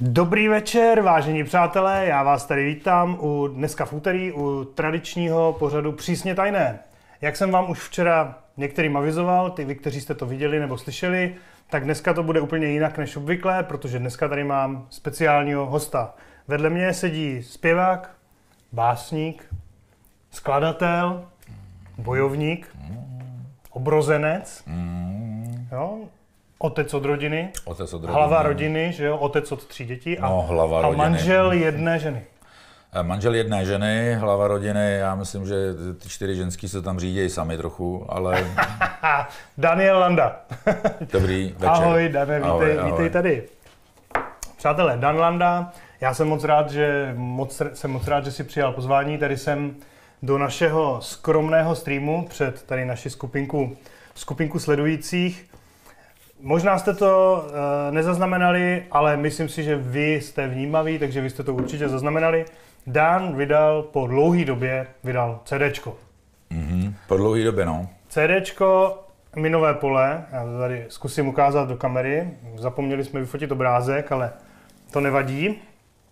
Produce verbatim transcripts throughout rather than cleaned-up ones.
Dobrý večer, vážení přátelé, já vás tady vítám u dneska v úterý u tradičního pořadu Přísně tajné. Jak jsem vám už včera některým avizoval, ty vy, kteří jste to viděli nebo slyšeli, tak dneska to bude úplně jinak než obvykle, protože dneska tady mám speciálního hosta. Vedle mě sedí zpěvák, básník, skladatel, bojovník, obrozenec, jo? Otec od rodiny, Otec od rodiny. Hlava rodiny, že jo? Otec od tří dětí a, no, hlava a rodiny. manžel jedné ženy. Manžel jedné ženy, hlava rodiny, já myslím, že ty čtyři ženský se tam řídějí sami trochu, ale... Daniel Landa. Dobrý večer. Ahoj, Dane, ahoj, vítej, ahoj. vítej tady. Přátelé, Dan Landa, já jsem moc rád, že moc, jsem moc rád, že jsi přijal pozvání. Tady jsem do našeho skromného streamu před tady naši skupinku, skupinku sledujících. Možná jste to uh, nezaznamenali, ale myslím si, že vy jste vnímaví, takže vy jste to určitě zaznamenali. Dan vydal po dlouhé době vydal CDčko. Mm-hmm. Po dlouhé době, no. CDčko Minové pole, já to tady zkusím ukázat do kamery. Zapomněli jsme vyfotit obrázek, ale to nevadí. Uh,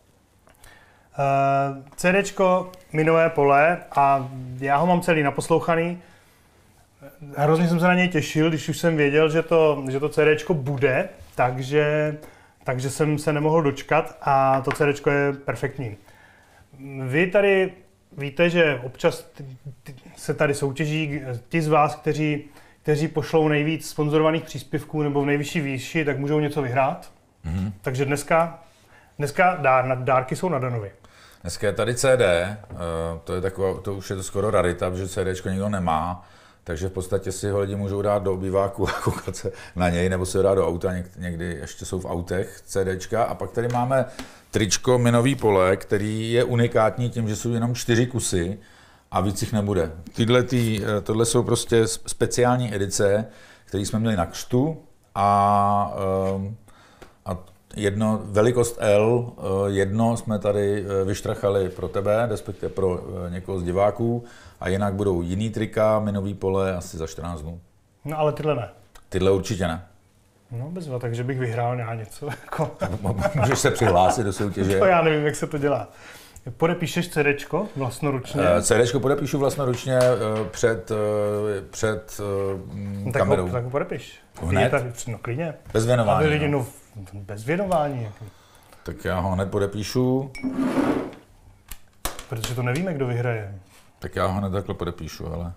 CDčko Minové pole a já ho mám celý naposlouchaný. Hrozně jsem se na něj těšil, když už jsem věděl, že to, že to CDčko bude, takže, takže jsem se nemohl dočkat a to CDčko je perfektní. Vy tady víte, že občas t- t- se tady soutěží ti z vás, kteří, kteří pošlou nejvíc sponzorovaných příspěvků nebo v nejvyšší výši, tak můžou něco vyhrát. Mm-hmm. Takže dneska, dneska dár, dárky jsou na Danovi. Dneska je tady C D, to, je taková, to už je to skoro rarita, protože CDčko nikdo nemá. Takže v podstatě si ho lidi můžou dát do obýváku a koukat se na něj, nebo se ho dát do auta, někdy ještě jsou v autech CDčka. A pak tady máme tričko Minový pole, který je unikátní tím, že jsou jenom čtyři kusy a víc jich nebude. Tyhle tý, tohle jsou prostě speciální edice, které jsme měli na křtu a, a jedno, velikost L, jedno jsme tady vyštrachali pro tebe, respektive pro někoho z diváků. A jinak budou jiný trika, Minový pole asi za čtrnáct dnů. No ale tyhle ne. Tyhle určitě ne. No bezva, takže bych vyhrál já něco. Jako... Můžeš se přihlásit do soutěže. To já nevím, jak se to dělá. Podepíšeš CDčko vlastnoručně? CDčko podepíšu vlastnoručně před, před no, kamerou. Tak ho, tak ho podepiš. Hned? Tady, no klidně. Bez věnování. Ale lidi, no, bez věnování. Tak já ho hned podepíšu. Protože to nevíme, kdo vyhraje. Tak já ho hned takhle podepíšu, ale...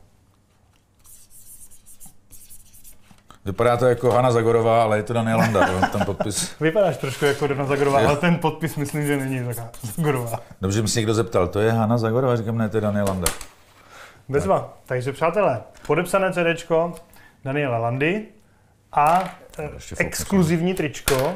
Vypadá to jako Hana Zagorová, ale je to Daniel Landa, ten podpis. Vypadáš trošku jako Dana Zagorová, ale ten podpis myslím, že není taková Zagorová. Dobře, mi se někdo zeptal, to je Hana Zagorová, říkám, ne, to je Daniel Landa. Bezva. Tak. Takže přátelé, podepsané CDčko Daniela Landy a exkluzivní tričko.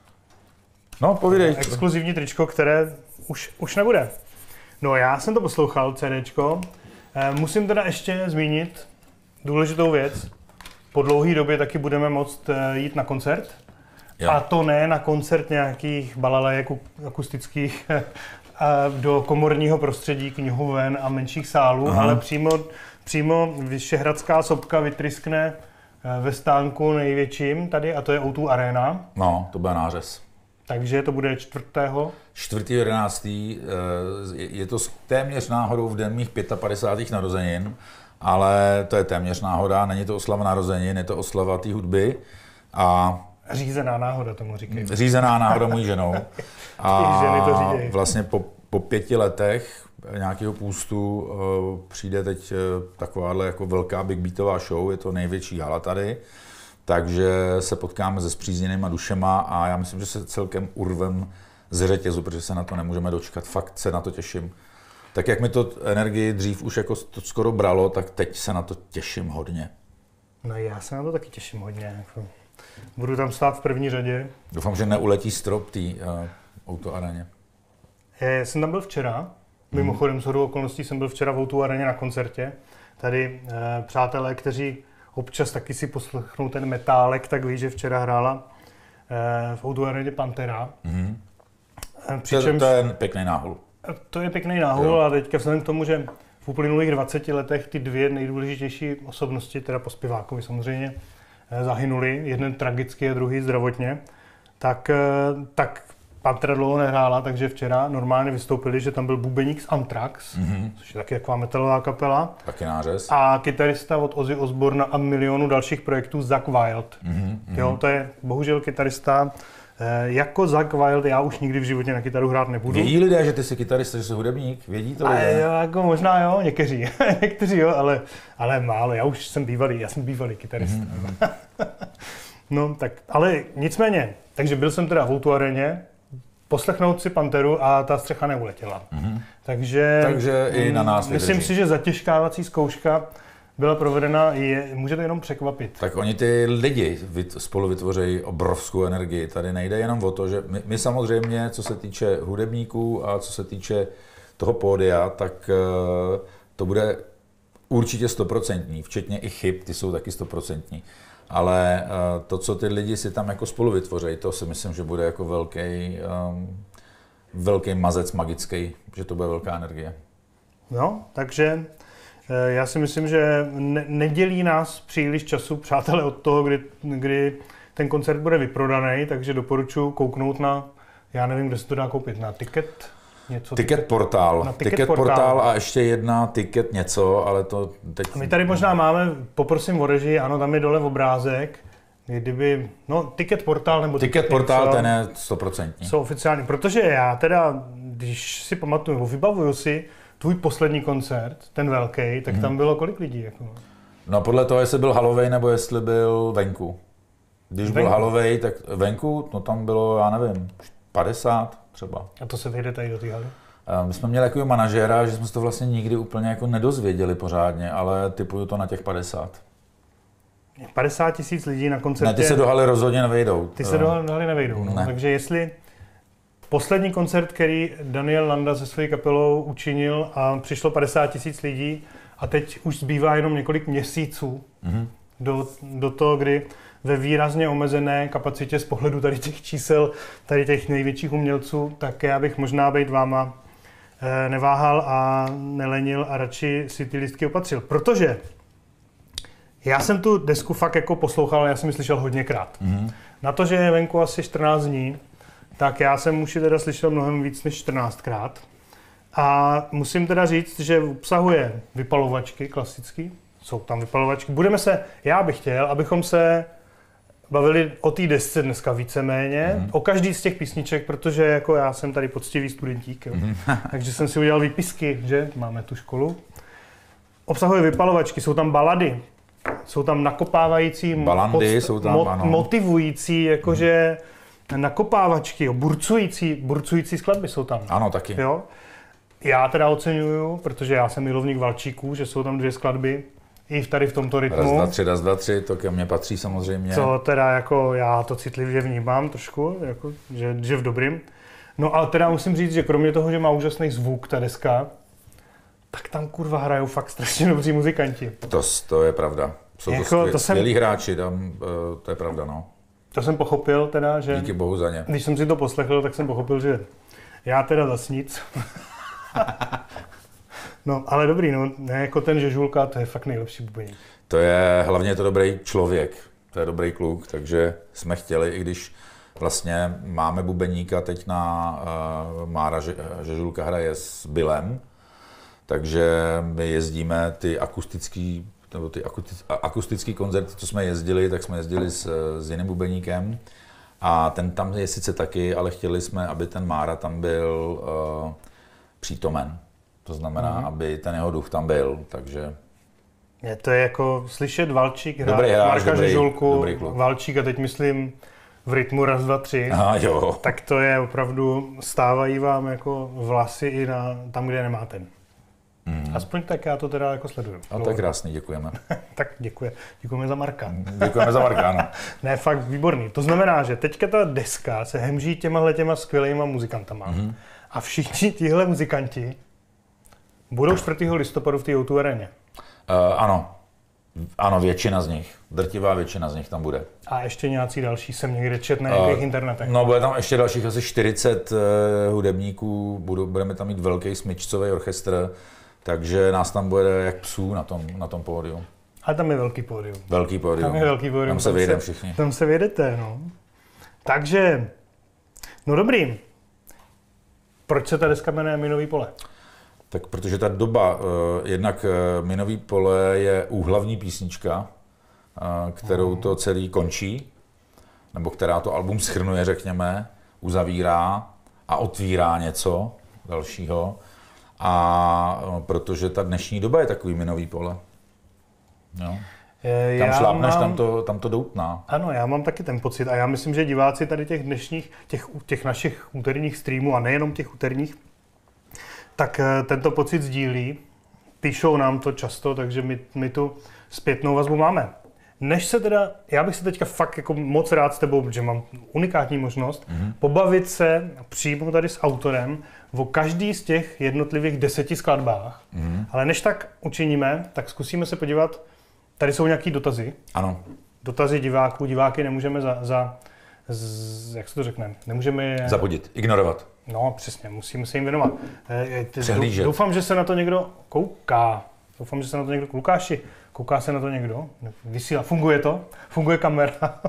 No, povídej. Exkluzivní tričko, které už, už nebude. No já jsem to poslouchal, CDčko. Musím teda ještě zmínit důležitou věc. Po dlouhé době taky budeme moct jít na koncert. Jo. A to ne na koncert nějakých balalajek akustických do komorního prostředí, knihoven a menších sálů, aha, ale přímo, přímo Vyšehradská sopka vytryskne ve stánku největším tady a to je O dva Arena. No, to bude nářez. Takže to bude čtvrtého. čtvrtého jedenáctého je to téměř náhodou v den mých padesátých pěti narozenin, ale to je téměř náhoda, není to oslava narozenin, je to oslava té hudby. A řízená náhoda tomu říkají. Řízená náhoda mojí ženou. A ženy to řídějí. Vlastně po, po pěti letech nějakého půstu uh, přijde teď uh, takováhle jako velká big beatová show, je to největší hala tady. Takže se potkáme se spřízněnýma dušema a já myslím, že se celkem urvem z řetězu, protože se na to nemůžeme dočkat. Fakt se na to těším. Tak jak mi to energii dřív už jako to skoro bralo, tak teď se na to těším hodně. No já se na to taky těším hodně. Jako. Budu tam stát v první řadě. Doufám, že neuletí strop té uh, O dva Areně. Já jsem tam byl včera. Mimochodem, shodou okolností jsem byl včera v O dva Areně na koncertě. Tady eh, přátelé, kteří občas taky si poslechnou ten metálek, tak ví, že včera hrála eh, v O dva Areně Pantera. Mm-hmm. Přičemž, to je pěkný náhul. To je pěkný náhul a teďka vzhledem k tomu, že v uplynulých dvaceti letech ty dvě nejdůležitější osobnosti, teda po zpěvákovi samozřejmě, zahynuli, jeden tragicky a druhý zdravotně, tak, tak Pantera dlouho nehrála, takže včera normálně vystoupili, že tam byl bubeník z Anthrax, mm-hmm. což je taky taková metalová kapela. Taky nářez. A kytarista od Ozzy Osbourna a milionu dalších projektů Zakk Wylde. Mm-hmm. Jo, to je bohužel kytarista. E, jako Zakk Wylde já už nikdy v životě na kytaru hrát nebudu. Vědí lidé, že ty jsi kytarista, že jsi hudebník? Vědí to lidé? A jo, jako možná jo, někteří. Někteří jo, ale, ale málo. Já už jsem bývalý, já jsem bývalý kytarista. Mm-hmm. No, tak, ale nicméně, takže byl jsem teda v O dva aréně, poslechnout si Panteru a ta střecha neuletěla. Mm-hmm. Takže, takže i na nás myslím vydrží. si, že zatěžkávací zkouška byla provedena, je, může to jenom překvapit. Tak oni ty lidi spolu vytvoří obrovskou energii. Tady nejde jenom o to, že my, my samozřejmě, co se týče hudebníků a co se týče toho pódia, tak uh, to bude určitě stoprocentní, včetně i chyb, ty jsou taky stoprocentní. Ale uh, to, co ty lidi si tam jako spolu vytvoří, to si myslím, že bude jako velký, um, velký mazec magický, že to bude velká energie. No, takže já si myslím, že ne- nedělí nás příliš času, přátelé, od toho, kdy, kdy ten koncert bude vyprodaný, takže doporučuji kouknout na, já nevím, kde se to dá koupit, na Ticket? Něco Ticket Portal. Na Ticket, Ticket portál. portál a ještě jedna Ticket něco, ale to teď... A my tady možná máme, poprosím o režii, ano, tam je dole obrázek, kdyby, no Ticket Portál nebo Ticket, ticket Portál, něco, ten je stoprocentní. Jsou oficiální, protože já teda, když si pamatuju, vybavuju si, tvůj poslední koncert, ten velký, tak mm. tam bylo kolik lidí? Jako? No podle toho, jestli byl halovej nebo jestli byl venku. Když venku. byl halovej, tak venku, no tam bylo, já nevím, padesát třeba. A to se vejde tady do té haly? My jsme měli takového manažéra, že jsme se to vlastně nikdy úplně jako nedozvěděli pořádně, ale typuju to na těch padesát. padesát tisíc lidí na koncertě. Ne, ty se do haly rozhodně nevejdou. Ty se do haly nevejdou, no. Ne. Takže jestli poslední koncert, který Daniel Landa se svojí kapelou učinil a přišlo padesát tisíc lidí a teď už zbývá jenom několik měsíců mm-hmm. do, do toho, kdy ve výrazně omezené kapacitě z pohledu tady těch čísel, tady těch největších umělců, tak já bych možná být váma eh, neváhal a nelenil a radši si ty lístky opatřil. Protože já jsem tu desku fakt jako poslouchal, já jsem ji slyšel hodněkrát. Mm-hmm. Na to, že je venku asi čtrnáct dní, tak já jsem už ji teda slyšel mnohem víc než čtrnáctkrát. A musím teda říct, že obsahuje vypalovačky klasický, jsou tam vypalovačky. Budeme se, já bych chtěl, abychom se bavili o té desce dneska víceméně, mm. o každý z těch písniček, protože jako já jsem tady poctivý studentík, jo. Mm. Takže jsem si udělal výpisky, že máme tu školu. Obsahuje vypalovačky, jsou tam balady, jsou tam nakopávající, Balandy, jsou tam, mo- ano. motivující, jakože mm. nakopávačky, jo, burcující, burcující skladby jsou tam. Ano, taky. Jo. Já teda oceňuju, protože já jsem milovník valčíků, že jsou tam dvě skladby, i tady v tomto rytmu. Raz, dva, tři, raz, dva, tři, to ke mně patří samozřejmě. Co teda jako já to citlivě vnímám trošku, jako, že, že v dobrým. No ale teda musím říct, že kromě toho, že má úžasný zvuk ta deska, tak tam kurva hrajou fakt strašně dobří muzikanti. To, to je pravda. Jsou jako, to, skvěl, to skvělí jsem, hráči, tam, to je pravda, no. To jsem pochopil teda, že... Díky bohu za ně. Když jsem si to poslechl, tak jsem pochopil, že já teda zas nic. No, ale dobrý, no, ne jako ten Žežulka, to je fakt nejlepší bubeník. To je, hlavně to dobrý člověk, to je dobrý kluk, takže jsme chtěli, i když vlastně máme bubeníka teď na uh, Mára Že, Žežulka hraje s Billem, takže my jezdíme ty akustický, nebo ty akustický koncerty, co jsme jezdili, tak jsme jezdili s, s jiným bubeníkem a ten tam je sice taky, ale chtěli jsme, aby ten Mára tam byl uh, přítomen. To znamená, mm-hmm. aby ten jeho duch tam byl, takže... Je to je jako slyšet Valčík hrát Marka Žežulku, Valčík a teď myslím v rytmu raz, dva, tři, Aha, jo. tak to je opravdu, stávají vám jako vlasy i na, tam, kde nemáte. Mm. Aspoň tak já to teda jako sleduju. A to je krásný, děkujeme. Tak děkuji. Děkujeme za Marka. Děkujeme za Marka, ano. Ne, fakt výborný. To znamená, že teďka ta deska se hemží těma těma skvělýma muzikantama. Mm-hmm. A všichni tihle muzikanti budou čtvrtého listopadu v té O dva aréně. Uh, ano. Ano, většina z nich. Drtivá většina z nich tam bude. A ještě nějací další jsem někde čet na nějakých uh, internetech. No, bude tam ještě dalších asi čtyřicet uh, hudebníků. Budou, budeme tam mít velký smyčcový orchestr, takže nás tam bude jak psů na tom, na tom pódiu. Ale tam je velký pódium. Velký pódium. Tam je velký pódium. Tam se vyjedeme všichni. Tam se vyjedete, no. Takže, no dobrý. Proč se ta deska jmenuje Minový pole? Tak protože ta doba, jednak Minový pole je úhlavní písnička, kterou to celý končí, nebo která to album shrnuje, řekněme, uzavírá a otvírá něco dalšího. A protože ta dnešní doba je takový minový pole. Jo. Tam šlápneš, mám, tam, to, tam to doutná. Ano, já mám taky ten pocit a já myslím, že diváci tady těch dnešních, těch, těch našich úterních streamů a nejenom těch úterních, tak tento pocit sdílí. Píšou nám to často, takže my, my tu zpětnou vazbu máme. Než se teda, já bych se teďka fakt jako moc rád s tebou, protože mám unikátní možnost, mm-hmm. pobavit se přímo tady s autorem o každý z těch jednotlivých deseti skladbách. Mm-hmm. Ale než tak učiníme, tak zkusíme se podívat, tady jsou nějaký dotazy. Ano. Dotazy diváků, diváky nemůžeme za, za z, jak se to řekne, nemůžeme je... Zapodit, ignorovat. No, přesně, musíme se jim věnovat. Přehlížet. Doufám, že se na to někdo kouká. Doufám, že se na to někdo Lukáši, kouká se na to někdo? Vysílá. Funguje to? Funguje kamera?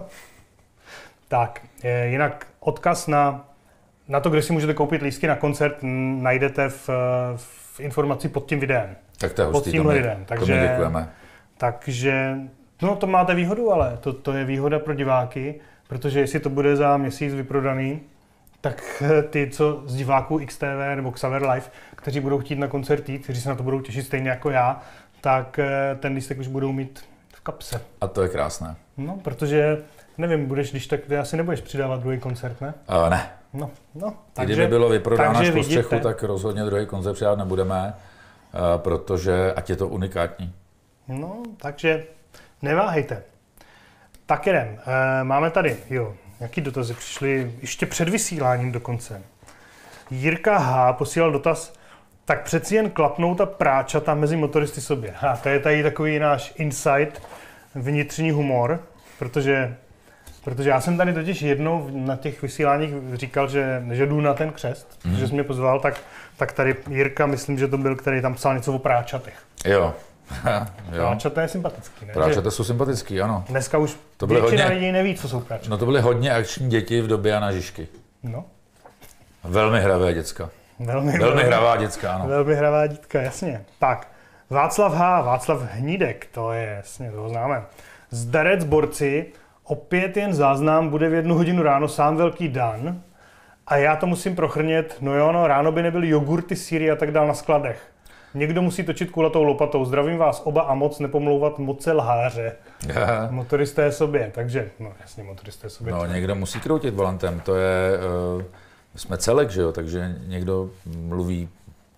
Tak, jinak odkaz na, na to, kde si můžete koupit lístky na koncert, najdete v, v informaci pod tím videem. Tak to je hustý, pod tímhle videem. Takže, to my děkujeme. Takže, no to máte výhodu, ale to, to je výhoda pro diváky, protože jestli to bude za měsíc vyprodaný, tak ty, co z diváků X T V nebo Xaver Live, kteří budou chtít na koncert jít, kteří se na to budou těšit stejně jako já, tak ten lístek už budou mít v kapse. A to je krásné. No, protože, nevím, budeš, když tak ty asi nebudeš přidávat druhý koncert, ne? Uh, ne. No, no. Takže, kdyby bylo vyprodáno až po vidíte, střechu, tak rozhodně druhý koncert přidávat nebudeme, uh, protože ať je to unikátní. No, takže neváhejte. Tak jdem. Uh, máme tady, jo, jaký dotazy přišly ještě před vysíláním dokonce. Jirka H. posílal dotaz, tak přeci jen klapnou ta práčata mezi motoristy sobě. Ha, to je tady takový náš insight, vnitřní humor, protože, protože já jsem tady totiž jednou na těch vysíláních říkal, že, že jdu na ten křest, mm. že jsi mě pozval, tak, tak tady Jirka, myslím, že to byl, který tam psal něco o práčatech. Jo. jo. Práčata je sympatický, ne? Práčata jsou sympatický, ano. Dneska už to většina hodně, lidí neví, co jsou práčata. No to byly hodně akční děti v době Jana Žižky. No. Velmi hravé děcka. Velmi, velmi hravá děcka, ano. Velmi hravá dětka, jasně. Tak, Václav H., Václav Hnídek, to je jasně, toho známe. Zdarec borci, opět jen záznam, bude v jednu hodinu ráno sám velký Dan. A já to musím prochrnět, no jo, no, ráno by nebyly jogurty, sýry a tak dál na skladech. Někdo musí točit kulatou lopatou. Zdravím vás oba a moc nepomlouvat moce lháře. Motoristé sobě, takže, no jasně, motoristé sobě. No, někdo musí kroutit volantem, to je... Uh... Jsme celek, že jo, takže někdo mluví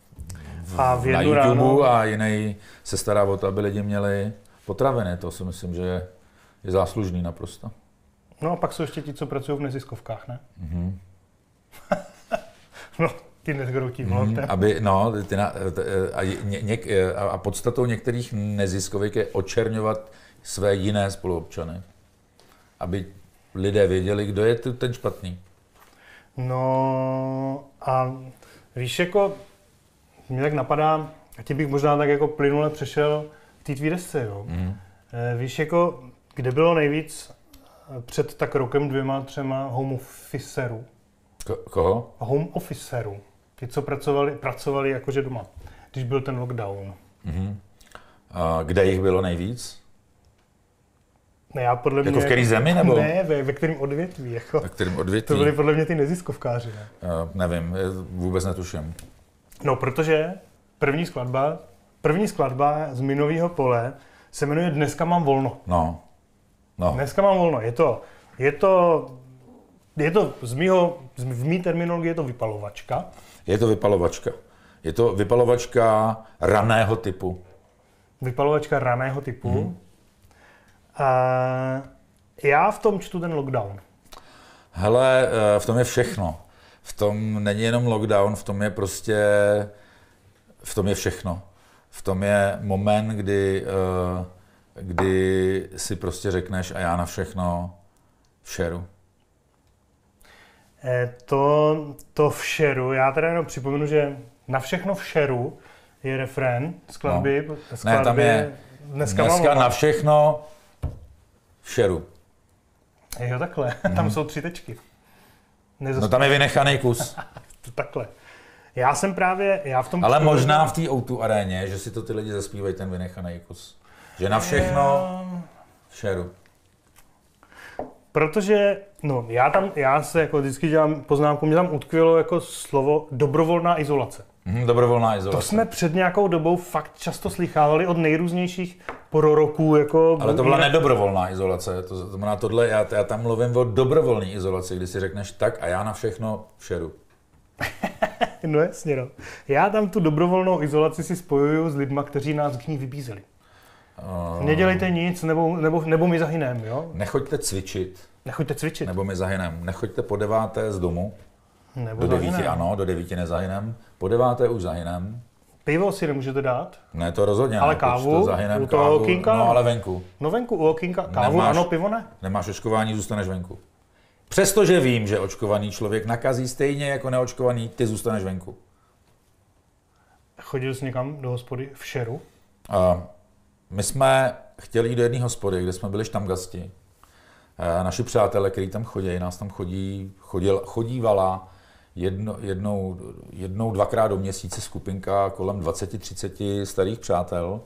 v, a v na YouTube ráno... a jiný se stará o to, aby lidi měli potraviny. To si myslím, že je, je záslužný naprosto. No a pak jsou ještě ti, co pracují v neziskovkách, ne? Mm-hmm. no, ty nezgroutí volantem. Mm, aby, no, ty na, a, ně, ně, a podstatou některých neziskovek je očerňovat své jiné spoluobčany. Aby lidé věděli, kdo je ten špatný. No a víš, jako mě tak napadá, a ti bych možná tak jako plynule přešel v té tvý desce, jo. Mm. E, víš, jako kde bylo nejvíc před tak rokem, dvěma, třema home officerů? Ko- koho? Home officerů. Ty, co pracovali, pracovali jakože doma, když byl ten lockdown. Mm-hmm. A kde jich bylo nejvíc? Ne, já podle jako mě... v který zemi, nebo? Ne, ve, ve kterém odvětví, jako. Ve kterém odvětví? To byli podle mě ty neziskovkáři, ne? Uh, nevím, vůbec netuším. No, protože první skladba, první skladba z Minového pole se jmenuje Dneska mám volno. No. no. Dneska mám volno. Je to, je to, je to z mýho, v mý terminologii je to vypalovačka. Je to vypalovačka. Je to vypalovačka raného typu. Vypalovačka raného typu. Hmm. A já v tom čtu ten lockdown. Hele, v tom je všechno. V tom není jenom lockdown, v tom je prostě, v tom je všechno. V tom je moment, kdy, kdy si prostě řekneš a já na všechno všeru. To, to všeru, já teda jenom připomenu, že na všechno všeru je refrén skladby. No. skladby ne, tam je dneska, dneska na všechno všeru. Jo, takhle. Mm. Tam jsou tři tečky. Nezaspoň... No tam je vynechaný kus. Takhle. Já jsem právě, já v tom... Ale možná v té ó dva aréně, že si to ty lidi zaspívají ten vynechaný kus. Že na všechno šeru. Protože, no, já tam, já se jako vždycky dělám poznámku, mě tam utkvělo jako slovo dobrovolná izolace. Mhm, dobrovolná izolace. To jsme před nějakou dobou fakt často slýchávali od nejrůznějších proroků, jako... Ale to byla nedobrovolná izolace, to znamená tohle, já, já tam mluvím o dobrovolné izolaci, kdy si řekneš tak a já na všechno šeru. No jasně, no. Já tam tu dobrovolnou izolaci si spojuju s lidma, kteří nás k ní vybízeli. Uh... Nedělejte nic, nebo, nebo, nebo my zahyneme, jo? Nechoďte cvičit. Nechoďte cvičit. Nebo my zahyneme. Nechoďte po deváté z domu. Nebo do devíti ano, do devíti nezahynem. Po deváté už zahynem. Pivo si nemůžete dát? Ne, to rozhodně. Ale ne, kávu? To zahynem, u toho kávu, okýnka? No ale venku. No venku, u okýnka. Kávu, nemáš, ano, pivo ne. Nemáš očkování, zůstaneš venku. Přestože vím, že očkovaný člověk nakazí stejně jako neočkovaný, ty zůstaneš venku. Chodil jsi někam do hospody v šeru? Uh, my jsme chtěli jít do jedné hospody, kde jsme byli štamgasti. Uh, naši přátelé, kteří tam chodí, nás tam chodí, chodil, chodívala jedno, jednou, jednou, dvakrát do měsíce skupinka kolem dvacet třicet starých přátel.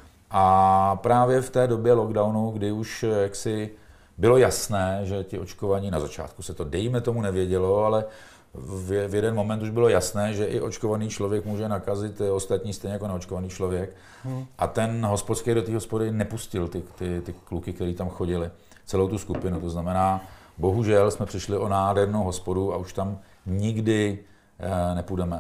A právě v té době lockdownu, kdy už jaksi bylo jasné, že ti očkovaní, na začátku se to dejme tomu nevědělo, ale v, v jeden moment už bylo jasné, že i očkovaný člověk může nakazit ostatní stejně jako neočkovaný člověk. Hmm. A ten hospodský do té hospody nepustil ty, ty, ty kluky, kteří tam chodili, celou tu skupinu. To znamená, bohužel jsme přišli o nádhernou hospodu a už tam nikdy eh, nepůjdeme.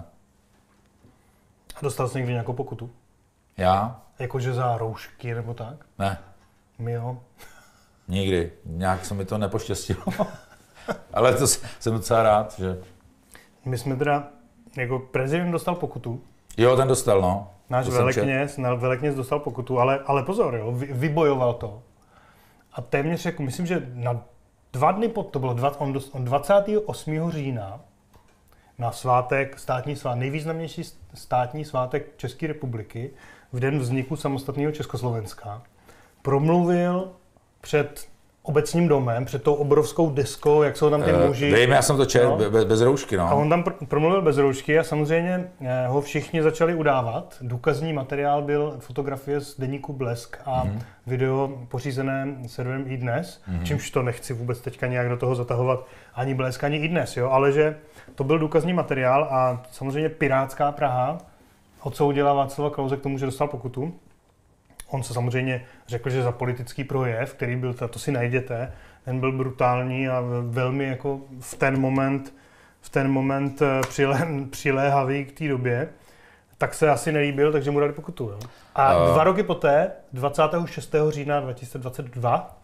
A dostal jsi někdy nějakou pokutu? Já? Jakože za roušky nebo tak? Ne. My jo. Nikdy. Nějak se mi to nepoštěstilo. Ale to jsem docela rád, že... My jsme teda, jako prezident dostal pokutu. Jo, ten dostal, no. Náš velekněz, velekněz dostal pokutu, ale, ale pozor, jo, vy, vybojoval to. A téměř, jako, myslím, že na dva dny pod, to bylo dva, on, on dvacátého osmého října, na svátek, státní svátek, nejvýznamnější státní svátek České republiky, v den vzniku samostatného Československa, promluvil před obecním domem, před tou obrovskou deskou, jak jsou tam ty muži. Vím, já jsem to četl, no. bez, bez roušky, no. A on tam pr- promluvil bez roušky a samozřejmě ho všichni začali udávat. Důkazní materiál byl fotografie z deníku Blesk a mm-hmm. video pořízené serverem iDnes, mm-hmm. čímž to nechci vůbec teďka nějak do toho zatahovat ani Blesk, ani iDnes, jo, ale že to byl důkazní materiál a samozřejmě Pirátská Praha odsoudila Václava Klause k tomu, že dostal pokutu. On se samozřejmě řekl, že za politický projev, který byl, to si najděte, ten byl brutální a velmi jako v ten moment, v ten moment přilé, přiléhavý k té době, tak se asi nelíbil, takže mu dali pokutu. Jo? A uh. dva roky poté, dvacátého šestého října dva tisíce dvacet dva,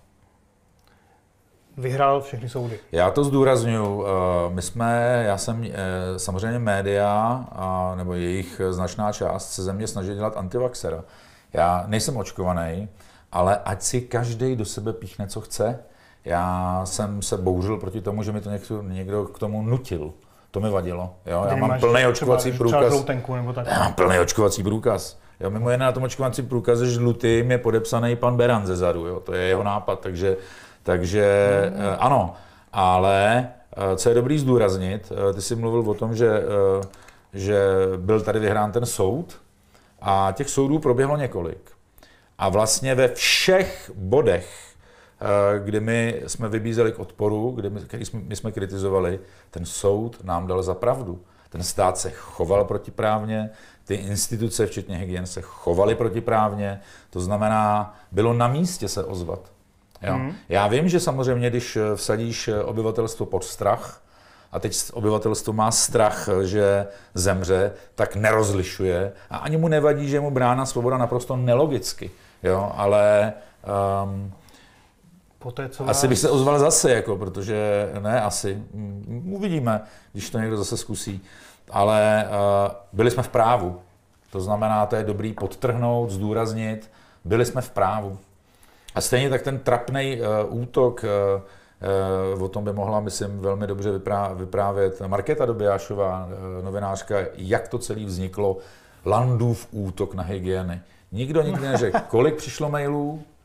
vyhrál všechny soudy. Já to zdůraznuju. My jsme, já jsem samozřejmě média, nebo jejich značná část se ze mě snaží dělat antivaxera. Já nejsem očkovaný, ale ať si každý do sebe píchne, co chce. Já jsem se bouřil proti tomu, že mi to někdo, někdo k tomu nutil. To mi vadilo. Jo? Já mám plný očkovací průkaz. Nebo tak. Já mám plný očkovací průkaz. Jo, mimo jiné na tom očkovací průkaze žlutým je podepsaný pan Beran ze zadu. Jo? To je jeho nápad, takže, takže mm. eh, ano. Ale eh, co je dobrý zdůraznit, eh, ty jsi mluvil o tom, že, eh, že byl tady vyhrán ten soud. A těch soudů proběhlo několik. A vlastně ve všech bodech, kdy my jsme vybízeli k odporu, kdy my, který jsme, my jsme kritizovali, ten soud nám dal za pravdu. Ten stát se choval protiprávně, ty instituce, včetně hygien, se chovaly protiprávně, to znamená, bylo na místě se ozvat. Jo? Mm. Já vím, že samozřejmě, když vsadíš obyvatelstvo pod strach, a teď obyvatelstvo má strach, že zemře, tak nerozlišuje a ani mu nevadí, že je mu brána svoboda naprosto nelogicky. Jo, ale um, Poté, co asi bych se ozval zase, jako, protože ne asi, uvidíme, když to někdo zase zkusí. Ale uh, byli jsme v právu. To znamená, to je dobrý podtrhnout, zdůraznit, byli jsme v právu. A stejně tak ten trapnej uh, útok, uh, O tom by mohla, myslím, velmi dobře vyprávět Markéta Dobijášová, novinářka, jak to celé vzniklo. Landův útok na hygieny. Nikdo nikdy neřekl, kolik přišlo mailů,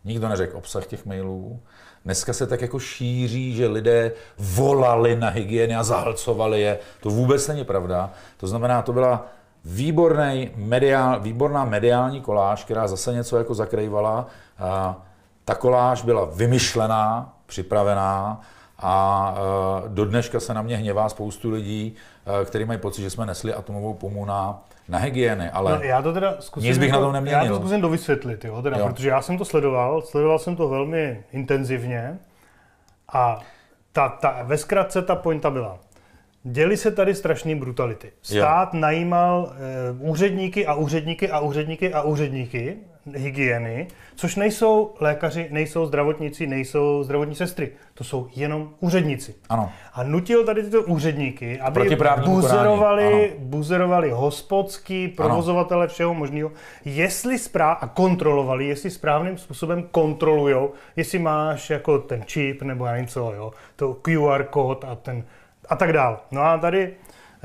Nikdo neřekl obsah těch mailů. Dneska se tak jako šíří, že lidé volali na hygieny a zahlcovali je. To vůbec není pravda. To znamená, to byla výborný mediál, výborná mediální koláž, která zase něco jako zakrývala. A ta koláž byla vymyšlená, připravená a do dneška se na mě hněvá spoustu lidí, kteří mají pocit, že jsme nesli atomovou pomůcku na, na hygieny, ale no, já to teda zkusím, nic bych na tom neměnil. Já to zkusím dovysvětlit, jo, teda, jo. Protože já jsem to sledoval, sledoval jsem to velmi intenzivně a ta, ta, ve zkratce ta pointa byla. Děly se tady strašné brutality. Stát jo. najímal e, úředníky a úředníky a úředníky a úředníky hygieny, což nejsou lékaři, nejsou zdravotníci, nejsou zdravotní sestry. To jsou jenom úředníci. Ano. A nutil tady tyto úředníky, aby buzerovali, buzerovali hospodský, provozovatele všeho možného, jestli správ, a kontrolovali, jestli správným způsobem kontrolujou, jestli máš jako ten čip nebo já nevím co, jo, to Q R kód a ten a tak dál. No a tady e,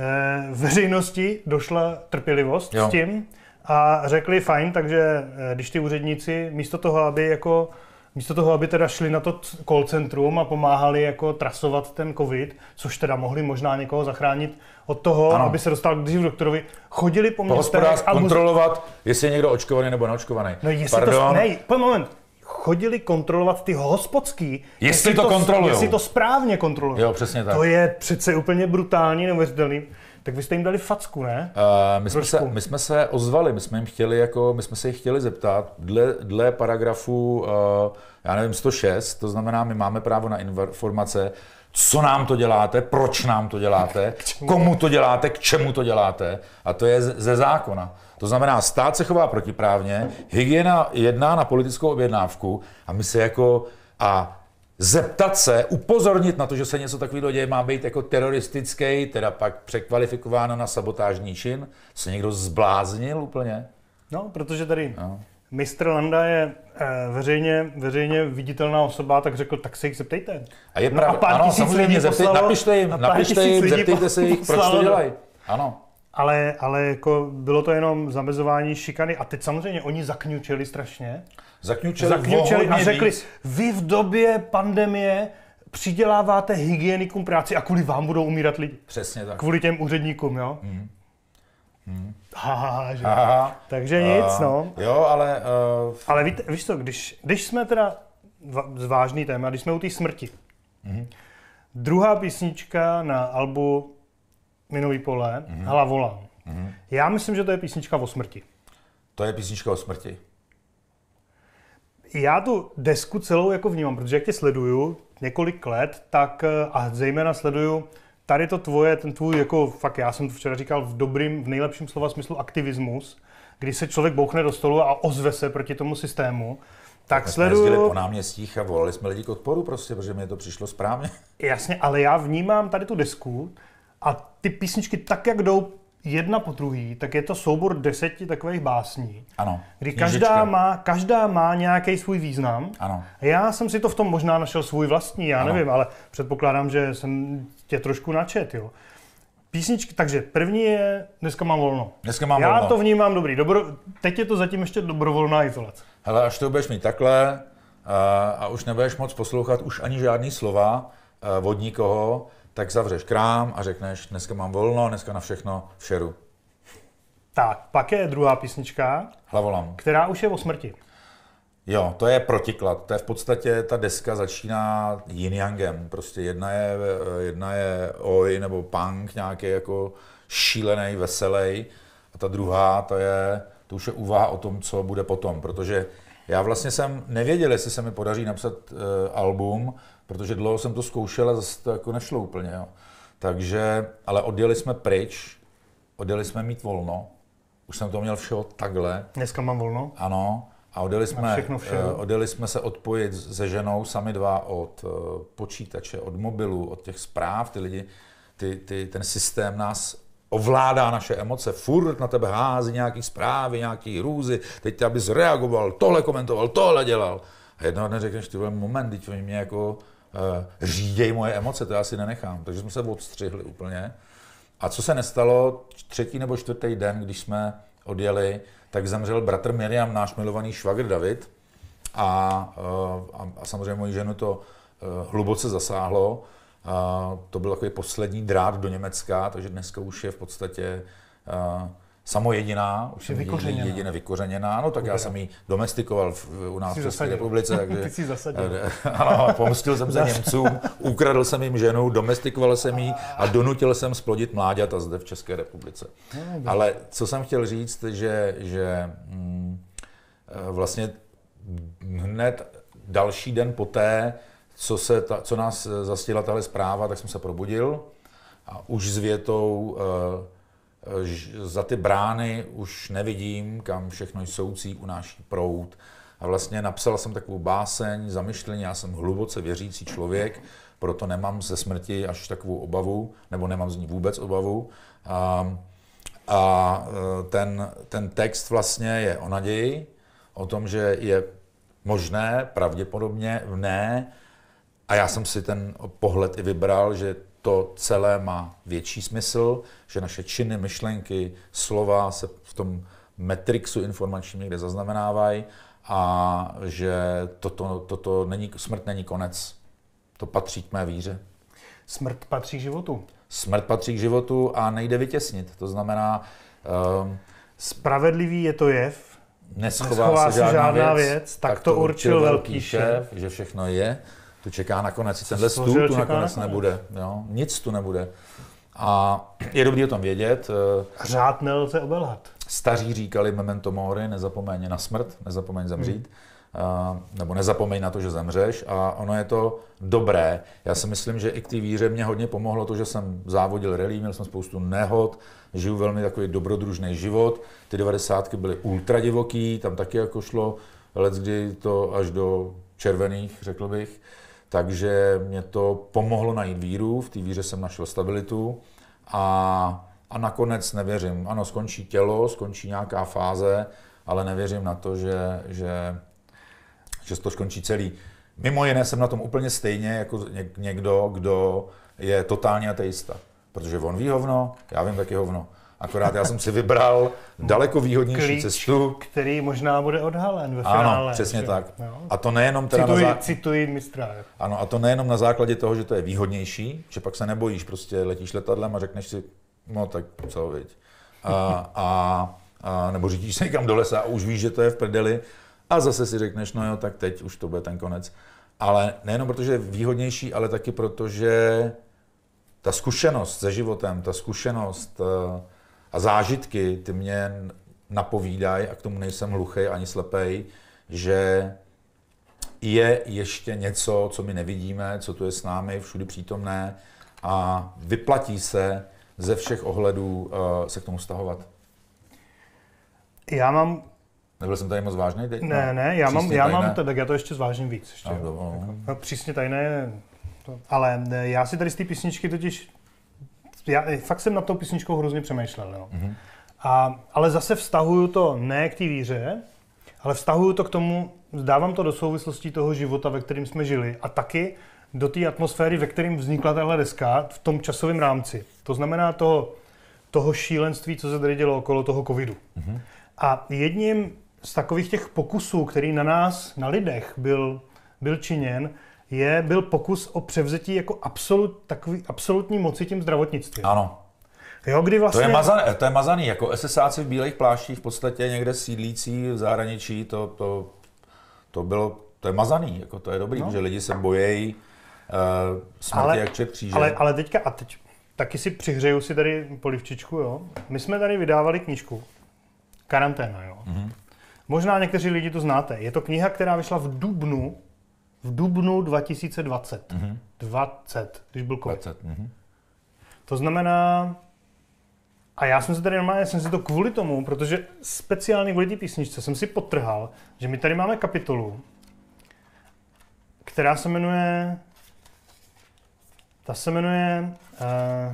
veřejnosti došla trpělivost jo. s tím a řekli fajn, takže e, když ty úředníci místo toho, aby jako místo toho, aby teda šli na to call centrum a pomáhali jako trasovat ten covid, což teda mohli možná někoho zachránit od toho, ano. aby se dostal dřív doktorovi, chodili po městech a kontrolovat, buz... jestli je někdo očkovaný nebo neočkovaný. No jestli Pardon. to nej, pojď moment. Chodili kontrolovat ty hospodský, jestli, jestli to, to kontrolujou. Jestli to správně kontrolují. Jo, přesně tak. To je přece úplně brutální, neuvěřitelný. Tak vy jste jim dali facku, ne? Uh, my, jsme se, my jsme se ozvali, my jsme jim chtěli, jako, my jsme se jich chtěli zeptat, dle, dle paragrafu, uh, já nevím, sto šest, to znamená, my máme právo na informace, co nám to děláte, proč nám to děláte, komu to děláte, k čemu to děláte, a to je ze zákona. To znamená, stát se chová protiprávně, hygiena jedná na politickou objednávku a my se jako a zeptat se, upozornit na to, že se něco takového děje, má být jako teroristický, teda pak překvalifikováno na sabotážní čin, se někdo zbláznil úplně? No, protože tady no. mistr Landa je eh, veřejně, veřejně viditelná osoba, tak řekl, tak se jich zeptejte. A je pravda, no, ano, samozřejmě, zeptej, napište jim, napište jim, zeptejte se jich, proč to dělají. Ano. Ale, ale jako bylo to jenom zamezování šikany a teď samozřejmě oni zakňučeli strašně. Zakňučeli, zakňučeli a řekli, víc. Vy v době pandemie přiděláváte hygienikům práci a kvůli vám budou umírat lidi. Přesně tak. Kvůli těm úředníkům, jo? Hmm. Hmm. Haha, že? Aha. Takže nic, uh, no. Jo, ale... Uh... Ale víte, víš co, když, když jsme teda, vážný téma, když jsme u té smrti. Hmm. Druhá písnička na albu Minový pole, mm-hmm. Hala volám. Mm-hmm. Já myslím, že to je písnička o smrti. To je písnička o smrti. Já tu desku celou jako vnímám, protože jak tě sleduju několik let, tak a zejména sleduju tady to tvoje, ten tvůj, jako fakt, já jsem to včera říkal v dobrým, v nejlepším slova smyslu aktivismus, kdy se člověk bouchne do stolu a ozve se proti tomu systému. Tak, tak sleduju... jsme jezdili po náměstích a volali jsme lidi k odporu prostě, protože mi to přišlo správně. Jasně, ale já vnímám tady tu desku a ty písničky tak, jak jdou jedna po druhý, tak je to soubor deseti takových básní. Ano. Kdy každá má, každá má nějaký svůj význam. Ano. Já jsem si to v tom možná našel svůj vlastní, já ano. nevím, ale předpokládám, že jsem tě trošku načet, jo. Písničky, takže první je Dneska mám volno. Dneska mám já volno. to vnímám dobrý. Dobro, teď je to zatím ještě dobrovolná izolace. Hele, až to budeš mít takhle a, a už nebudeš moc poslouchat už ani žádný slova a, od nikoho, tak zavřeš krám a řekneš, dneska mám volno, dneska na všechno v šeru. Tak, pak je druhá písnička, Hlavolam, která už je o smrti. Jo, to je protiklad. To je v podstatě, ta deska začíná yin-yangem. Prostě jedna je, jedna je oj nebo punk, nějaký jako šílený, veselý. A ta druhá, to je, to už je úvaha o tom, co bude potom. Protože já vlastně jsem nevěděl, jestli se mi podaří napsat uh, album, protože dlouho jsem to zkoušel a zase to jako nešlo úplně. Jo. Takže, ale odjeli jsme pryč, odjeli jsme mít volno. Už jsem to měl všeho takhle. Dneska mám volno. Ano. A odjeli jsme, odjeli jsme se odpojit se ženou sami dva od počítače, od mobilu, od těch zpráv. Ty lidi, ty, ty, ten systém nás ovládá naše emoce, furt na tebe hází nějaký zprávy, nějaký hrůzy, teď abys reagoval, tohle komentoval, tohle dělal. A jednoho dne řekneš, ty moment, teď oni mě jako uh, říděj moje emoce, to já si nenechám. Takže jsme se odstřihli úplně. A co se nestalo, třetí nebo čtvrtý den, když jsme odjeli, tak zemřel bratr Miriam, náš milovaný švagr David. A, a, a samozřejmě moji ženu to hluboce zasáhlo. A to byl takový poslední drát do Německa, takže dneska už je v podstatě samojediná, už je jedině vykořeněná. No tak Uvěra. Já jsem ji domestikoval v, u nás v České republice. Takže, Ty jsi zasadil. Ano, pomstil jsem se Němcům, ukradl jsem jim ženu, domestikoval jsem ji a donutil jsem splodit mláďata zde v České republice. No, ale co jsem chtěl říct, že, že hm, vlastně hned další den poté, co, se ta, co nás zastihla tahle zpráva, tak jsem se probudil a už s větou za ty brány už nevidím, kam všechno jsoucí unáší proud. A vlastně napsal jsem takovou báseň, zamyšlení, já jsem hluboce věřící člověk, proto nemám ze smrti až takovou obavu, nebo nemám z ní vůbec obavu. A, a ten, ten text vlastně je o naději, o tom, že je možné, pravděpodobně ne, a já jsem si ten pohled i vybral, že to celé má větší smysl, že naše činy, myšlenky, slova se v tom matrixu informačním někde zaznamenávají a že toto, toto není, smrt není konec. To patří k mé víře. Smrt patří k životu. Smrt patří k životu a nejde vytěsnit. To znamená... Um, Spravedlivý je to jev, neschová, neschová se žádná, žádná věc, věc, tak, tak to určil velký šéf, že všechno je. Tu čeká nakonec, tenhle stůl tu nakonec nebude, jo? Nic tu nebude. A je dobrý o tom vědět. Řád nelze obelhat. Staří říkali memento mori, nezapomeň na smrt, nezapomeň zemřít, hmm. nebo nezapomeň na to, že zemřeš. A ono je to dobré. Já si myslím, že i k té víře mě hodně pomohlo to, že jsem závodil rally, měl jsem spoustu nehod, žiju velmi takový dobrodružný život. Ty devadesátky byly ultra divoký, tam taky jako šlo leckdy to až do červených, řekl bych. Takže mě to pomohlo najít víru, v té víře jsem našel stabilitu a, a nakonec nevěřím. Ano, skončí tělo, skončí nějaká fáze, ale nevěřím na to, že, že, že to skončí celý. Mimo jiné jsem na tom úplně stejně jako někdo, kdo je totální ateista. Protože on ví hovno, já vím taky hovno. Akorát já jsem si vybral daleko výhodnější Klíč, cestu. Který možná bude odhalen ve finále. Ano, přesně že? tak. Jo. A to nejenom teda cituji, na zá... cituji mistra. Ano, a to nejenom na základě toho, že to je výhodnější, že pak se nebojíš, prostě letíš letadlem a řekneš si, no tak co, viď. A, a, a, nebo řídíš se někam do lesa a už víš, že to je v prdeli a zase si řekneš, no jo, tak teď už to bude ten konec. Ale nejenom protože je výhodnější, ale taky protože ta zkušenost se životem, ta zkušenost a zážitky, ty mě napovídají, a k tomu nejsem hluchý ani slepej, že je ještě něco, co my nevidíme, co tu je s námi, všudy přítomné a vyplatí se ze všech ohledů uh, se k tomu stahovat. Já mám... Nebyl jsem tady moc vážný teď? Ne, ne, já mám, já mám to, tak já to ještě zvážím víc. Ještě, no, no. Jako, no, přísně tajné, to, ale já si tady z té písničky totiž, já fakt jsem nad tou písničkou hrozně přemýšlel, jo. Mm-hmm. A, ale zase vztahuju to ne k té víře, ale vztahuju to k tomu, dávám to do souvislostí toho života, ve kterém jsme žili a taky do té atmosféry, ve kterém vznikla tahle deska v tom časovém rámci. To znamená toho, toho šílenství, co se tady dělo okolo toho covidu. Mm-hmm. A jedním z takových těch pokusů, který na nás, na lidech byl, byl činěn, je, byl pokus o převzetí jako absolut, takový absolutní moci tím zdravotnictvím. Ano. Jo, kdy vlastně... To je mazaný, to je mazaný, jako esesáci v bílých pláštích v podstatě někde sídlící v zahraničí, to, to, to bylo, to je mazaný, jako to je dobrý, no. Protože lidi se bojejí uh, smrti ale, jak čert kříže. Ale, ale teďka, a teď taky si přihřeju si tady polivčičku, jo. My jsme tady vydávali knížku Karanténa, jo. Mm-hmm. Možná někteří lidi to znáte. Je to kniha, která vyšla v dubnu, v dubnu dva tisíce dvacet. Mm-hmm. dvacet, když byl covid. dvacet, mm-hmm. To znamená, a já jsem se tady normálně, jsem si to kvůli tomu, protože speciálně kvůli té písničce jsem si podtrhal, že my tady máme kapitolu, která se jmenuje, ta se jmenuje uh,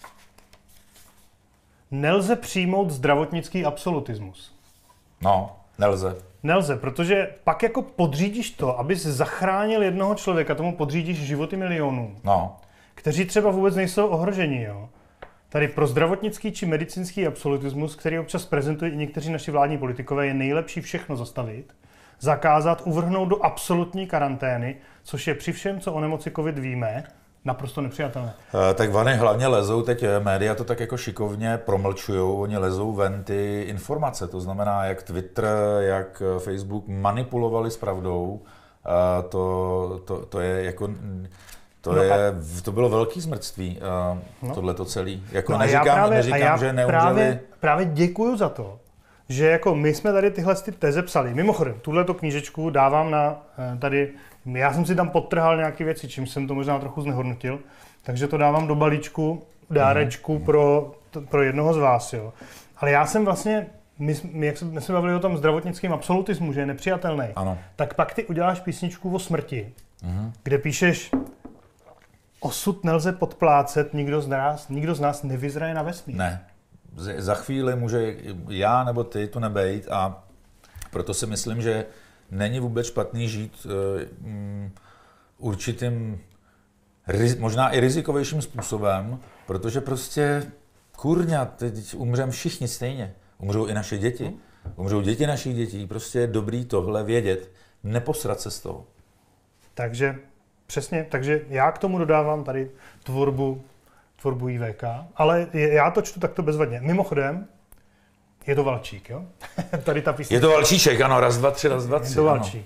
Nelze přijmout zdravotnický absolutismus. No, nelze. Nelze, protože pak jako podřídíš to, abys zachránil jednoho člověka, tomu podřídíš životy milionů, no. Kteří třeba vůbec nejsou ohroženi, jo. Tady pro zdravotnický či medicínský absolutismus, který občas prezentují i někteří naši vládní politikové, je nejlepší všechno zastavit, zakázat, uvrhnout do absolutní karantény, což je při všem, co o nemoci covid víme, naprosto nepřijatelné. E, tak vany hlavně lezou, teď média to tak jako šikovně promlčujou, oni lezou ven ty informace, to znamená, jak Twitter, jak Facebook manipulovali s pravdou, e, to, to, to je jako... To, no je, a... to bylo velký zmrtství, uh, no. tohleto celý. Jako no neříkám, právě, neříkám že neumřeli. Právě, právě děkuju za to, že jako my jsme tady tyhle ty teze psali. Mimochodem, tuhleto knížečku dávám na tady, já jsem si tam podtrhal nějaké věci, čím jsem to možná trochu znehodnotil, takže to dávám do balíčku, dárečku mm. pro, pro jednoho z vás. Jo. Ale já jsem vlastně, my, my jak jsme se bavili o tom zdravotnickém absolutismu, že je nepřijatelný, ano. tak pak ty uděláš písničku o smrti, mm. kde píšeš osud nelze podplácet, nikdo z nás, nikdo z nás nevyzraje na vesmír. Ne. Za chvíli může já nebo ty tu nebejt a proto si myslím, že není vůbec špatný žít um, určitým, možná i rizikovějším způsobem, protože prostě kurňa, teď umřeme všichni stejně. Umřou i naše děti. Umřou děti našich dětí. Prostě je dobrý tohle vědět, neposrat se z toho. Takže přesně, takže já k tomu dodávám tady tvorbu, tvorbu I V K, ale já to čtu takto bezvadně. Mimochodem, je to Valčík, jo? Tady ta písnička. Je to Valčíček, ano, raz, dva, tři, raz, dva, tři. Je to Valčík.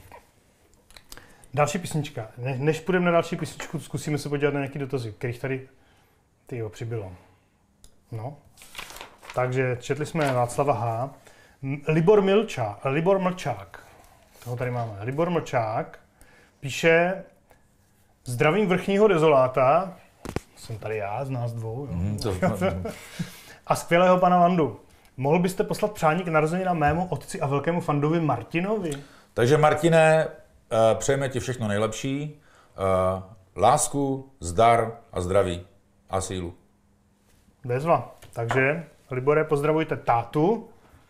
Další písnička. Ne, než půjdeme na další písničku, zkusíme se podívat na nějaký dotazy, kterých tady tyjo, přibylo. No. Takže četli jsme Václava H. Libor Milčák, Libor Mlčák. Toho tady máme. Libor Mlčák píše: zdravím vrchního dezoláta, jsem tady já, z nás dvou, jo. Mm, to... a skvělého pana Landu. Mohl byste poslat přání k narozeninám mému otci a velkému fandovi Martinovi? Takže Martine, přejeme ti všechno nejlepší, lásku, zdar a zdraví a sílu. Bezva. Takže, Libore, pozdravujte tátu.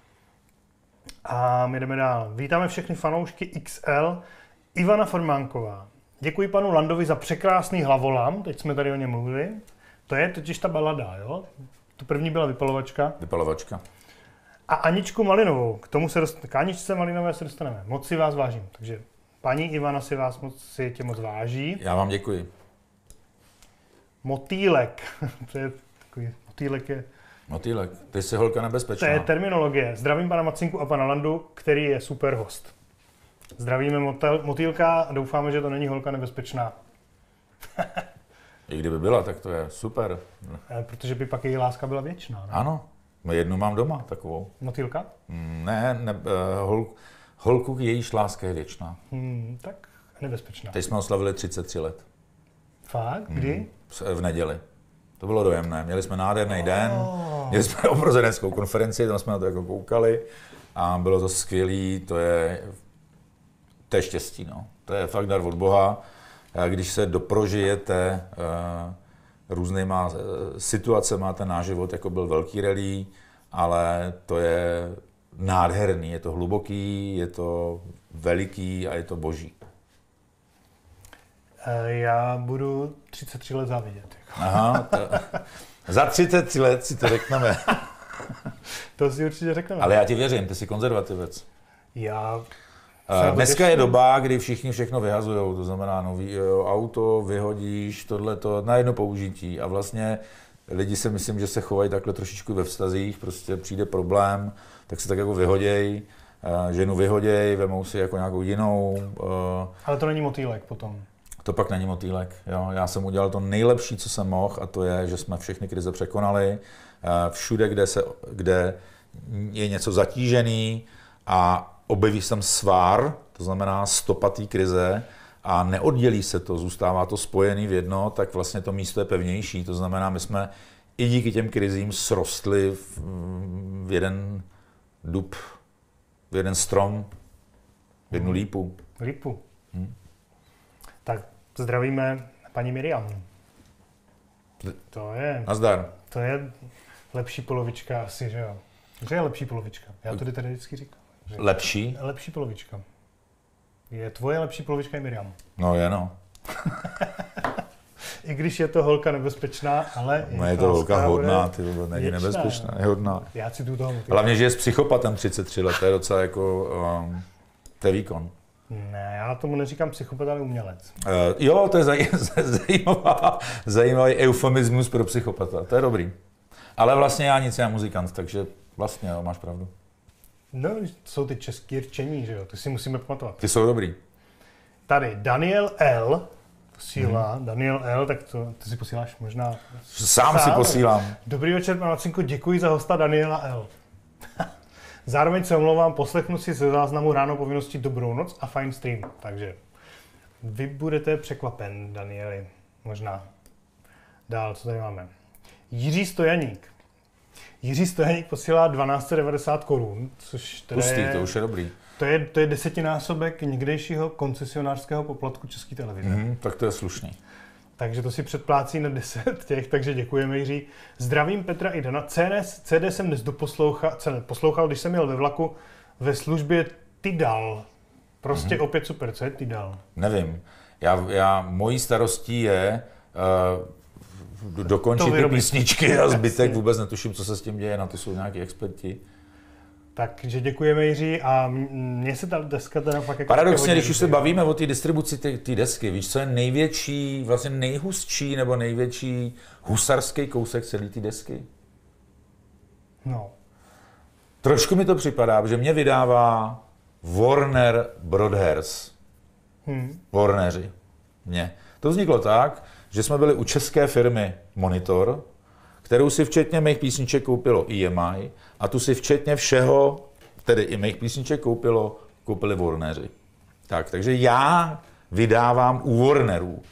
A my jdeme dál. Vítáme všechny fanoušky X L. Ivana Formánková. Děkuji panu Landovi za překrásný hlavolam, teď jsme tady o něm mluvili. To je totiž ta balada, jo? To první byla Vypalovačka. Vypalovačka. A Aničku Malinovou, k tomu se dostaneme, k Aničce Malinové se dostaneme. Moc si vás vážím. Takže paní Ivana si vás moc, si tě moc váží. Já vám děkuji. Motýlek. To je takový, motýlek je... Motýlek, ty jsi holka nebezpečná. To je terminologie. Zdravím pana Macinku a pana Landu, který je super host. Zdravíme motel, motýlka a doufáme, že to není holka nebezpečná. I kdyby byla, tak to je super. Protože by pak její láska byla věčná. Ne? Ano, jednu mám doma takovou. Motýlka? Ne, ne hol, holku jejíž láska je věčná. Hmm, tak nebezpečná. Teď jsme oslavili třicet tři let. Fakt? Kdy? Hmm, v neděli. To bylo dojemné. Měli jsme nádherný oh. den, měli jsme obrozenskou konferenci, tam jsme na to jako koukali a bylo to skvělý, to je, to je štěstí, no. To je fakt dar od Boha. Když se doprožijete uh, různýma uh, situacema, ten náš život jako byl velký rally, ale to je nádherný, je to hluboký, je to veliký a je to boží. Já budu třicet tři let závidět. Aha, to, za třicet tři let si to řekneme. To si určitě řekneme. Ale já ti věřím, ty jsi konzervativec. Já... Dneska je doba, kdy všichni všechno vyhazujou, to znamená nový jo, auto, vyhodíš, tohleto na jedno použití a vlastně lidi si myslím, že se chovají takhle trošičku ve vztazích, prostě přijde problém, tak se tak jako vyhoděj, ženu vyhoděj, vemou si jako nějakou jinou. Ale to není motýlek potom. To pak není motýlek. Jo. Já jsem udělal to nejlepší, co jsem mohl, a to je, že jsme všechny krize překonali. Všude, kde, se, kde je něco zatížený a objeví se tam svár, to znamená stopa té krize, a neoddělí se to, zůstává to spojený v jedno, tak vlastně to místo je pevnější. To znamená, my jsme i díky těm krizím srostli v, v jeden dub, v jeden strom, v jednu lípu. Lípu. Hmm. Tak zdravíme paní Miriam. To je... Nazdar. To je lepší polovička asi, že jo? Že je lepší polovička? Já to tady vždycky říkám. Že lepší? Lepší polovička. Je tvoje lepší polovička je Miriam. No je no. I když je to holka nebezpečná, ale... No je to holka hodná, ty vůbec není nebezpečná, je hodná. Já si tu toho motivu. Hlavně, že je s psychopatem třicet tři let, to je docela jako... Um, To je výkon. Ne, já tomu neříkám psychopat, ale umělec. Uh, jo, to je zaj, zajímavá, zajímavý eufemismus pro psychopata, to je dobrý. Ale vlastně já nic, já muzikant, takže vlastně jo, máš pravdu. No, to jsou ty český rčení, že jo, ty si musíme pamatovat. Ty jsou dobrý. Tady Daniel L. posílá, hmm. Daniel L, tak to ty si posíláš možná... Sám si posílám. Dobrý večer, pane Lacinko, děkuji za hosta Daniela L. Zároveň se omlouvám, poslechnu si ze záznamu ráno povinnosti dobrou noc a fajn stream. Takže vy budete překvapen, Danieli, možná. Dál, co tady máme? Jiří Stojaník. Jiří Stojaník posílá dvanáct set devadesát korun, což teda Pustý, je, to už je dobrý. To je, to je desetinásobek někdejšího koncesionářského poplatku České televize. Mm, tak to je slušný. Takže to si předplácí na deset těch, takže děkujeme, Jiří. Zdravím Petra i Dana. C D, C D jsem dnes doposlouchal, poslouchal, když jsem jel ve vlaku ve službě Tidal. Prostě mm-hmm. opět super, co je Tidal? Nevím. Já, já, mojí starostí je uh, dokončit ty písničky a zbytek vůbec netuším, co se s tím děje, na to jsou nějaký experti. Takže děkujeme, Jiří, a mně se ta deska teda fakt jako... Paradoxně, když už se bavíme o té distribuci té desky, víš, co je největší, vlastně nejhustší nebo největší husarský kousek celé té desky? No. Trošku mi to připadá, že mě vydává Warner Brothers. Hmm. Warneri. Mě. To vzniklo tak, že jsme byli u české firmy Monitor, kterou si včetně mých písniček koupilo E M I a tu si včetně všeho, tedy i mých písniček koupilo, koupili Warneri. Tak, takže já vydávám u Warnerů. Uh,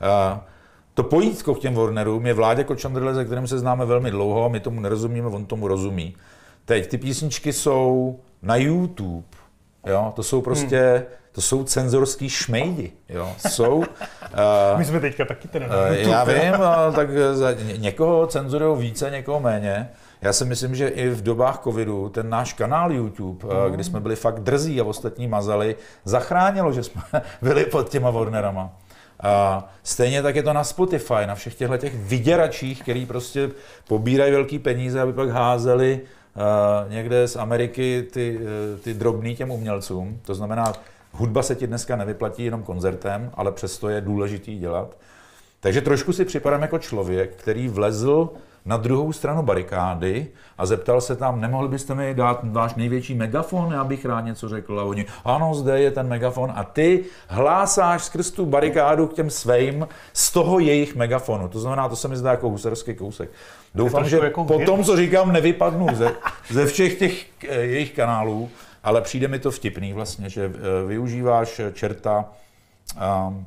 to pojítko k těm Warnerům je Vláďa Kočandrle, se kterým se známe velmi dlouho, my tomu nerozumíme, on tomu rozumí. Teď ty písničky jsou na YouTube, jo? To jsou prostě, hmm. to jsou cenzorský šmejdi, jo? Jsou... Uh, my jsme teďka taky teda na YouTube. Já vím, no, tak za někoho cenzurujou více, někoho méně. Já si myslím, že i v dobách covidu ten náš kanál YouTube, hmm. kdy jsme byli fakt drzí a ostatní mazali, zachránilo, že jsme byli pod těma Warnerama. A stejně tak je to na Spotify, na všech těchto těch vyděračích, který prostě pobírají velký peníze, aby pak házeli uh, někde z Ameriky ty, uh, ty drobný těm umělcům. To znamená, hudba se ti dneska nevyplatí jenom koncertem, ale přesto je důležitý dělat. Takže trošku si připadám jako člověk, který vlezl na druhou stranu barikády a zeptal se tam, nemohli byste mi dát váš největší megafon, já bych rád něco řekl. A oni, ano, zde je ten megafon a ty hlásáš skrz tu barikádu k těm svým z toho jejich megafonu. To znamená, to se mi zdá jako husarský kousek. Doufám, že jako po tom, co říkám, nevypadnu ze, ze všech těch jejich kanálů, ale přijde mi to vtipný vlastně, že využíváš čerta, um,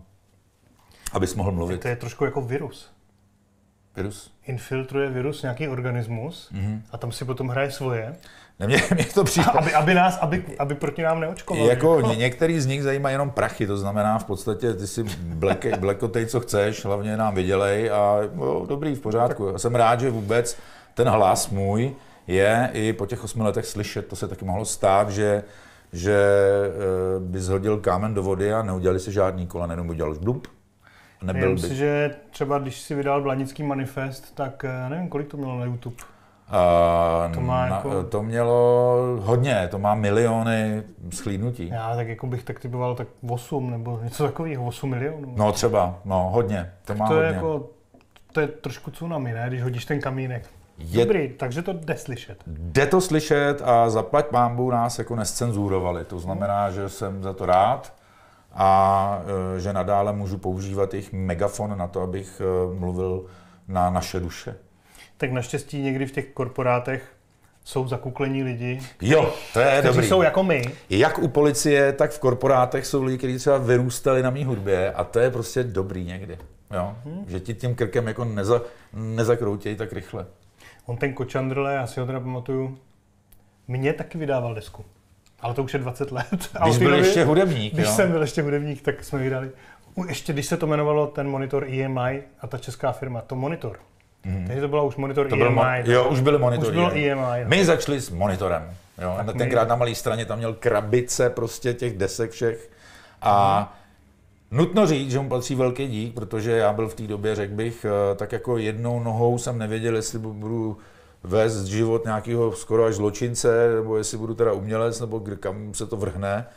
abys mohl mluvit. To je trošku jako virus. Virus? Infiltruje virus nějaký organismus mm-hmm. a tam si potom hraje svoje. Ne, mě, mě to přijde... Aby, aby, nás, aby, aby proti nám neočkovali. Jako ně, některý z nich zajímají jenom prachy, to znamená v podstatě ty si blekotej, co chceš, hlavně nám vydělej a no, dobrý, v pořádku. Já jsem rád, že vůbec ten hlas můj je i po těch osmi letech slyšet. To se taky mohlo stát, že, že bys hodil kámen do vody a neudělali si žádný kola, jenom udělal blump. Nebyl Myslím by. si, že třeba když si vydal Blanický manifest, tak nevím, kolik to mělo na YouTube. Uh, to, má na, jako... to mělo hodně, to má miliony shlídnutí. Já tak jako bych tak typoval tak osm nebo něco takového, osm milionů. No třeba, no hodně, to tak má to hodně. Je jako, to je trošku tsunami, ne, když hodíš ten kamínek. Je... Dobrý, takže to jde slyšet. Jde to slyšet a zaplať pánbůh nás jako nescenzurovali, to znamená, že jsem za to rád. A že nadále můžu používat jejich megafon na to, abych mluvil na naše duše. Tak naštěstí někdy v těch korporátech jsou zakuklení lidi, jo, to je kteří dobrý. jsou jako my. Jak u policie, tak v korporátech jsou lidi, kteří třeba vyrůstali na mý hudbě a to je prostě dobrý někdy. Jo? Hmm. Že ti tím krkem jako neza, nezakroutějí tak rychle. On ten Kočandrle, já si ho teda pamatuju, mě taky vydával desku. Ale to už je dvacet let. Když byl ještě hudebník, Když jo? jsem byl ještě hudebník, tak jsme vydali. Ještě když se to jmenovalo ten Monitor E M I a ta česká firma, to Monitor. Mm. Takže to byla už Monitor to E M I. Mo- jo, už byly Monitory. Už bylo E M I. My začali s Monitorem. Jo? Na tenkrát my... na malé straně tam měl krabice prostě těch desek všech. A mm. nutno říct, že mu patří velký dík, protože já byl v té době, řekl bych, tak jako jednou nohou jsem nevěděl, jestli budu vést život nějakého skoro až zločince, nebo jestli budu teda umělec, nebo kam se to vrhne.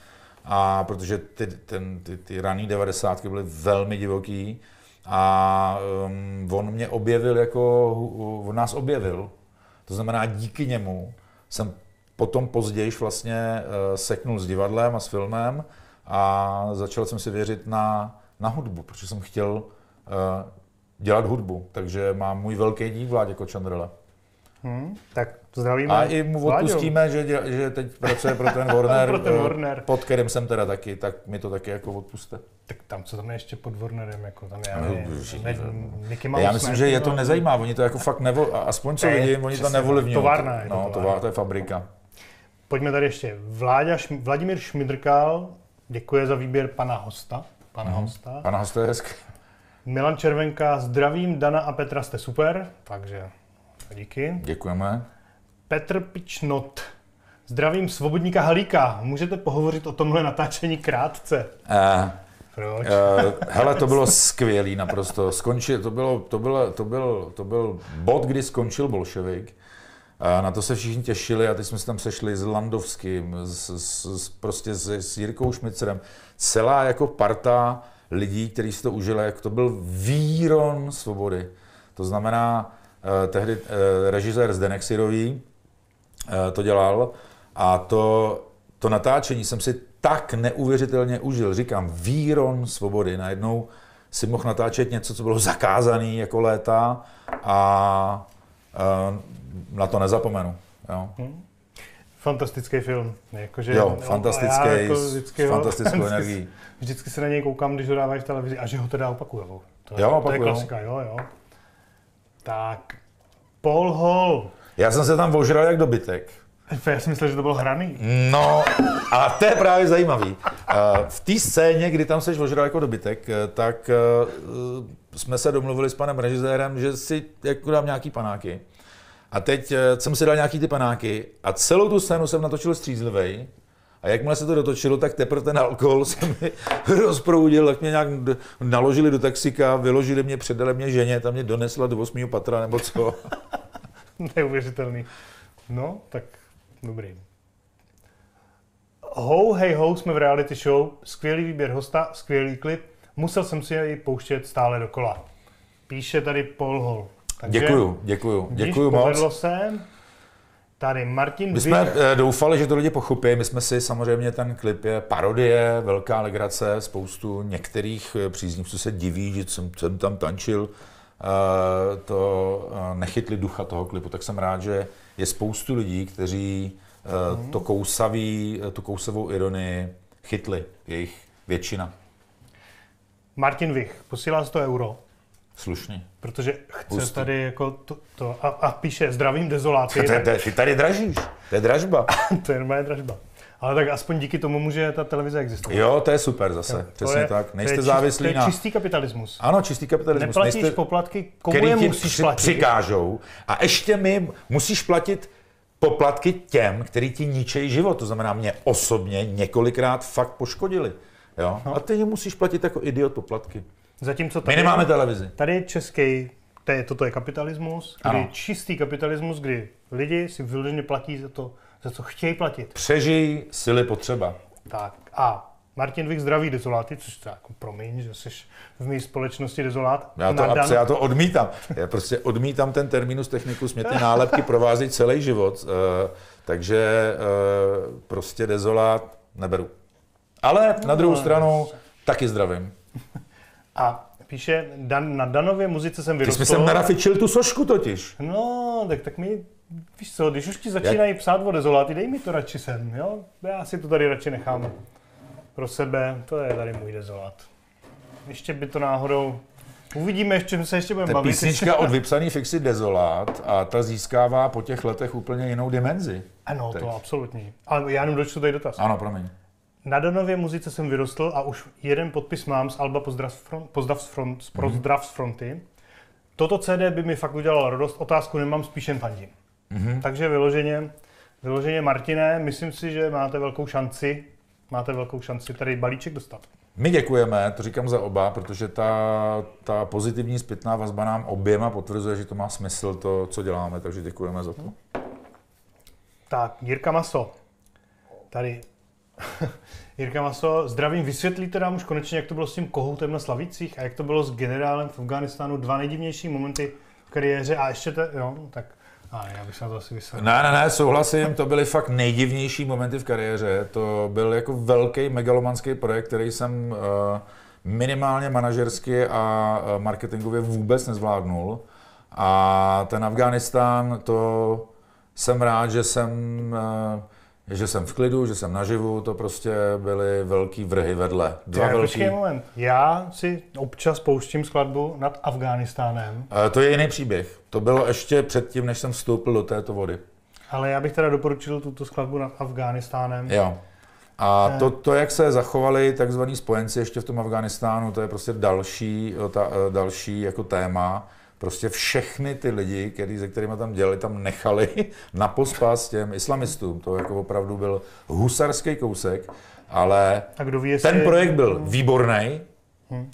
a protože ty, ten, ty, ty raný devadesátky byly velmi divoký a um, on mě objevil jako, on nás objevil, to znamená díky němu jsem potom později vlastně uh, seknul s divadlem a s filmem a začal jsem si věřit na, na hudbu, protože jsem chtěl uh, dělat hudbu, takže mám můj velký dík Vládě Kočandrle. Hmm, tak zdravíme. A i mu odpustíme, že, děla, že teď pracuje pro ten Warner, pro ten Warner, pod kterým jsem teda taky, tak mi to taky jako odpuste. Tak tam, co tam je ještě pod Warnerem, jako tam je, no, je, je, je Mickey Mouse. Já myslím, že je to nezajímá, oni to jako fakt nevo, aspoň co vidím, oni to nevolivňují. Továrna je to, no, továrna. To je fabrika. Pojďme tady ještě. Vláďa, Vladimír Šmidrkal, děkuje za výběr pana hosta. Pana hmm. hosta. Pana hosta je hezky. Milan Červenka, zdravím, Dana a Petra, jste super, takže díky. Děkujeme. Petr Pičnot, zdravím Svobodníka Halíka, můžete pohovořit o tomhle natáčení krátce? Uh, Proč? Uh, hele, to bylo skvělý naprosto. Skončil, to, bylo, to, bylo, to, byl, to byl bod, kdy skončil bolševik. Uh, na to se všichni těšili a teď jsme se tam sešli s Landovským, s, s, s, prostě s, s Jirkou Šmicerem. Celá jako parta lidí, kteří si to užili, jako to byl výron svobody. To znamená, uh, tehdy uh, režisér Zdeněk Syrový uh, to dělal a to, to natáčení jsem si tak neuvěřitelně užil. Říkám, výron svobody. Najednou si mohl natáčet něco, co bylo zakázané jako léta a uh, na to nezapomenu. Jo. Hmm. Fantastický film. Jakože, jo, fantastický, jako s fantastickou energií. Vždycky se na něj koukám, když ho dávají v televizi a že ho teda opakujou. To, jo, to je klasika, jo, jo. Tak, Paul Hall. Já jsem se tam ožral jak dobytek. Já si myslel, že to bylo hraný. No, a to je právě zajímavý. V té scéně, kdy tam seš ožral jako dobytek, tak jsme se domluvili s panem režisérem, že si jako dám nějaký panáky. A teď jsem si dal nějaký ty panáky a celou tu scénu jsem natočil střízlivej. A jakmile se to dotočilo, tak teprve ten alkohol se mi rozproudil, tak mě nějak naložili do taxika, vyložili mě, předali mě ženě, tam mě donesla do osmého patra nebo co. Neuvěřitelný. No, tak dobrý. Ho, hej, ho, jsme v reality show, skvělý výběr hosta, skvělý klip, musel jsem si jej pouštět stále dokola. Píše tady Paul Hall. Takže, děkuju, děkuju, děkuju moc. Povedlo se. Tady Martin My jsme Vy... doufali, že to lidi pochopí, my jsme si samozřejmě, ten klip je parodie, velká legrace, spoustu některých příznivců se diví, že jsem, jsem tam tančil, to nechytli ducha toho klipu, tak jsem rád, že je spoustu lidí, kteří hmm. to kousaví, tu kousavou ironii chytli, jejich většina. Martin Vich posílá sto euro. Slušně. Protože chce Pustý. tady jako to, to a, a píše zdravím dezoláty. Ty tady dražíš, to je dražba. To je normálně dražba. Ale tak aspoň díky tomu může ta televize existovat. Jo, to je super zase, jo, přesně je, tak. Nejste závislí na... To je čistý kapitalismus. Ano, čistý kapitalismus. Neplatíš Nejste... poplatky, komu je musíš při, platit. přikážou a ještě mi musíš platit poplatky těm, který ti ničejí život. To znamená, mě osobně několikrát fakt poškodili. Jo? No. A ty musíš platit jako idiot poplatky. Zatímco tady, my nemáme televizi. Tady je český, tady, toto je kapitalismus, kdy ano. čistý kapitalismus, kdy lidi si vyloženě platí za to, za co chtějí platit. Přežij, síly potřeba. Tak a Martin Vich zdraví dezoláty, což to jako promiň, že jsi v mé společnosti dezolát. Já to, Dan... já to odmítám. Já prostě odmítám ten terminus technicus, mě ty nálepky provázejí celý život, uh, takže uh, prostě dezolát neberu. Ale na druhou no, stranu taky zdravím. A píše, Dan, na Danově muzice jsem vyrostl. Ty jsi mi sem narafičil tu sošku totiž. No, tak, tak mi, víš co, když už ti začínají Jak? psát o dezoláty, dej mi to radši sem, jo? Já si to tady radši nechám pro sebe, to je tady můj dezolát. Ještě by to náhodou, uvidíme, ještě se ještě budeme bavit. Písnička od vypsaný Fixy dezolát a ta získává po těch letech úplně jinou dimenzi. Ano, teď. To absolutně. Ale já jenom dočtu tady dotaz. Ano, promiň. Na Danově muzice jsem vyrostl a už jeden podpis mám z alba Pozdrav z, front, pozdrav z, front, z, pozdrav z fronty. Toto C D by mi fakt udělalo radost, otázku nemám, spíš jen fandím. Mm-hmm. Takže vyloženě, vyloženě Martine, myslím si, že máte velkou šanci, máte velkou šanci tady balíček dostat. My děkujeme, to říkám za oba, protože ta, ta pozitivní zpětná vazba nám oběma potvrzuje, že to má smysl, to, co děláme, takže děkujeme za to. Tak, Jirka Maso, tady Jirka Maso, zdravím, vysvětlíte nám už konečně, jak to bylo s tím kohoutem na Slavících a jak to bylo s generálem v Afghánistánu, dva nejdivnější momenty v kariéře a ještě to, jo, tak a já bych se na to asi vysvětlil. Ne, ne, ne, souhlasím, to byly fakt nejdivnější momenty v kariéře, to byl jako velký megalomanský projekt, který jsem uh, minimálně manažersky a marketingově vůbec nezvládnul a ten Afghánistán, to jsem rád, že jsem uh, že jsem v klidu, že jsem naživu, to prostě byly velký vrhy vedle. Dva Tě, velký... Počkej moment, já si občas pouštím skladbu nad Afghánistánem. E, to je jiný příběh. To bylo ještě předtím, než jsem vstoupil do této vody. Ale já bych teda doporučil tuto skladbu nad Afghánistánem. Jo. A to, to, jak se zachovali takzvaní spojenci ještě v tom Afghánistánu, to je prostě další, ta, další jako téma. Prostě všechny ty lidi, který, se kterými tam dělali, tam nechali na pospas těm islamistům. To jako opravdu byl husarský kousek, ale a kdo ví, ten jestli... projekt byl výborný, hmm.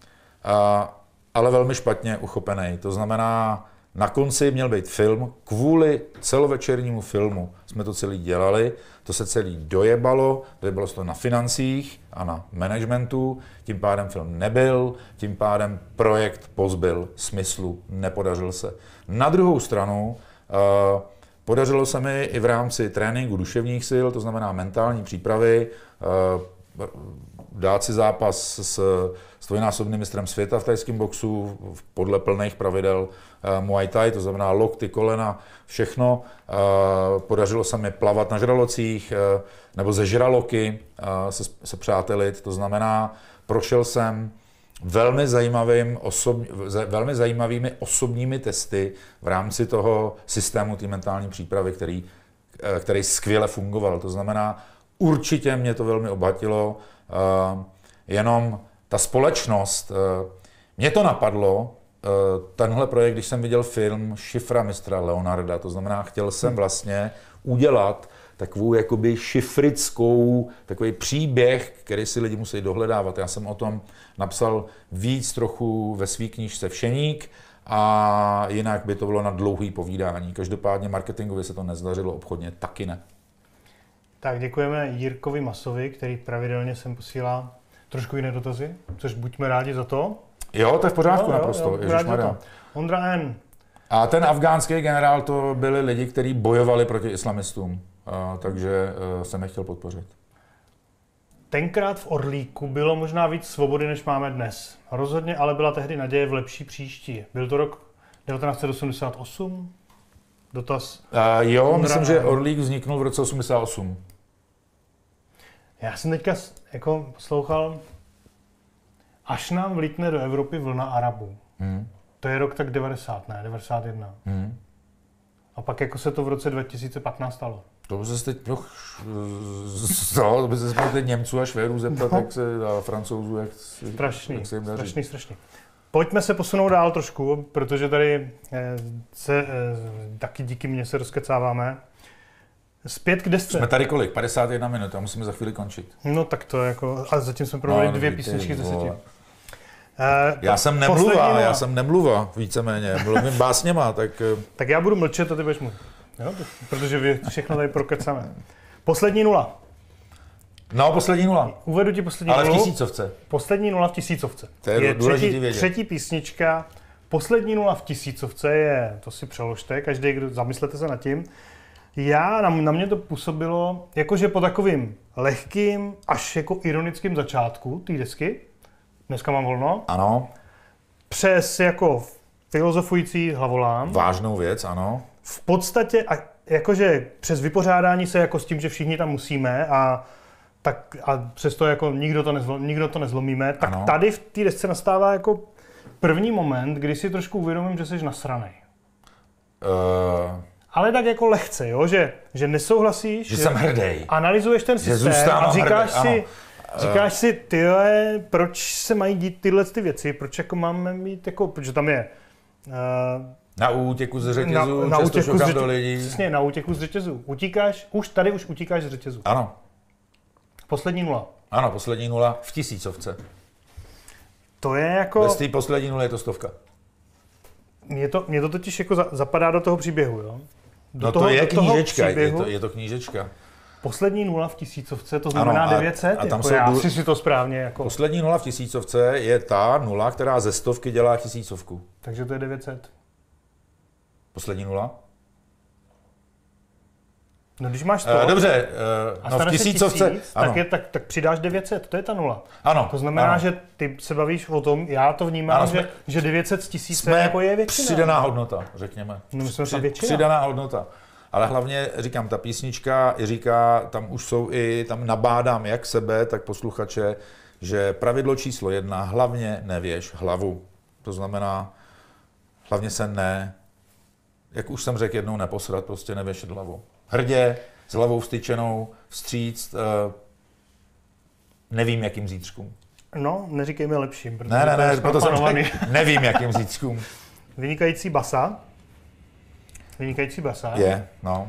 ale velmi špatně uchopený. To znamená, na konci měl být film, kvůli celovečernímu filmu jsme to celý dělali, to se celý dojebalo, dojebalo se to na financích a na managementu, tím pádem film nebyl, tím pádem projekt pozbyl smyslu, nepodařil se. Na druhou stranu, uh, podařilo se mi i v rámci tréninku duševních sil, to znamená mentální přípravy, uh, dát si zápas s, s dvojnásobným mistrem světa v thajském boxu podle plných pravidel uh, Muay Thai, to znamená lokty, kolena, všechno. Uh, podařilo se mi plavat na žralocích uh, nebo ze žraloky uh, se, se přátelit, to znamená, prošel jsem velmi, zajímavým osob, velmi zajímavými osobními testy v rámci toho systému té mentální přípravy, který, který skvěle fungoval. To znamená, určitě mě to velmi obohatilo, uh, jenom ta společnost, uh, mě to napadlo, uh, tenhle projekt, když jsem viděl film Šifra mistra Leonarda, to znamená, chtěl jsem vlastně udělat takovou jakoby šifrickou, takový příběh, který si lidi musí dohledávat. Já jsem o tom napsal víc trochu ve svý knížce Všeník a jinak by to bylo na dlouhý povídání. Každopádně marketingově se to nezdařilo, obchodně taky ne. Tak děkujeme Jirkovi Masovi, který pravidelně sem posílá trošku jiné dotazy, což buďme rádi za to. Jo, to je v pořádku jo, naprosto. Jo, jo, Ondra N. A ten afgánský generál, to byli lidi, kteří bojovali proti islamistům, a, takže a, jsem je chtěl podpořit. Tenkrát v Orlíku bylo možná víc svobody, než máme dnes. Rozhodně ale byla tehdy naděje v lepší příští. Byl to rok devatenáct set osmdesát osm? Dotaz. A, jo, Ondra myslím, N. že Orlík vzniknul v roce osmdesát osm. Já jsem teďka jako poslouchal, až nám vlítne do Evropy vlna Arabů. Hmm. To je rok tak devadesát, ne? devadesát jedna. Hmm. A pak jako se to v roce dva tisíce patnáct stalo. To by se teď, no, to by se teď Němců a Švédů zeptat, no. jak se, a Francouzů, jak, strašný, jak se jim daří. Strašný, strašný. Pojďme se posunout dál trošku, protože tady se taky díky mně se rozkecáváme. Zpět k desce. Jsme tady kolik? padesát jedna minut a musíme za chvíli končit. No tak to jako, a zatím jsme provedli no, dvě písničky ze deseti. Uh, já jsem nemluva, já jsem nemluva, víceméně, mluvím básněma, tak... Tak já budu mlčet a ty budeš mluvit, jo? Protože vy všechno tady prokecáme. Poslední nula. No, poslední nula. Uvedu ti poslední Ale nulu. v tisícovce. Poslední nula v tisícovce. To je, je třetí, třetí písnička. Poslední nula v tisícovce je, to si přeložte, každý, kdo zamyslete se nad tím. Já, na, na mě to působilo, jakože po takovým lehkým, až jako ironickým začátku té desky, dneska mám volno, ano. Přes jako filozofující hlavolám. Vážnou věc, ano. V podstatě, a jakože přes vypořádání se jako s tím, že všichni tam musíme a, tak, a přesto jako nikdo to, nezlo, nikdo to nezlomíme, tak ano. Tady v té desce nastává jako první moment, kdy si trošku uvědomím, že jsi nasranej. Uh... Ale tak jako lehce, jo? Že, že nesouhlasíš, že, že jsem hrdý. Analyzuješ ten systém a říkáš hrdý, si, říkáš si, tyhle, proč se mají dít tyhle ty věci, proč jako máme mít, jako, protože tam je... Uh, na útěku z řetězu, na, na často šokám řetě, do lidí. Přesně, na útěku z řetězu. Utíkáš, už tady už utíkáš z řetězu. Ano. Poslední nula. Ano, poslední nula v tisícovce. To je jako... Bez té poslední nuly je to stovka. Mně to, mě to totiž jako za, zapadá do toho příběhu, jo? Do no toho, to je do knížečka, příběhu, je to, je to knížečka. Poslední nula v tisícovce, to znamená ano, a, devět set, a tam jako jsou já dů... si si to správně jako... Poslední nula v tisícovce je ta nula, která ze stovky dělá tisícovku. Takže to je devět set. Poslední nula? No když máš sto, Uh, dobře, uh, no v tisícovce, tisíc, tak, je, tak, tak přidáš devět set, to je ta nula. Ano. To znamená, ano. že ty se bavíš o tom, já to vnímám, ano, že, jsme, že devět set z tisíce jsme jako je většina. Přidaná hodnota, řekněme. No, my jsme Při, většina. Přidaná hodnota. Ale hlavně říkám, ta písnička říká, tam už jsou i, tam nabádám jak sebe, tak posluchače, že pravidlo číslo jedna, hlavně nevěš hlavu. To znamená, hlavně se ne, jak už jsem řekl jednou, neposrat, prostě nevěšet hlavu. Hrdě, s hlavou vstyčenou, vstříc, uh, nevím jakým zítřkům. No, neříkej mi lepším, protože ne, ne, to je ne, proto jsem zprofanovaný. řekl, nevím jakým zítřkům. Vynikající basa. Vynikající basa. Je, no.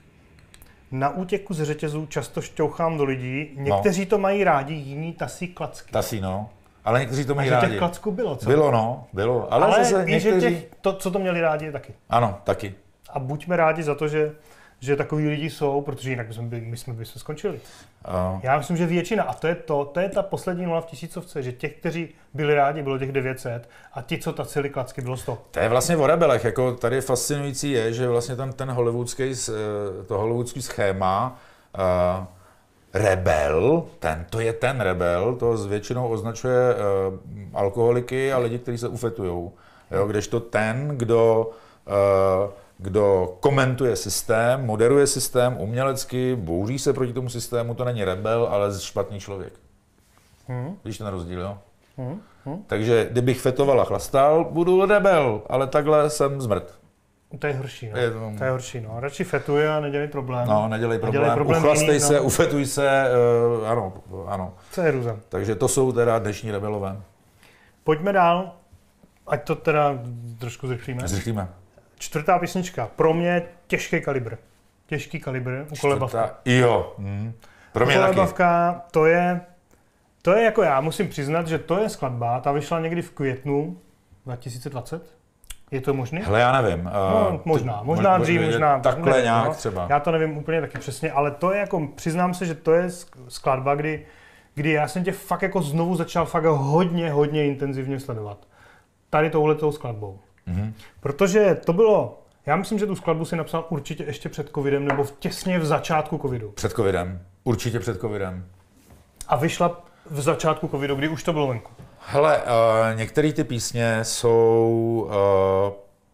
Na útěku z řetězů často šťouchám do lidí. Někteří no. to mají rádi, jiní tasí klacky. Tasí, no. Ale někteří to mají rádi. rádi. těch klacků bylo, co? Bylo, no. Bylo. Ale, Ale zase i, někteří... že těch, to, co to měli rádi, je taky. Ano, taky. A buďme rádi za to, že, že takový lidi jsou, protože jinak bychom, byli, my jsme, bychom skončili. Uh. Já myslím, že většina, a to je to, to je ta poslední nula v tisícovce, že těch, kteří byli rádi, bylo těch devět set a ti, co tacili klacky, bylo sto. To je vlastně o rebelech. Jako tady fascinující je, že vlastně ten, ten hollywoodský, to hollywoodský schéma uh, rebel, ten, to je ten rebel, to s většinou označuje uh, alkoholiky a lidi, kteří se ufetujou. Jo, kdežto ten, kdo, uh, kdo komentuje systém, moderuje systém umělecky, bouří se proti tomu systému, to není rebel, ale špatný člověk. Hmm. Víš ten rozdíl, jo? Hmm. Hmm. Takže kdybych fetoval a chlastal, budu rebel, ale takhle jsem zmrt. To je horší, no. Je to... to je horší, no. Radši fetuje a nedělej problém. No, nedělej problém, nedělej problém uchlastej jiný, se, no. ufetuj se, uh, ano, ano. Co je růzem. Takže to jsou teda dnešní rebelové. Pojďme dál, ať to teda trošku zrychlíme. Zrychlíme. Čtvrtá písnička, pro mě těžký kalibr. Těžký kalibr, Ukolebavka. Jo, hm. Pro mě Ukolebavka, to je, to je jako já, musím přiznat, že to je skladba, ta vyšla někdy v květnu dva tisíce dvacet. Je to možné? Hele, já nevím. No, možná, možná dřív, možná. Takhle nevím, nějak no. třeba. Já to nevím úplně taky přesně, ale to je jako, přiznám se, že to je skladba, kdy, kdy já jsem tě fakt jako znovu začal fakt hodně, hodně intenzivně sledovat. Tady touhletou skladbou. Mm-hmm. Protože to bylo, já myslím, že tu skladbu si napsal určitě ještě před covidem, nebo těsně v začátku covidu. Před covidem, určitě před covidem. A vyšla v začátku covidu, kdy už to bylo venku. Hele, uh, některé ty písně jsou uh,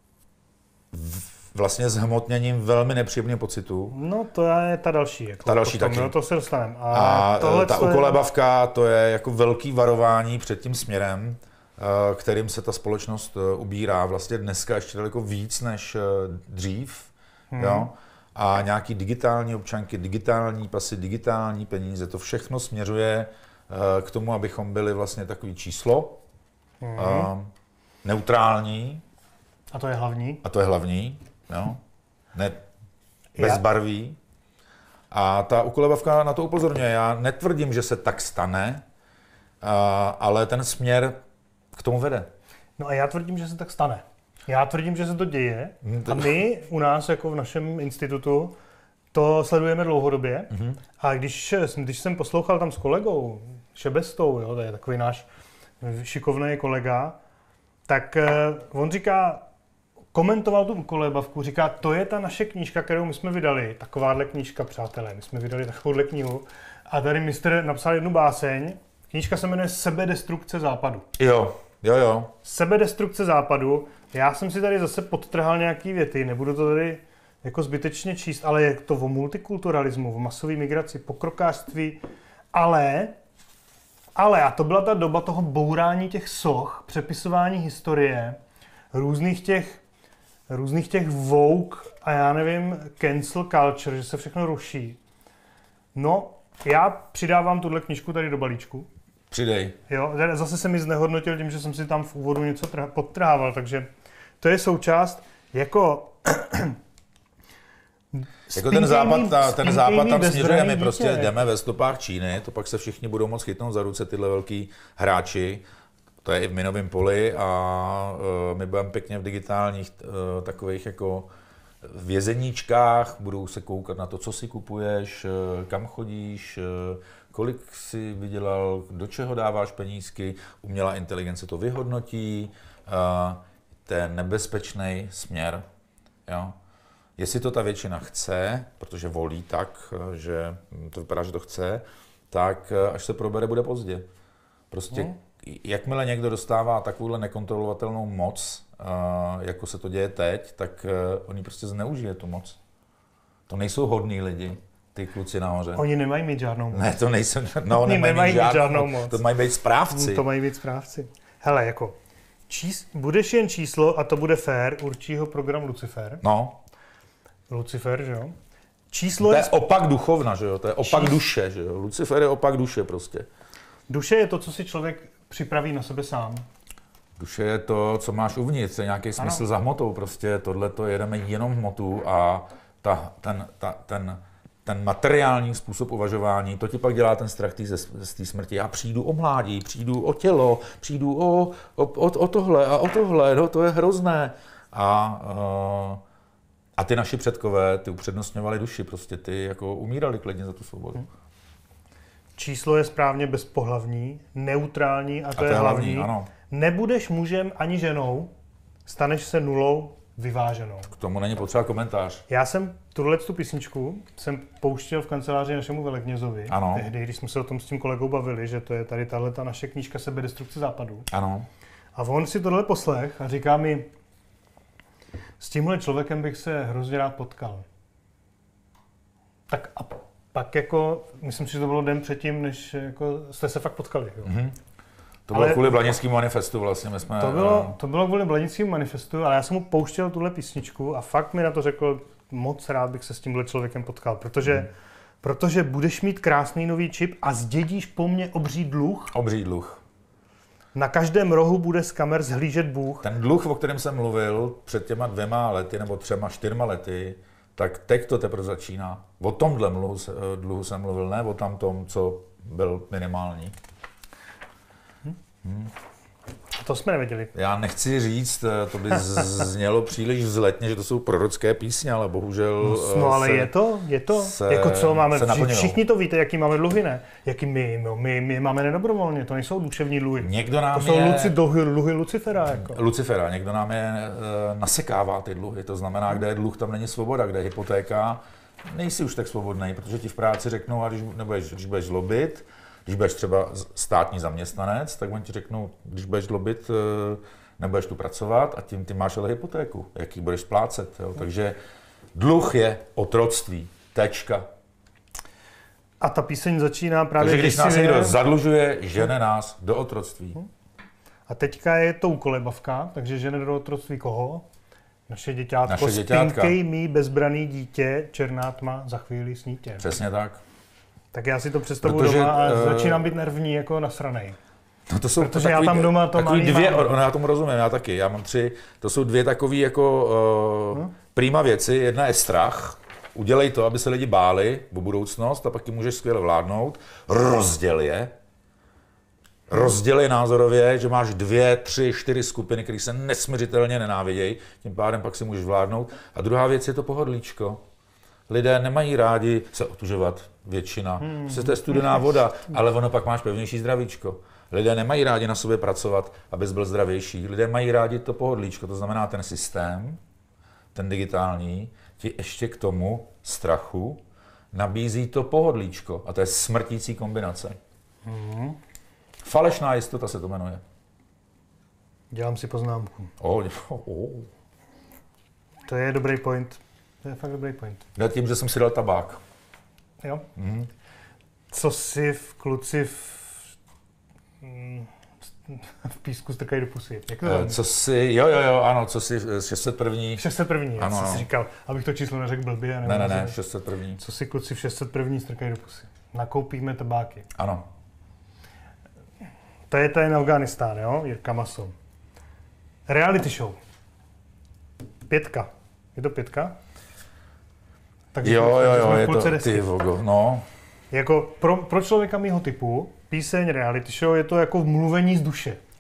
vlastně zhmotněním velmi nepříjemného pocitu. No to je ta další. Jako ta další potom, taky. No, to se dostaneme. A, A ta je... ukolebavka, to je jako velký varování před tím směrem, uh, kterým se ta společnost uh, ubírá. Vlastně dneska ještě daleko víc než uh, dřív. Hmm. Jo? A nějaký digitální občanky, digitální pasy, digitální peníze, to všechno směřuje k tomu, abychom byli vlastně takový číslo, mm. uh, neutrální. A to je hlavní. A to je hlavní, jo. Ne, bezbarví. A ta ukolebavka na to upozorňuje. Já netvrdím, že se tak stane, uh, ale ten směr k tomu vede. No a já tvrdím, že se tak stane. Já tvrdím, že se to děje. Hmm, to... A my u nás, jako v našem institutu, to sledujeme dlouhodobě. Mm-hmm. A když, když jsem poslouchal tam s kolegou, Šebestou, jo, to je takový náš šikovný kolega, tak uh, on říká, komentoval tu ukolebavku, říká, to je ta naše knížka, kterou my jsme vydali, takováhle knížka, přátelé, my jsme vydali takovouhle knihu. A tady mistr napsal jednu báseň, knížka se jmenuje Sebedestrukce západu. Jo, jo, jo. Sebedestrukce západu, já jsem si tady zase podtrhal nějaký věty, nebudu to tady jako zbytečně číst, ale je to o multikulturalismu, o masové migraci, pokrokářství, ale, ale a to byla ta doba toho bourání těch soch, přepisování historie, různých těch, různých těch woke a já nevím, cancel culture, že se všechno ruší. No, já přidávám tuhle knížku tady do balíčku. Přidej. Jo, zase jsem mi znehodnotil tím, že jsem si tam v úvodu něco podtrhával, takže to je součást, jako... Jako ten západ, ta, ten západ tam směřuje, my prostě dítě. Jdeme ve stopách Číny, to pak se všichni budou moc chytnout za ruce tyhle velký hráči, to je i v minovém poli a uh, my budeme pěkně v digitálních uh, takových jako v vězeníčkách, budou se koukat na to, co si kupuješ, kam chodíš, kolik si vydělal, do čeho dáváš penízky, umělá inteligence to vyhodnotí, to je nebezpečný směr. Jo? Jestli to ta většina chce, protože volí tak, že to vypadá, že to chce, tak až se probere, bude pozdě. Prostě no. Jakmile někdo dostává takovouhle nekontrolovatelnou moc, jako se to děje teď, tak oni prostě zneužije tu moc. To nejsou hodní lidi, ty kluci nahoře. Oni nemají mít žádnou moc. Ne, to nejsou, no, oni nemají, nemají mít žádnou, žádnou moc. To mají být správci. To mají být správci. Hele, jako, čís, budeš jen číslo a to bude fér, určí ho program Lucifer. No. Lucifer, že jo? Číslo to je, je opak duchovna, že jo? To je opak Čís... duše, že jo? Lucifer je opak duše prostě. Duše je to, co si člověk připraví na sebe sám. Duše je to, co máš uvnitř, je nějaký smysl ano. za hmotou, prostě tohleto jedeme jenom hmotu a ta, ten, ta, ten, ten materiální způsob uvažování, to ti pak dělá ten strach tý, z té smrti. Já přijdu o mládí, přijdu o tělo, přijdu o, o, o, o tohle a o tohle, no, to je hrozné. A, uh, a ty naši předkové, ty upřednostňovali duši, prostě ty jako umírali klidně za tu svobodu. Hmm. Číslo je správně bezpohlavní, neutrální a to, a to je, je hlavní. hlavní ano. Nebudeš mužem ani ženou, staneš se nulou vyváženou. K tomu není potřeba komentář. Já jsem tuhle tu písničku jsem pouštěl v kanceláři našemu veleknězovi. Ano. Tehdy, když jsme se o tom s tím kolegou bavili, že to je tady tahle ta naše knížka Sebedestrukce západu. Ano. A on si tohle poslech a říká mi, s tímhle člověkem bych se hrozně rád potkal. Tak a pak jako, myslím si, že to bylo den předtím, než jako jste se fakt potkali. Jo? Mm-hmm. To bylo ale kvůli Blanickému manifestu vlastně. My jsme, to, bylo, to bylo kvůli Blanickému manifestu, ale já jsem mu pouštěl tuhle písničku a fakt mi na to řekl, moc rád bych se s tímhle člověkem potkal, protože, mm. protože budeš mít krásný nový čip a zdědíš po mně obří dluh. Obří dluh. Na každém rohu bude z kamer zhlížet Bůh. Ten dluh, o kterém jsem mluvil před těma dvěma lety nebo třema, čtyřma lety, tak teď to teprve začíná. O tomhle mluhu, dluhu jsem mluvil, ne o tam tom, co byl minimální. Hm? Hmm. To jsme nevěděli. Já nechci říct, to by znělo příliš vzletně, že to jsou prorocké písně, ale bohužel No ale se, je to, je to. Se, jako co máme, všichni to víte, jaký máme dluhy, ne? Jaký my, no, my, my máme nedobrovolně, to nejsou duševní dluhy. Někdo nám to jsou je, luci, dluhy, dluhy Lucifera. Jako. Lucifera, někdo nám je nasekává ty dluhy, to znamená, kde je dluh, tam není svoboda, kde je hypotéka, nejsi už tak svobodný, protože ti v práci řeknou, a když, nebudeš, když budeš zlobit, když budeš třeba státní zaměstnanec, tak oni ti řeknou, když budeš zlobit, nebudeš tu pracovat a tím ty máš ale hypotéku, jaký budeš splácet. Jo? Takže dluh je otroctví. Tečka. A ta píseň začíná právě... Takže když nás někdo zadlužuje, žene nás do otroctví. A teďka je to kolebavka, takže žene do otroctví koho? Naše děťátko. Naše děťátka. Spinkej mý bezbraný dítě, černá tma, za chvíli snítě. Přesně tak. Tak já si to představuji doma a uh, začínám být nervní jako nasranej. No to jsou Protože takový, já tam doma to takový dvě, mám. já tomu rozumím, já taky, já mám tři, to jsou dvě takové jako uh, hmm? prima věci, jedna je strach, udělej to, aby se lidi báli o budoucnost a pak ti můžeš skvěle vládnout, rozděl je, rozděl je názorově, že máš dvě, tři, čtyři skupiny, které se nesmiřitelně nenávidějí, tím pádem pak si můžeš vládnout a druhá věc je to pohodlíčko. Lidé nemají rádi se otužovat, většina. Hmm. To je studená voda, ale ono pak máš pevnější zdravíčko. Lidé nemají rádi na sobě pracovat, abys byl zdravější. Lidé mají rádi to pohodlíčko, to znamená ten systém, ten digitální, ti ještě k tomu strachu nabízí to pohodlíčko. A to je smrtící kombinace. Hmm. Falešná jistota se to jmenuje. Dělám si poznámku. Oh, oh, oh. To je dobrý point. To je fakt dobrý point. Já tím, že jsem si dal tabák. Jo. Mm. Co si v kluci v, v písku strkají do pusy? Jak to uh, co si, jo, jo, jo, ano, co si šest set jedna. šest set jedna, ano, já ano. jsem si říkal, abych to číslo neřekl blbě. Ne, ne, ne, šest set jedna. Co si kluci v šest set jedna strkají do pusy? Nakoupíme tabáky. Ano. To je ten Afghánistán, jo, Jirka Maso. Reality show. Pětka. Je to pětka? Takže jo, jo, jo, je to ty vogo, no. Jako pro, pro člověka mýho typu, píseň, reality show, je to jako mluvení z duše.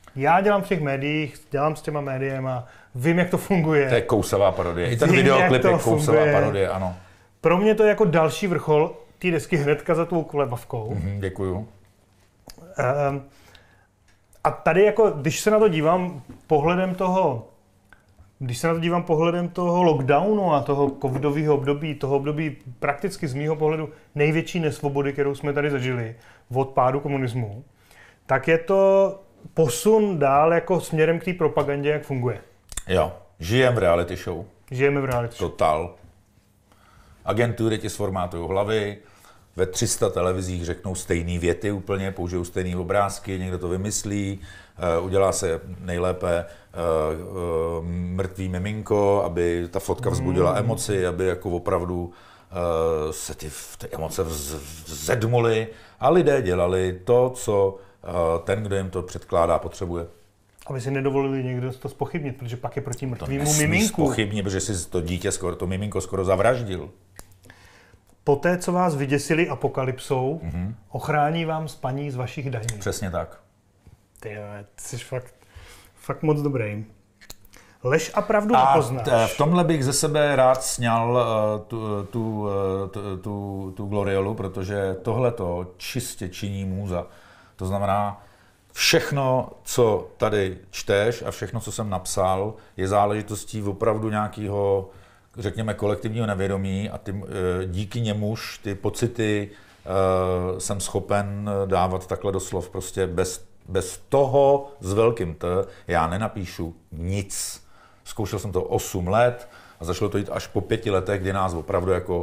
Já dělám v těch médiích, dělám s těma médiema, vím, jak to funguje. To je kousavá parodie. I ten Vím, videoklip je jak to kousavá funguje. parodie, ano. Pro mě to je jako další vrchol té desky hnedka za tou kolebavkou. Mhm, děkuju. Um, a tady jako, když se na to dívám pohledem toho, když se na to dívám pohledem toho lockdownu a toho covidového období, toho období prakticky z mýho pohledu největší nesvobody, kterou jsme tady zažili od pádu komunismu, tak je to posun dál jako směrem k té propagandě, jak funguje. Jo, žijem v reality show. Žijeme v reality show. Total. Agentury ti sformátují hlavy, ve tři sta televizích řeknou stejné věty úplně, použijou stejné obrázky, někdo to vymyslí, uh, udělá se nejlépe uh, uh, mrtvý miminko, aby ta fotka vzbudila emoci, aby jako opravdu uh, se ty, ty emoce vz, vzedmuly a lidé dělali to, co uh, ten, kdo jim to předkládá, potřebuje. Aby si nedovolili někdo to zpochybnit, protože pak je proti mrtvýmu To miminku. zpochybnit, protože si to dítě skoro, to miminko skoro zavraždil. Poté, co vás vyděsili apokalypsou, Mhm. ochrání vám spaní z vašich daní. Přesně tak. Ty jo, ty jsi fakt, fakt moc dobrý. Lež a pravdu A nepoznáš. t- v tomhle bych ze sebe rád sňal uh, tu, tu, uh, tu, tu, tu gloriolu, protože tohle to čistě činí můza. To znamená, všechno, co tady čteš a všechno, co jsem napsal, je záležitostí opravdu nějakého, řekněme, kolektivního nevědomí a ty, díky němuž ty pocity uh, jsem schopen dávat takhle do slov. Prostě bez, bez toho s velkým T já nenapíšu nic. Zkoušel jsem to osm let a začalo to jít až po pěti letech, kdy nás opravdu jako uh,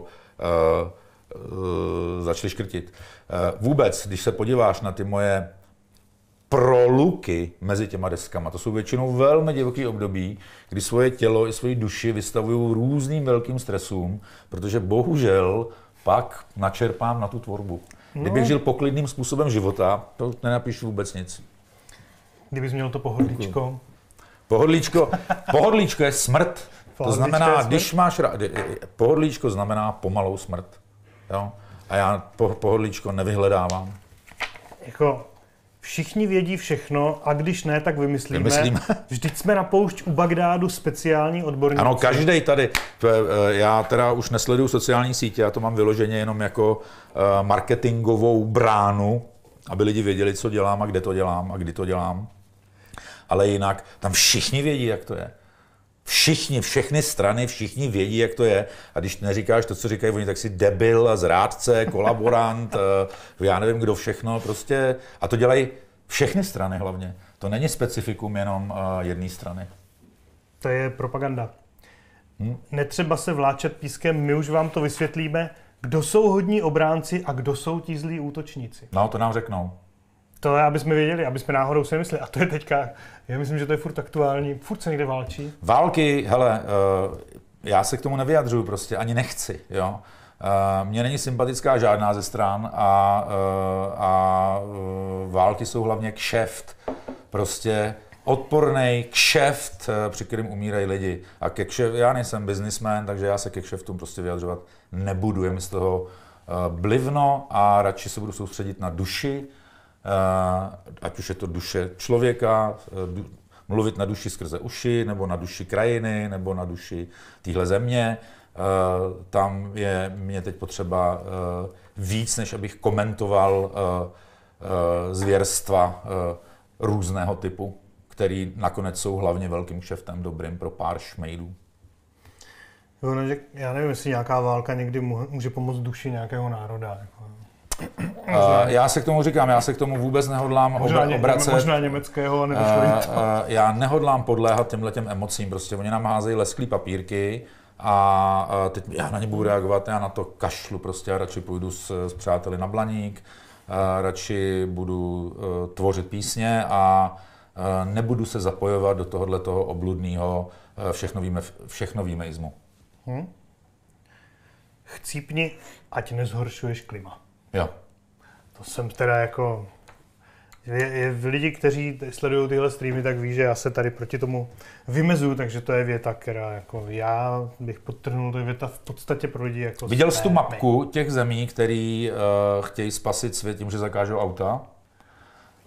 uh, začali škrtit. Uh, vůbec, když se podíváš na ty moje proluky mezi těma deskama. To jsou většinou velmi divoký období, kdy svoje tělo i svoji duši vystavují různým velkým stresům, protože bohužel pak načerpám na tu tvorbu. Kdybych No. žil poklidným způsobem života, to nenapíšu vůbec nic. Kdybys měl to pohodlíčko. Pohodlíčko, pohodlíčko je smrt. To Pohodlíčko znamená, je smrt? když máš rád, pohodlíčko znamená pomalou smrt. Jo? A já po, pohodlíčko nevyhledávám. Jako, všichni vědí všechno a když ne, tak vymyslíme. Vymyslíme. Vždyť jsme na poušť u Bagdádu speciální odborníci. Ano, každý tady, to je, já teda už nesleduju sociální sítě, já to mám vyloženě jenom jako marketingovou bránu, aby lidi věděli, co dělám a kde to dělám a kdy to dělám. Ale jinak tam všichni vědí, jak to je. Všichni, všechny strany, všichni vědí, jak to je. A když neříkáš to, co říkají oni, tak si debil, zrádce, kolaborant, já nevím, kdo všechno, prostě. A to dělají všechny strany hlavně. To není specifikum jenom jedné strany. To je propaganda. Hm? Netřeba se vláčet pískem, my už vám to vysvětlíme, kdo jsou hodní obránci a kdo jsou ti zlí útočníci. No, to nám řeknou. To je, aby jsme věděli, aby jsme náhodou si mysleli. A to je teďka, já myslím, že to je furt aktuální, furt se někde válčí. Války, hele, já se k tomu nevyjadřuju prostě, ani nechci, jo. Mně není sympatická žádná ze stran a, a války jsou hlavně kšeft. Prostě odpornej kšeft, při kterým umírají lidi. A ke kšeft, já nejsem businessman, takže já se ke kšeftům prostě vyjadřovat nebudu. Je mi z toho blivno a radši se budu soustředit na duši, ať už je to duše člověka, mluvit na duši skrze uši, nebo na duši krajiny, nebo na duši téhle země. Tam je mě teď potřeba víc, než abych komentoval zvěrstva různého typu, který nakonec jsou hlavně velkým kšeftem dobrým pro pár šmejdů. Já nevím, jestli nějaká válka někdy může pomoct duši nějakého národa. Uh, já se k tomu říkám, já se k tomu vůbec nehodlám možná, obra- obracet. Možná německého, nebo uh, uh, Já nehodlám podléhat těmhletěm emocím, prostě oni nám házejí lesklý papírky a uh, teď já na ně budu reagovat, já na to kašlu prostě, já radši půjdu s, s přáteli na Blaník, uh, radši budu uh, tvořit písně a uh, nebudu se zapojovat do tohohle toho obludného uh, všechno víme, všechno výmejzmu. Hmm? Chcípni, ať nezhoršuješ klima. Jo. To jsem teda jako... Je, je, lidi, kteří sledují tyhle streamy, tak ví, že já se tady proti tomu vymezuju, takže to je věta, která jako já bych podtrhnul, to je věta v podstatě pro lidi jako... Viděl jsi tu mapku těch zemí, který uh, chtějí spasit svět tím, že zakážou auta?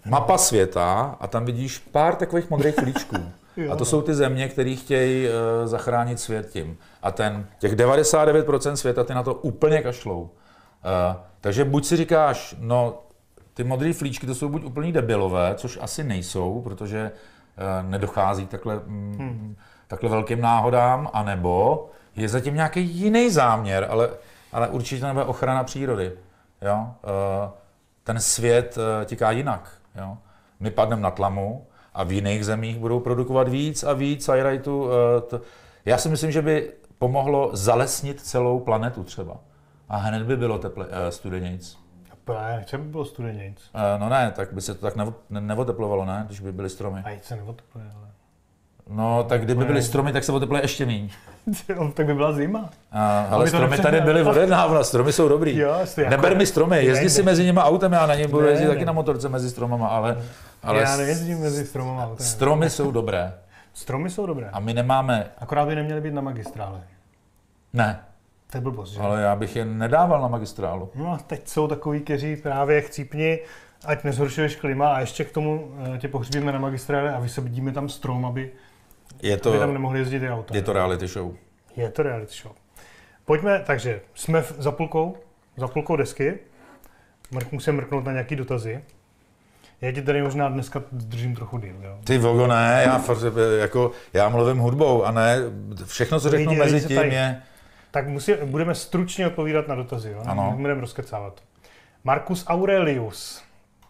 mapa světa a tam vidíš pár takových modrých klíčků. A to jsou ty země, které chtějí uh, zachránit svět tím. A ten, těch devadesát devět procent světa ty na to úplně kašlou. Uh, takže buď si říkáš, no ty modré flíčky to jsou buď úplný debilové, což asi nejsou, protože uh, nedochází takhle, mm, hmm. takhle velkým náhodám, anebo je zatím nějaký jiný záměr, ale, ale určitě nebude ochrana přírody. Jo? Uh, ten svět uh, tiká jinak. Jo? My padneme na tlamu, a v jiných zemích budou produkovat víc a víc sajrajtu. Já si myslím, že by pomohlo zalesnit celou planetu třeba. A hned by bylo teple, studenějc. Já nechci, by bylo studenějc. No ne, tak by se to tak nevo, ne, nevoteplovalo, ne, když by byly stromy. A jít se nevotepluje, ale... No, tak kdyby byly stromy, tak se otepluje ještě méně. Tak by byla zima. A, ale stromy tady byly odedávna, stromy jsou dobrý. Jo, jako... Neber mi stromy, jezdí si mezi nimi autem, já na ně budu jezdit taky na motorce mezi stromama, ale... ale já nejezdím mezi stromama autem. Stromy jsou dobré. Stromy jsou dobré. A my nemáme... Akorát by neměly být na magistrále. Ne. To je blbost, že? Ale já bych je nedával na magistrálu. No a teď jsou takový, kteří právě chcípni, ať nezhoršuješ klima a ještě k tomu tě pohřbíme na magistrále a vysadíme tam strom, aby... Je to, aby tam nemohli jezdit i auta. Je to reality show. Je to reality show. Pojďme, takže jsme v, za půlkou, za půlkou desky. Mrk, musím mrknout na nějaký dotazy. Já ti tady možná dneska držím trochu díl, jo? Ty vogo, ne, já, jako, já mluvím hudbou a ne, všechno, co řeknu lidi, mezi lidi tím tady, je... Tak musí, budeme stručně odpovídat na dotazy, jo? Ano. Budeme rozkecávat. Marcus Aurelius.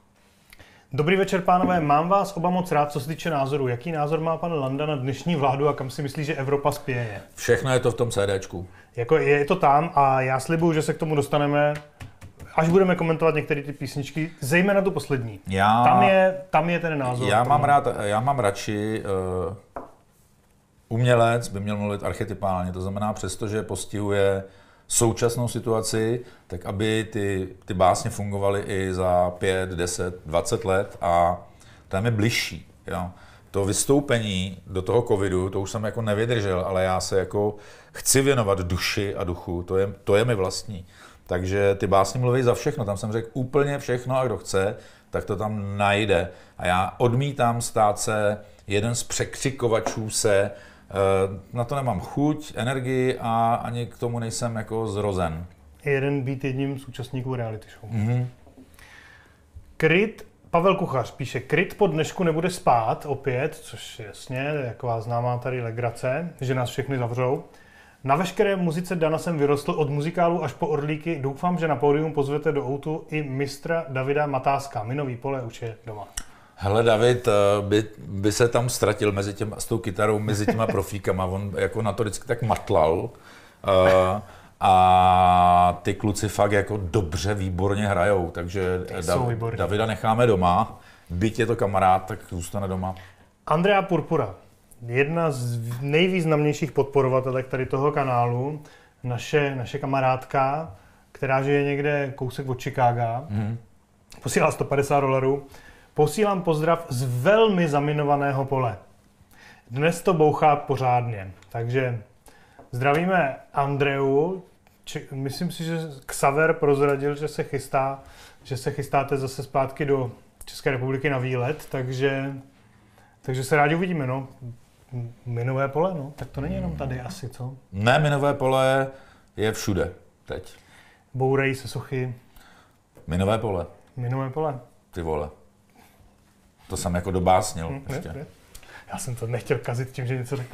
Dobrý večer, pánové. Mám vás oba moc rád, co se týče názoru. Jaký názor má pan Landa na dnešní vládu a kam si myslí, že Evropa spěje? Všechno je to v tom CDčku. Jako je to tam a já slibuju, že se k tomu dostaneme, až budeme komentovat některé ty písničky, zejména tu poslední. Já, tam, je, tam je ten názor. Já mám, rád, já mám radši... Uh, umělec by měl mluvit archetypálně, to znamená přesto, že postihuje současnou situaci, tak aby ty, ty básně fungovaly i za pět, deset, dvacet let a to je mi bližší. Jo. To vystoupení do toho covidu, to už jsem jako nevydržel, ale já se jako chci věnovat duši a duchu, to je, to je mi vlastní. Takže ty básně mluví za všechno, tam jsem řekl úplně všechno a kdo chce, tak to tam najde. A já odmítám stát se jeden z překřikovačů se, na to nemám chuť, energii a ani k tomu nejsem jako zrozen. Jeden být jedním z účastníků reality show. Mm-hmm. Kryt, Pavel Kuchař píše, Kryt po dnešku nebude spát opět, což jasně, taková známá tady legrace, že nás všechny zavřou. Na veškeré muzice Dana jsem vyrostl od muzikálu až po orlíky. Doufám, že na pódium pozvete do outu i mistra Davida Matáska. Minový pole už je doma. Hele, David by, by se tam ztratil mezi těm, s tou kytarou, mezi těma profíkama. On jako na to vždycky tak matlal. Uh, a ty kluci fakt jako dobře, výborně hrajou. Takže Dav, Davida necháme doma. Byť je to kamarád, tak zůstane doma. Andrea Purpura. Jedna z nejvýznamnějších podporovatelek tady toho kanálu. Naše, naše kamarádka, která žije někde kousek od Chicaga. Mm. Posílá sto padesát dolarů. Posílám pozdrav z velmi zaminovaného pole. Dnes to bouchá pořádně, takže zdravíme Andreu. Či, myslím si, že Xaver prozradil, že se chystá, že se chystáte zase zpátky do České republiky na výlet, takže, takže se rádi uvidíme, no. Minové pole, no, tak to není jenom tady asi, co? Ne, minové pole je všude teď. Bourejí se sochy. Minové pole. Minové pole. Ty vole. To jsem jako dobásnil hm, ještě. Ne, ne. Já jsem to nechtěl kazit tím, že něco řeknu.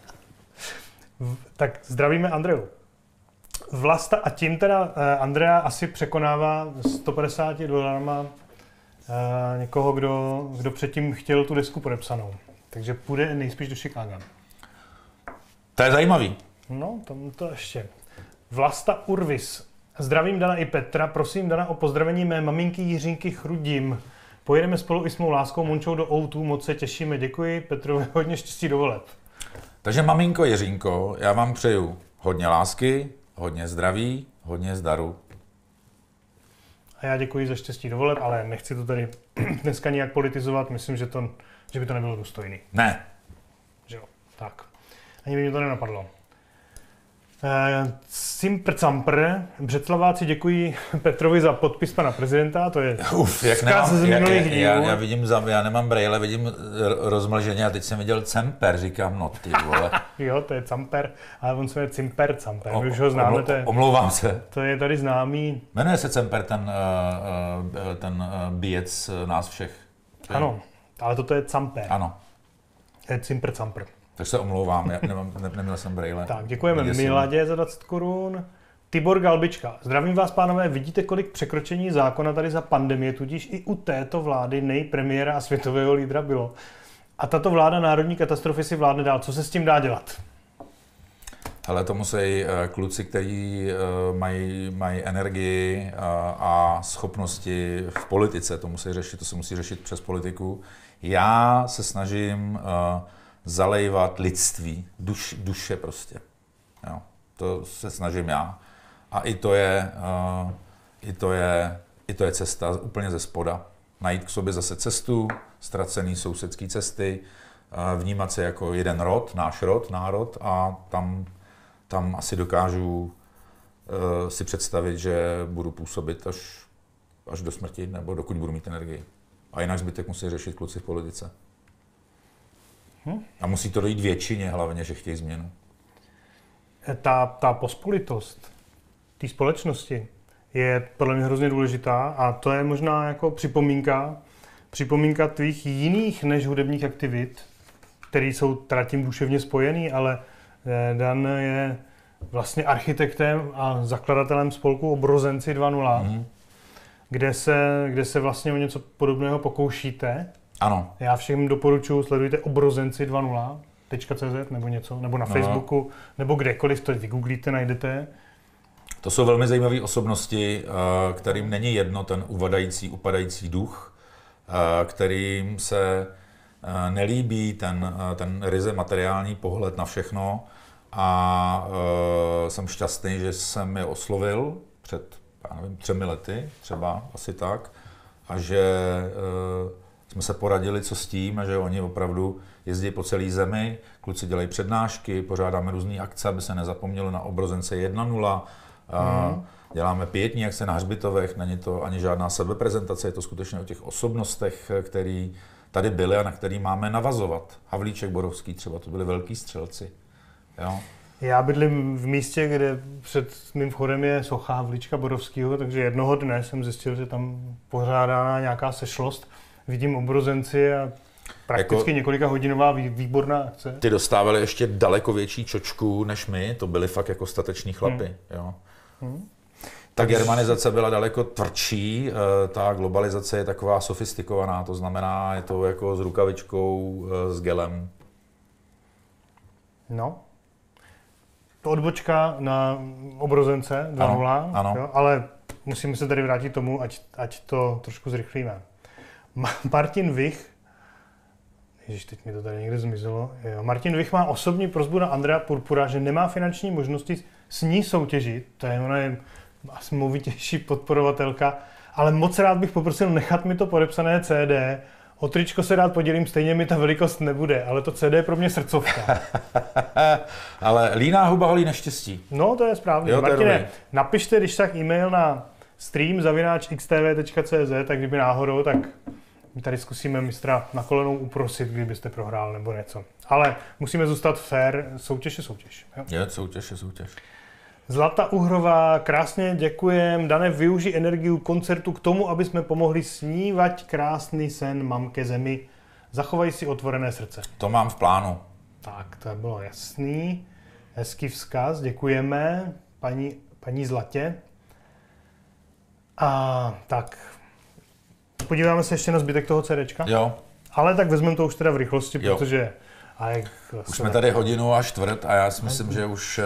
Tak zdravíme Andreu. Vlasta a tím teda Andrea asi překonává sto padesát dolarama někoho, kdo, kdo předtím chtěl tu desku podepsanou. Takže půjde nejspíš do Chicaga. To je zajímavý. No, tam to ještě. Vlasta Urvis. Zdravím Dana i Petra. Prosím Dana o pozdravení mé maminky Jiřinky Chrudím. Pojedeme spolu i s mou láskou Mončou do ó dva, moc se těšíme. Děkuji Petrovi, hodně štěstí do voleb. Takže maminko Jiřinko, já vám přeju hodně lásky, hodně zdraví, hodně zdaru. A já děkuji za štěstí do voleb, ale nechci to tady dneska nijak politizovat. Myslím, že, to, že by to nebylo důstojný. Ne. Že jo, tak. Ani by mě to nenapadlo. Cimpr-campr. Břeclaváci děkují Petrovi za podpis pana prezidenta, to je Uf, jak vzkaz z nemám, minulých já, dílů. já, já, vidím, já nemám brejle, vidím rozmlženě a teď jsem viděl Cemper, říkám, no ty vole. Jo, to je Camper, ale on se jmenuje Cimper-Camper, O, my už ho známe, omlou, to je, omlouvám se. to je tady známý. Jmenuje se Cemper ten, ten bíjec nás všech. Ano, ale toto je Camper. Ano. Je Cimpr-Campr. Takže se omlouvám, já nemám, ne, neměl jsem brejle. Tak, děkujeme Viděl Miladě za dvacet korun. Tibor Galbička. Zdravím vás, pánové. Vidíte, kolik překročení zákona tady za pandemie, tudíž i u této vlády nejpremiéra a světového lídra bylo. A tato vláda národní katastrofy si vládne dál. Co se s tím dá dělat? Ale to musí kluci, kteří mají, mají energii a schopnosti v politice, to musí řešit, to se musí řešit přes politiku. Já se snažím zalejvat lidství, duš, duše prostě. Jo, to se snažím já. A i to je, uh, i to je, i to je cesta úplně ze spoda. Najít k sobě zase cestu, ztracený sousedský cesty, uh, vnímat se jako jeden rod, náš rod, národ a tam, tam asi dokážu uh, si představit, že budu působit až, až do smrti nebo dokud budu mít energii. A jinak zbytek musí řešit kluci v politice. Hm? A musí to dojít většině hlavně, že chtějí změnu. Ta, ta pospolitost té společnosti je podle mě hrozně důležitá a to je možná jako připomínka, připomínka tvých jiných než hudebních aktivit, které jsou teda tím duševně spojený, ale Dan je vlastně architektem a zakladatelem spolku Obrozenci dva tečka nula, mm. kde, se, kde se vlastně o něco podobného pokoušíte. Ano. Já všem doporučuji, sledujte Obrozenci dva tečka nula. .cz nebo něco, nebo na no. Facebooku, nebo kdekoliv, to vygooglíte, najdete. To jsou velmi zajímavé osobnosti, kterým není jedno ten uvadající, upadající duch, kterým se nelíbí ten, ten ryze materiální pohled na všechno a jsem šťastný, že jsem je oslovil před, já nevím, třemi lety, třeba asi tak, a že jsme se poradili, co s tím, a že oni opravdu jezdí po celé zemi, kluci dělají přednášky, pořádáme různé akce, aby se nezapomnělo na Obrozence jedna tečka nula. Mm. Děláme pětní akce na hřbitovech, není to ani žádná sebeprezentace, je to skutečně o těch osobnostech, který tady byly a na který máme navazovat. Havlíček, Borovský třeba, to byli velký střelci. Jo? Já bydlím v místě, kde před mým vchodem je socha Havlíčka Borovského, takže jednoho dne jsem zjistil, že tam pořádána nějaká sešlost. Vidím Obrozenci a prakticky jako, několika hodinová výborná akce. Ty dostávali ještě daleko větší čočku než my, to byli fakt jako stateční chlapi. Hmm. Jo. Hmm. Ta germanizace byla daleko tvrdší, ta globalizace je taková sofistikovaná, to znamená, je to jako s rukavičkou, s gelem. No. To odbočka na Obrozence dva tečka nula, ano, ano. Jo, ale musíme se tady vrátit tomu, ať, ať to trošku zrychlíme. Martin Vich, ježiš, teď mi to tady někde zmizelo. Jo. Martin Vich má osobní prosbu na Andrea Purpura, že nemá finanční možnosti s ní soutěžit. To je, ona je asi movitější podporovatelka, ale moc rád bych poprosil nechat mi to podepsané C D. O tričko se rád podělím, stejně mi ta velikost nebude, ale to C D je pro mě srdcovka. Ale líná huba holí neštěstí. No, to je správně. Jo, Martine, napište, když tak e-mail na stream zavináč x t v tečka c z, tak kdyby náhodou, tak my tady zkusíme mistra na kolenou uprosit, kdybyste prohrál nebo něco. Ale musíme zůstat fair, soutěž je soutěž. Jo? Je, soutěž je soutěž. Zlata Uhrová, krásně děkujem. Dane, využij energii koncertu k tomu, aby jsme pomohli snívat krásný sen mamke zemi. Zachovaj si otvorené srdce. To mám v plánu. Tak, to bylo jasný. Hezký vzkaz, děkujeme paní, paní Zlatě. A tak, podíváme se ještě na zbytek toho CDčka. Jo. Ale tak vezmeme to už teda v rychlosti, jo. Protože... A jak už jsme tady hodinu a čtvrt a já si myslím, že už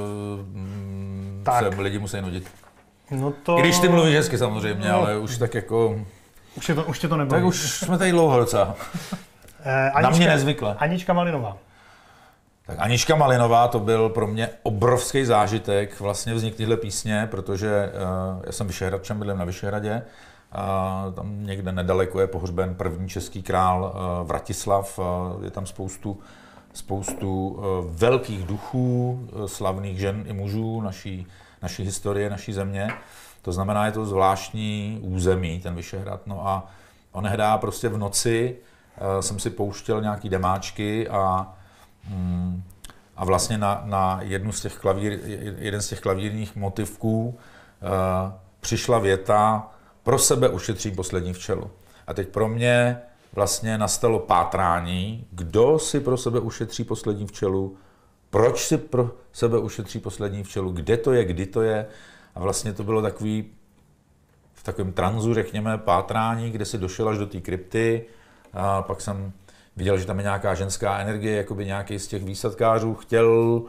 uh, se lidi musí nudit. No to... I když ty mluvíš hezky samozřejmě, no. Ale už tak jako... Už, je to, už tě to nebaví. Tak už jsme tady dlouho docela. Eh, Anička, na mě nezvykle. Anička Malinová. Tak Anička Malinová, to byl pro mě obrovský zážitek, vlastně vznik téhle písně, protože uh, já jsem Vyšehradčan, bydlím na Vyšehradě. Uh, tam někde nedaleko je pohřben první český král uh, Vratislav, uh, je tam spoustu spoustu velkých duchů, slavných žen i mužů naší, naší historie, naší země. To znamená, je to zvláštní území, ten Vyšehrad. No a onehdá prostě v noci jsem si pouštěl nějaký demáčky a, a vlastně na, na jednu z těch klavír, jeden z těch klavírních motivků přišla věta: pro sebe ušetřím poslední včelu. A teď pro mě vlastně nastalo pátrání, kdo si pro sebe ušetří poslední včelu, proč si pro sebe ušetří poslední včelu, kde to je, kdy to je. A vlastně to bylo takový, v takovém tranzu, řekněme, pátrání, kde si došel až do té krypty. A pak jsem viděl, že tam je nějaká ženská energie, jakoby nějaký z těch výsadkářů chtěl,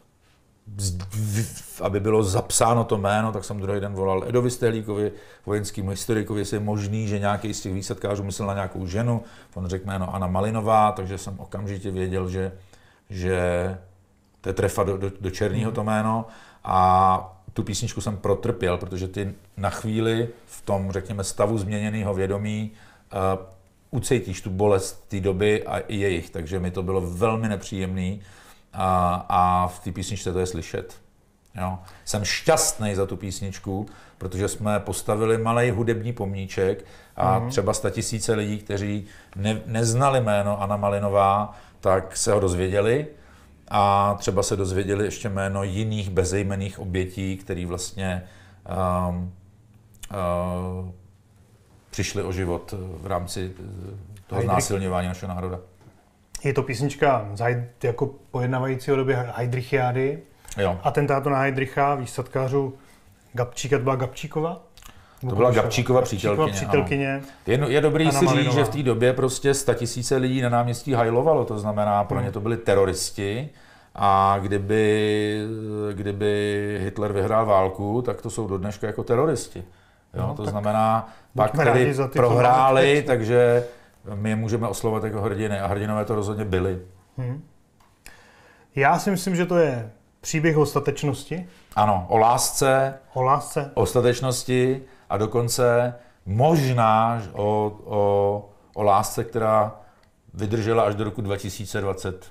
aby bylo zapsáno to jméno, tak jsem druhý den volal Edovi Stehlíkovi, vojenskému historikovi, jestli je možný, že nějaký z těch výsadkářů myslel na nějakou ženu. On řekl jméno Anna Malinová, takže jsem okamžitě věděl, že, že to je trefa do, do, do černého to jméno. A tu písničku jsem protrpěl, protože ty na chvíli v tom, řekněme, stavu změněného vědomí uh, ucítíš tu bolest té doby a i jejich, takže mi to bylo velmi nepříjemný. A, a v té písničce to je slyšet. Jo. Jsem šťastný za tu písničku, protože jsme postavili malý hudební pomníček a mm. třeba statisíce lidí, kteří ne, neznali jméno Anna Malinová, tak se ho dozvěděli a třeba se dozvěděli ještě jméno jiných bezejmenných obětí, který vlastně um, uh, přišli o život v rámci toho znásilňování našeho národa. Je to písnička jako pojednávající o době Heydrichiády, jo. Atentátu na Heydricha, výsadkářů Gabčíka, to byla Gabčíkova? To byla Gabčíkova přítelkyně. přítelkyně je, je dobrý Anna si Malinová. říct, že v té době prostě statisíce lidí na náměstí hajlovalo, to znamená, pro ně to byli teroristi a kdyby, kdyby Hitler vyhrál válku, tak to jsou do dneška jako teroristi. Jo, no, to znamená, pak tedy prohráli, takže my je můžeme oslovovat jako hrdiny a hrdinové to rozhodně byli. Hmm. Já si myslím, že to je příběh o statečnosti. Ano, o lásce, o lásce, o statečnosti a dokonce možná o, o, o lásce, která vydržela až do roku dva tisíce dvacet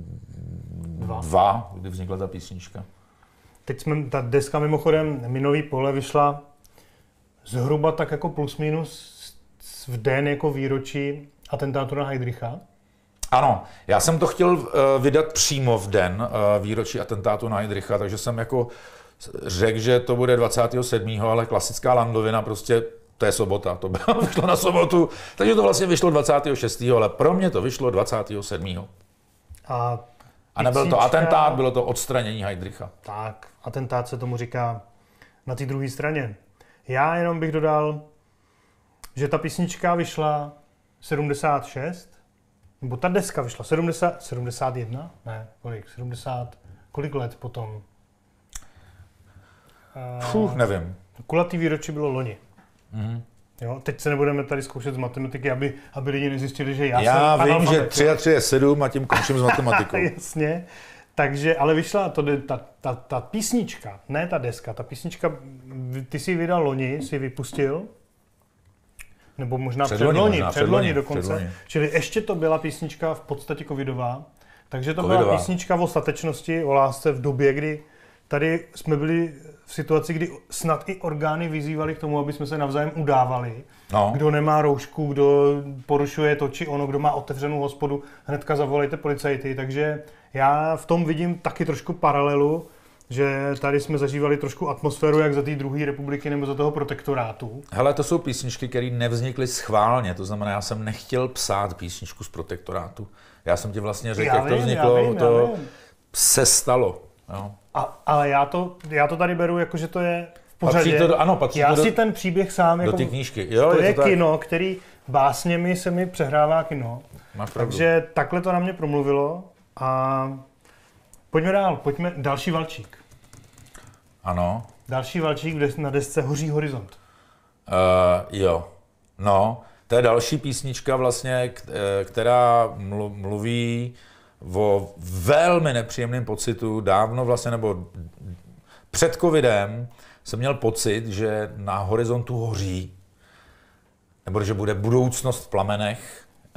dva, kdy vznikla ta písnička. Teď jsme, ta deska mimochodem Minový pole vyšla zhruba tak jako plus minus v den jako výročí atentátu na Heydricha. Ano, já jsem to chtěl uh, vydat přímo v den uh, výročí atentátu na Heydricha, takže jsem jako řekl, že to bude dvacátého sedmého ale klasická landovina, prostě to je sobota, to bylo, vyšlo na sobotu, takže to vlastně vyšlo dvacátého šestého ale pro mě to vyšlo dvacátého sedmého A, A nebyl to atentát, bylo to odstranění Heydricha. Tak, atentát se tomu říká na té druhé straně. Já jenom bych dodal, že ta písnička vyšla sedmdesát šest, nebo ta deska vyšla sedmdesát, sedmdesát jedna, ne, kolik, sedmdesát, kolik let potom? Fuh, nevím. Kulatý výročí bylo loni. Mm-hmm. Jo, teď se nebudeme tady zkoušet z matematiky, aby, aby lidi nezjistili, že já, já jsem vím, že tři a tři je sedm a tím končím s matematikou. Jasně. Takže, ale vyšla to, ta, ta, ta písnička, ne ta deska, ta písnička, ty si ji vydal loni, si vypustil, nebo možná předloni, předloni dokonce, předloni. Čili ještě to byla písnička v podstatě covidová, takže to covidová. Byla písnička o statečnosti, o lásce v době, kdy tady jsme byli v situaci, kdy snad i orgány vyzývali k tomu, aby jsme se navzájem udávali. No. Kdo nemá roušku, kdo porušuje to či ono, kdo má otevřenou hospodu, hnedka zavolejte policajty. Takže já v tom vidím taky trošku paralelu, že tady jsme zažívali trošku atmosféru jak za té druhé republiky nebo za toho protektorátu. Hele, to jsou písničky, které nevznikly schválně, to znamená, já jsem nechtěl psát písničku z protektorátu. Já jsem ti vlastně řekl, já jak vím, to vzniklo, já vím, to já se stalo. Jo. A, ale já to, já to tady beru jako, že to je v pořadě. Patří to do, ano, patří já to do, si ten příběh sám, do jako, ty knížky. Jo, to je, je to kino, tak. který básněmi se mi přehrává kino. Máš pravdu. Takže takhle to na mě promluvilo a pojďme dál, pojďme, další valčík. Ano. Další valčík, kde na desce Hoří horizont. Uh, jo, no, to je další písnička vlastně, která mluví o velmi nepříjemném pocitu. Dávno vlastně, nebo před covidem jsem měl pocit, že na horizontu hoří, nebo že bude budoucnost v plamenech.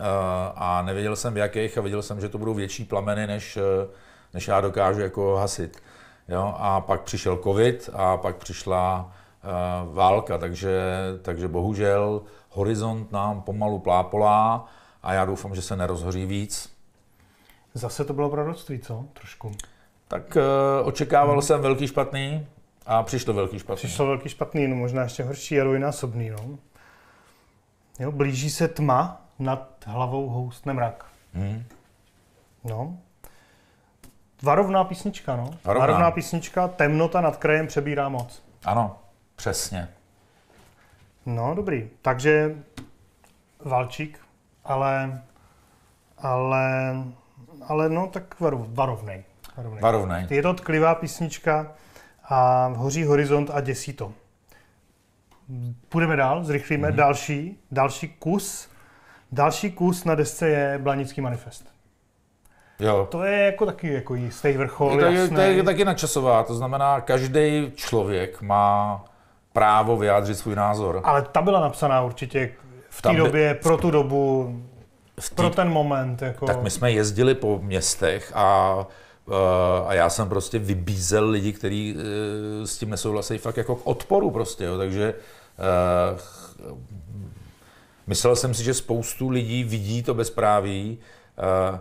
a nevěděl jsem v jakých a viděl jsem, že to budou větší plameny, než, než já dokážu jako hasit. Jo? A pak přišel covid a pak přišla uh, válka, takže, takže bohužel horizont nám pomalu plápolá a já doufám, že se nerozhoří víc. Zase to bylo proroctví, co? Trošku. Tak uh, očekával hmm. jsem velký špatný a přišlo velký špatný. Přišlo velký špatný, no možná ještě horší a dvojnásobný, no. Jo, blíží se tma, nad hlavou houstne mrak. Hmm. No. Varovná písnička, no. Varovná. Varovná písnička, temnota nad krajem přebírá moc. Ano, přesně. No, dobrý. Takže Valčík, ale, ale, ale no tak varov, varovnej. varovnej. Varovnej. Je to tklivá písnička a hoří horizont a děsí to. Půjdeme dál, zrychlíme. Mm. Další, další kus. Další kus na desce je Blanický manifest. Jo. To je jako taky jako jistý vrchol, to, jasný. To je taky nadčasová, to znamená, každý člověk má právo vyjádřit svůj názor. Ale ta byla napsaná určitě v té době, pro tu dobu, tý... pro ten moment. Jako... Tak my jsme jezdili po městech a, a já jsem prostě vybízel lidi, kteří s tím nesouhlasí fakt jako k odporu prostě, jo. Takže uh, myslel jsem si, že spoustu lidí vidí to bezpráví. Uh,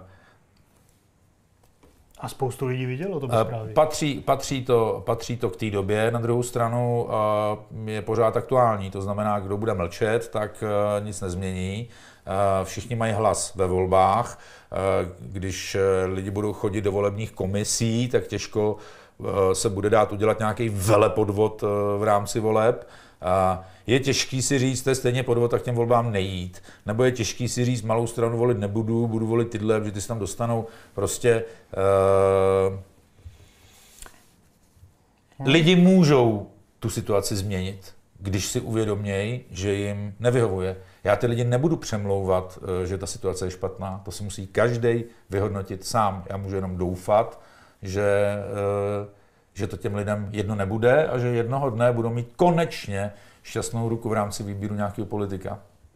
A spoustu lidí vidělo to bezpráví. Patří, patří, to, patří to k té době, na druhou stranu je pořád aktuální, to znamená, kdo bude mlčet, tak nic nezmění. Všichni mají hlas ve volbách, když lidi budou chodit do volebních komisí, tak těžko se bude dát udělat nějaký velepodvod v rámci voleb. Je těžký si říct, to je stejně podvod, tak těm volbám nejít. Nebo je těžký si říct, malou stranu volit nebudu, budu volit tyhle, protože ty se tam dostanou. Prostě uh, lidi můžou tu situaci změnit, když si uvědomějí, že jim nevyhovuje. Já ty lidi nebudu přemlouvat, že ta situace je špatná, to si musí každý vyhodnotit sám. Já můžu jenom doufat, že uh, že to těm lidem jedno nebude a že jednoho dne budou mít konečně šťastnou ruku v rámci výběru nějakého politika.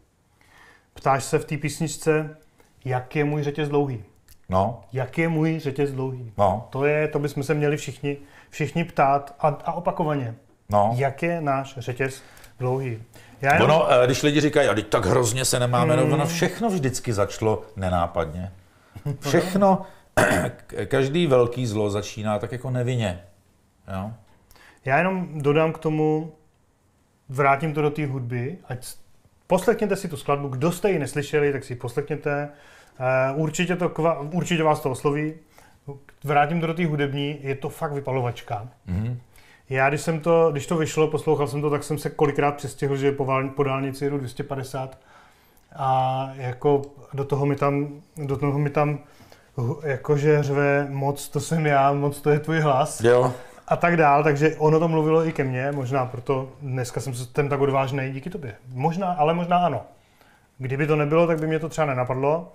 Ptáš se v té písničce, jak je můj řetěz dlouhý? No. Jak je můj řetěz dlouhý? No. To je, to bychom se měli všichni, všichni ptát a, a opakovaně. No. Jak je náš řetěz dlouhý? Já jenom... Ono, když lidi říkají, a tak hrozně se nemáme, hmm. no, ono všechno vždycky začalo nenápadně. Všechno, každý velký zlo začíná tak jako nevinně. Jo? Já jenom dodám k tomu, vrátím to do té hudby, ať poslechněte si tu skladbu, kdo jste ji neslyšeli, tak si ji poslechněte, uh, určitě, to, určitě vás to osloví, vrátím to do té hudební, je to fakt vypalovačka. Mm-hmm. Já, když, jsem to, když to vyšlo, poslouchal jsem to, tak jsem se kolikrát přestihl, že po, po dálnici jedu dvě stě padesát a jako do toho mi tam, do toho mi tam jakože řve moc, to jsem já, moc to je tvůj hlas. Jo. A tak dál, takže ono to mluvilo i ke mně, možná proto dneska jsem ten tak odvážnej díky tobě. Možná, ale možná ano. Kdyby to nebylo, tak by mě to třeba nenapadlo.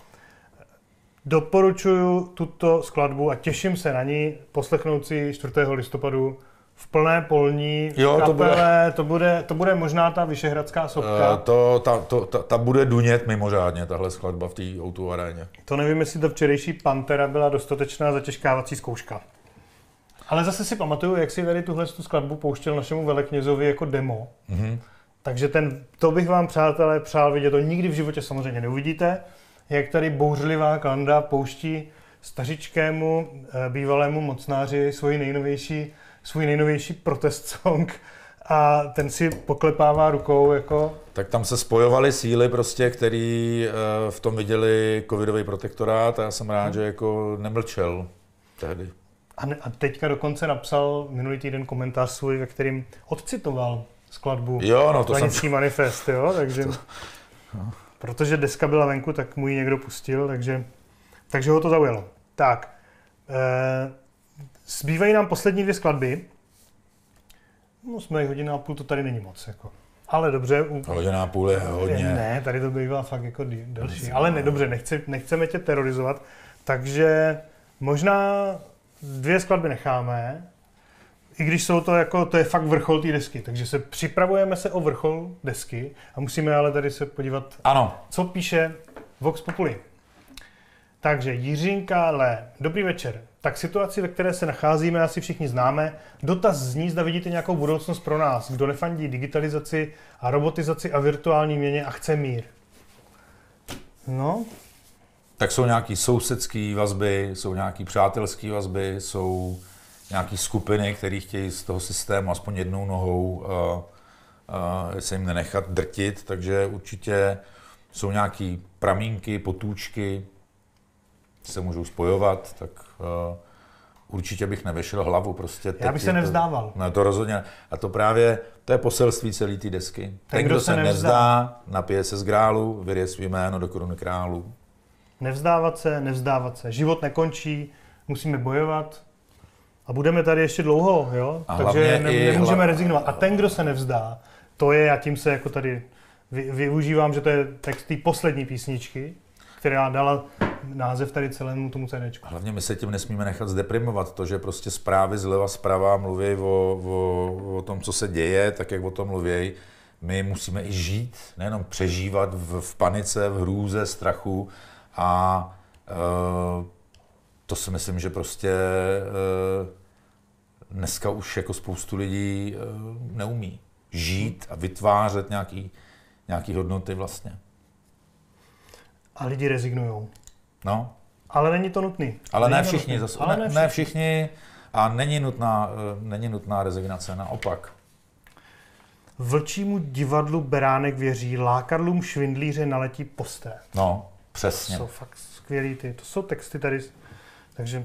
Doporučuju tuto skladbu a těším se na ní poslechnout si čtvrtého listopadu v plné polní jo, kapele. To bude, to, bude, to bude možná ta Vyšehradská sopka. Uh, to, ta, to, ta, ta bude dunět mimořádně, tahle skladba v té ó dva aréně. To nevím, jestli ta včerejší Pantera byla dostatečná zatěžkávací zkouška. Ale zase si pamatuju, jak si tady tuhle skladbu pouštěl našemu veleknězovi jako demo. Mm-hmm. Takže ten, to bych vám, přátelé, přál vidět. To nikdy v životě samozřejmě neuvidíte, jak tady bouřlivá Klanda pouští stařičkému bývalému mocnáři svůj nejnovější, svůj nejnovější protest song a ten si poklepává rukou jako... Tak tam se spojovaly síly prostě, který v tom viděli covidový protektorát a já jsem rád, hmm. že jako nemlčel tehdy. A teďka dokonce napsal minulý týden komentář svůj, ve kterým odcitoval skladbu jo, no, to Blanický jsem... manifest, jo, takže... To... No. Protože deska byla venku, tak mu ji někdo pustil, takže, takže ho to zaujalo. Tak, e, zbývají nám poslední dvě skladby. No jsme hodina a půl, to tady není moc, jako. Ale dobře. Hodina a půl je hodně. Ne, tady to bývá fakt jako delší. Ale ne, dobře, nechci, nechceme tě terorizovat, takže možná dvě skladby necháme, i když jsou to jako, to je fakt vrchol té desky, takže se připravujeme se o vrchol desky a musíme ale tady se podívat, ano. co píše Vox Populi. Takže Jiřinka Lé. Dobrý večer. Tak situaci, ve které se nacházíme, asi všichni známe. Dotaz zní, zda vidíte nějakou budoucnost pro nás, kdo nefandí digitalizaci a robotizaci a virtuální měně a chce mír. No. Tak jsou nějaký sousedské vazby, jsou nějaký přátelské vazby, jsou nějaké skupiny, které chtějí z toho systému aspoň jednou nohou uh, uh, se jim nenechat drtit, takže určitě jsou nějaké pramínky, potůčky, se můžou spojovat, tak uh, určitě bych nevyšel hlavu. Prostě Já bych se nevzdával. To, no to rozhodně. A to právě, to je poselství celé té desky. Ten, Ten kdo, kdo se nevzdá, nevzdá, napije se z grálu, vyryje svý jméno do koruny králu. Nevzdávat se, nevzdávat se. Život nekončí, musíme bojovat a budeme tady ještě dlouho, jo? A takže ne, nemůžeme hla... rezignovat. A ten, kdo se nevzdá, to je, já tím se jako tady vy, využívám, že to je text té poslední písničky, která dala název tady celému tomu CDčku. Hlavně my se tím nesmíme nechat zdeprimovat. To, že prostě zprávy zleva zprava mluví o, o, o tom, co se děje, tak jak o tom mluví. My musíme i žít, nejenom přežívat v, v panice, v hrůze, strachu. A e, to si myslím, že prostě e, dneska už jako spoustu lidí e, neumí žít a vytvářet nějaký, nějaký hodnoty vlastně. A lidi rezignujou. No. Ale není to nutný. Ale není ne všichni, zase, Ale ne, ne, ne všichni a není nutná, není nutná rezignace, naopak. Vlčímu divadlu Beránek věří, lákadlům švindlíře naletí posté. No, přesně. To jsou fakt skvělý ty, to jsou texty tady, takže...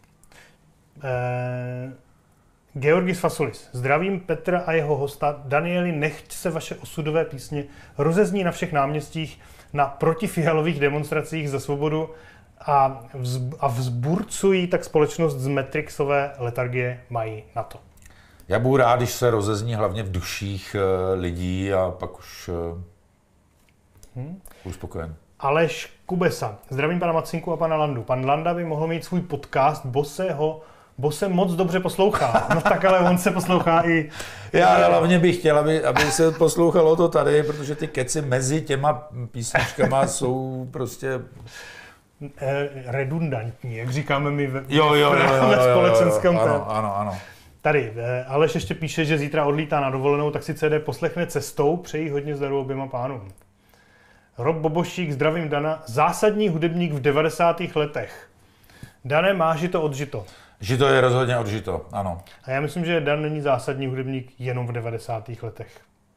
Eh, Georgis Fasulis. Zdravím Petra a jeho hosta. Danieli, nechť se vaše osudové písně rozezní na všech náměstích, na protifialových demonstracích za svobodu a, vz, a vzburcují tak společnost z Matrixové letargie mají na to. Já budu rád, když se rozezní hlavně v duších uh, lidí a pak už uh, hmm? budu spokojen. Aleš Kubesa. Zdravím pana Macinku a pana Landu. Pan Landa by mohl mít svůj podcast, Bose ho Bo se moc dobře poslouchá. No tak ale on se poslouchá i... Já hlavně bych chtěl, aby, aby se poslouchalo to tady, protože ty keci mezi těma písničkama jsou prostě... redundantní, jak říkáme my ve, jo, jo, jo, jo, ve společenském. Jo, jo, jo. Ano, ano, ano. Tady, Aleš ještě píše, že zítra odlítá na dovolenou, tak si C D poslechne cestou, přeji hodně zdaru oběma pánům. Rob Bobošík, zdravím Dana, zásadní hudebník v devadesátých letech. Dane, má žito od žito. Žito je rozhodně odžito, ano. A já myslím, že Dan není zásadní hudebník jenom v devadesátých letech.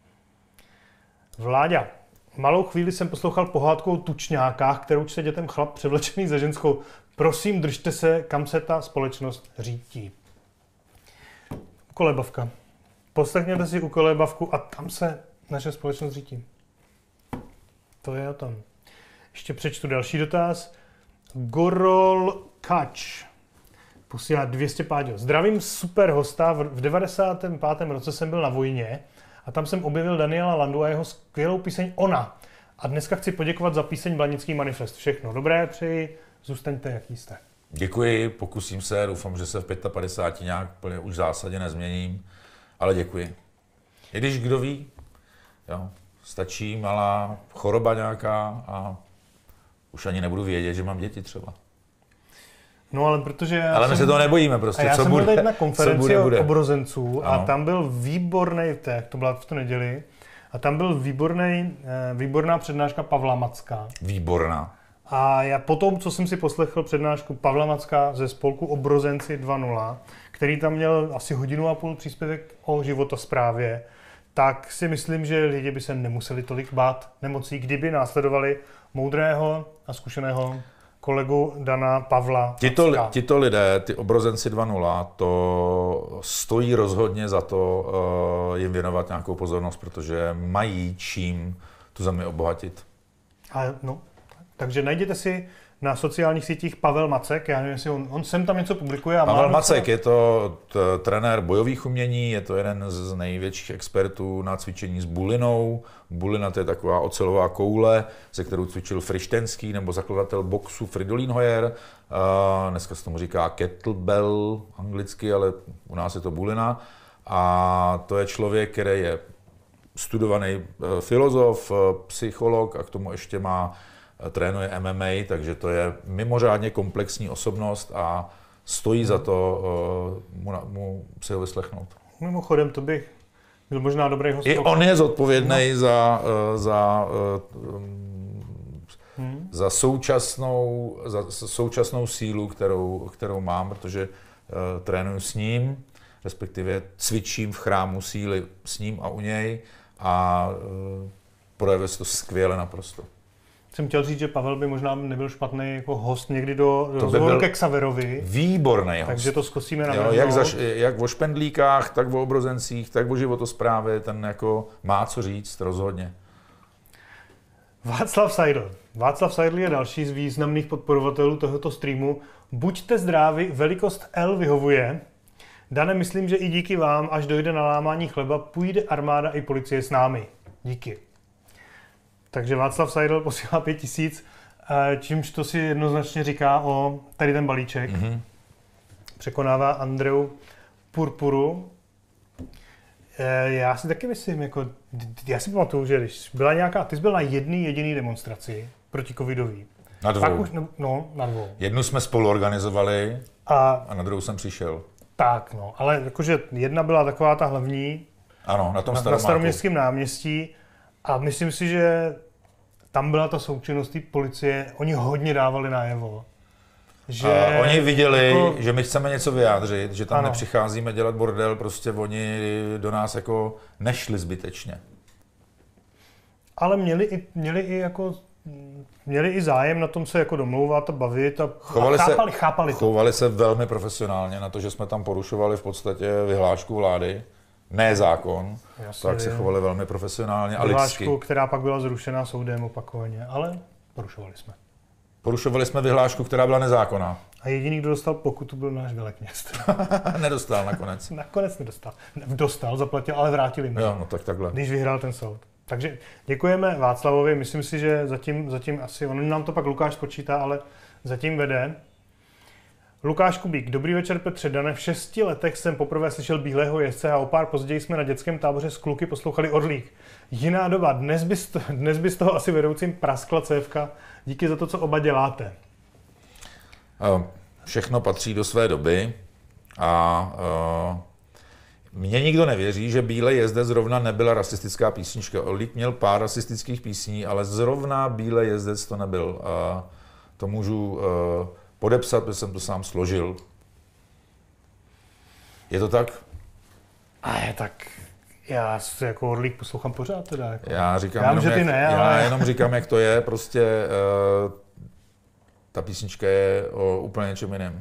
Vláďa. Malou chvíli jsem poslouchal pohádku o tučňákách, kterou čte dětem chlap převlečený za ženskou. Prosím, držte se, kam se ta společnost řítí. Kolébavka. Poslechněte si u kolébavku a tam se naše společnost řítí. To je o tom. Ještě přečtu další dotaz. Gorol Kač. Posílá dvě stě páďo. Zdravím super hosta. V devadesátém pátém roce jsem byl na vojně a tam jsem objevil Daniela Landu a jeho skvělou píseň Ona. A dneska chci poděkovat za píseň Blanický manifest. Všechno dobré, přeji, zůstaňte jaký jste. Děkuji, pokusím se, doufám, že se v padesát pěti nějak úplně už v zásadě nezměním, ale děkuji. I když kdo ví, jo, stačí malá choroba nějaká a už ani nebudu vědět, že mám děti třeba. No ale protože já ale my jsem, se toho nebojíme prostě, a já co jsem bude, byl teď na konferenci bude, bude. obrozenců a ano. tam byl výborný, tak to byla v tu neděli, a tam byl výborný, výborná přednáška Pavla Macka. Výborná. A já potom, co jsem si poslechl přednášku Pavla Macka ze spolku Obrozenci dva nula, který tam měl asi hodinu a půl příspěvek o životosprávě, tak si myslím, že lidi by se nemuseli tolik bát nemocí, kdyby následovali moudrého a zkušeného kolegu Dana Pavla Tito, Macka. tito lidé, ty Obrozenci dva nula, to stojí rozhodně za to uh, jim věnovat nějakou pozornost, protože mají čím tu zemi obohatit. A, no, takže najděte si na sociálních sítích Pavel Macek, já nevím, jestli on, on sem tam něco publikuje. A Pavel má Macek docela... je to t- trenér bojových umění, je to jeden z největších expertů na cvičení s bulinou. Bulina to je taková ocelová koule, se kterou cvičil Frištenský nebo zakladatel boxu Fridolin Hoyer. Uh, dneska se tomu říká kettlebell anglicky, ale u nás je to bulina. A to je člověk, který je studovaný filozof, psycholog a k tomu ještě má trénuje M M A, takže to je mimořádně komplexní osobnost a stojí za to uh, mu, mu si ho vyslechnout. Mimochodem, to bych byl možná dobrý host. I on je zodpovědný no. za, uh, za, uh, hmm. za, současnou, za současnou sílu, kterou, kterou mám, protože uh, trénuju s ním, respektive cvičím v chrámu síly s ním a u něj a uh, projevuje se to skvěle naprosto. Jsem chtěl říct, že Pavel by možná nebyl špatný jako host někdy do rozhovoru ke Xaverovi. Výborný host. Takže to zkusíme na jak, za, jak o špendlíkách, tak o obrozencích, tak o životosprávě, ten jako má co říct, rozhodně. Václav Seidl. Václav Seidl je další z významných podporovatelů tohoto streamu. Buďte zdraví, velikost L vyhovuje. Dane, myslím, že i díky vám, až dojde na lámání chleba, půjde armáda i policie s námi. Díky. Takže Václav Seidl posílá pět tisíc, čímž to si jednoznačně říká o tady ten balíček. Mm-hmm. Překonává Andreu Purpuru. Já si taky myslím, jako, já si pamatuju, že když byla nějaká, ty jsi byl na jedný jediný demonstraci proti covidový. Na dvou. Už, no, na dvou. Jednu jsme spolu organizovali a, a na druhou jsem přišel. Tak, no, ale jakože jedna byla taková ta hlavní. Ano, na tom na, na Staroměstském náměstí. A myslím si, že tam byla ta součinnost té policie, oni hodně dávali najevo. Že a oni viděli, jako, že my chceme něco vyjádřit, že tam ano. nepřicházíme dělat bordel, prostě oni do nás jako nešli zbytečně. Ale měli i, měli i jako měli i zájem na tom se jako domlouvat a bavit a, chovali a chápali, se, chápali to. Chovali se velmi profesionálně na to, že jsme tam porušovali v podstatě vyhlášku vlády. Ne zákon, Jasně, tak se chovali velmi profesionálně a lidsky. Vyhlášku, která pak byla zrušená soudem opakovaně, ale porušovali jsme. Porušovali jsme vyhlášku, která byla nezákonná. A jediný, kdo dostal pokutu, byl náš velekněz. Nedostal nakonec. Nakonec nedostal. Dostal, zaplatil, ale vrátili mi. Jo, no tak takhle. Když vyhrál ten soud. Takže děkujeme Václavovi, myslím si, že zatím, zatím asi, on nám to pak Lukáš spočítá, ale zatím vede. Lukáš Kubík, dobrý večer Petře, Dane, v šesti letech jsem poprvé slyšel Bílého jezdce a o pár později jsme na dětském táboře s kluky poslouchali Orlík. Jiná doba, dnes by, to, dnes by z toho asi vedoucím praskla cévka. Díky za to, co oba děláte. Všechno patří do své doby a uh, mně nikdo nevěří, že Bílej jezdec zrovna nebyla rasistická písnička. Orlík měl pár rasistických písní, ale zrovna Bílej jezdec to nebyl. A to můžu uh, podepsat, protože jsem to sám složil. Je to tak? A je tak. Já si jako Orlík poslouchám pořád teda. Jako. Já říkám, já, jenom, že ty jak, ne, já ale... jenom říkám, jak to je. Prostě uh, ta písnička je o úplně něčem jiném.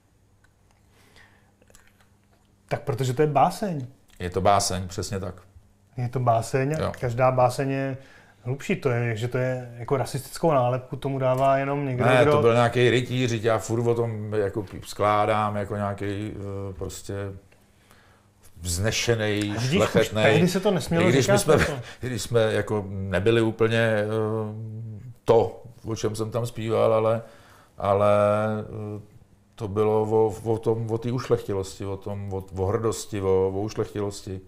Tak protože to je báseň. Je to báseň, přesně tak. Je to báseň a každá báseň je hlubší. To je, že to je jako rasistickou nálepku, tomu dává jenom někdo, Ne, kdo... to byl nějaký rytíř, já furt o tom jako skládám jako nějaký uh, prostě vznešenej, šlechetnej. Tehdy se to nesmělo když říkat. Jsme, když jsme jako nebyli úplně uh, to, o čem jsem tam zpíval, ale, ale uh, to bylo o, o tom, o té ušlechtilosti, o tom, o, o hrdosti, o, o ušlechtilosti,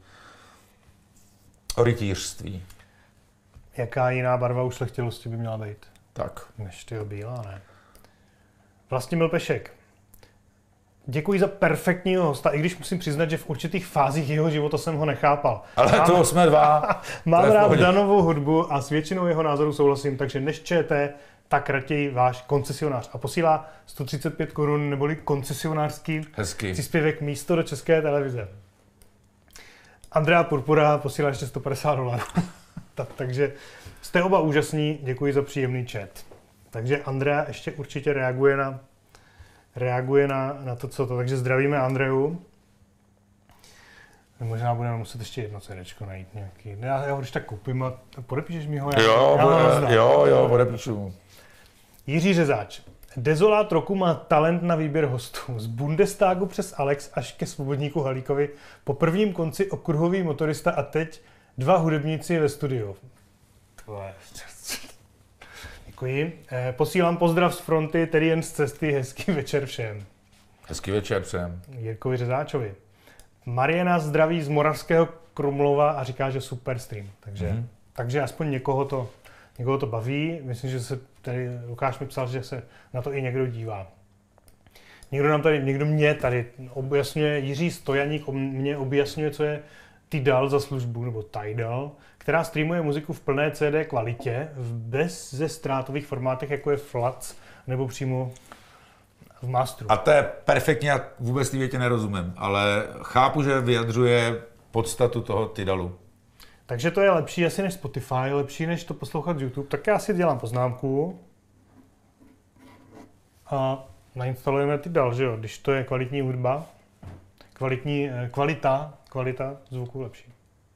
o rytířství. Jaká jiná barva ušlechtilosti by měla být? Tak. Než tyho bílá, ne? Vlastimil Pešek. Děkuji za perfektního hosta, i když musím přiznat, že v určitých fázích jeho života jsem ho nechápal. Ale mám, to jsme dva. Mám rád Danovou hudbu a s většinou jeho názorů souhlasím, takže než čete, tak raději váš koncesionář. A posílá sto třicet pět korun neboli koncesionářský Hezky. příspěvek místo do České televize. Andrea Purpura posílá ještě sto padesát dolarů. tak, takže jste oba úžasní, děkuji za příjemný chat. Takže Andrea ještě určitě reaguje na reaguje na, na to, co to. Takže zdravíme Andreu. Možná budeme muset ještě jedno CDčko najít nějaký. Já, já ho když tak koupím a podepíšeš mi ho? Já, jo, já jo, jo, podepíšu. Jiří Řezáč. Dezolát roku má talent na výběr hostů. Z Bundestagu přes Alex až ke svobodníku Halíkovi. Po prvním konci okruhový motorista a teď dva hudebníci ve studiu. To je... Děkuji. Posílám pozdrav z fronty, tedy jen z cesty. Hezký večer všem. Hezký večer všem. Jirkovi Řezáčovi. Mariana zdraví z Moravského Krumlova a říká, že super stream. Takže, mm-hmm. takže aspoň někoho to, někoho to baví, myslím, že se tady Lukáš mi psal, že se na to i někdo dívá. Někdo nám tady, někdo mě tady objasňuje, Jiří Stojaník mě objasňuje, co je Tidal za službu, nebo Tidal, která streamuje muziku v plné C D kvalitě, v bez ze ztrátových formátech, jako je Flats, nebo přímo v masteru. A to je perfektně, já vůbec té větě nerozumím, ale chápu, že vyjadřuje podstatu toho Tidalu. Takže to je lepší asi než Spotify, lepší než to poslouchat z YouTube. Tak já si dělám poznámku a nainstalujeme Tidal, že jo, když to je kvalitní hudba, kvalitní, kvalita, kvalita zvuku lepší.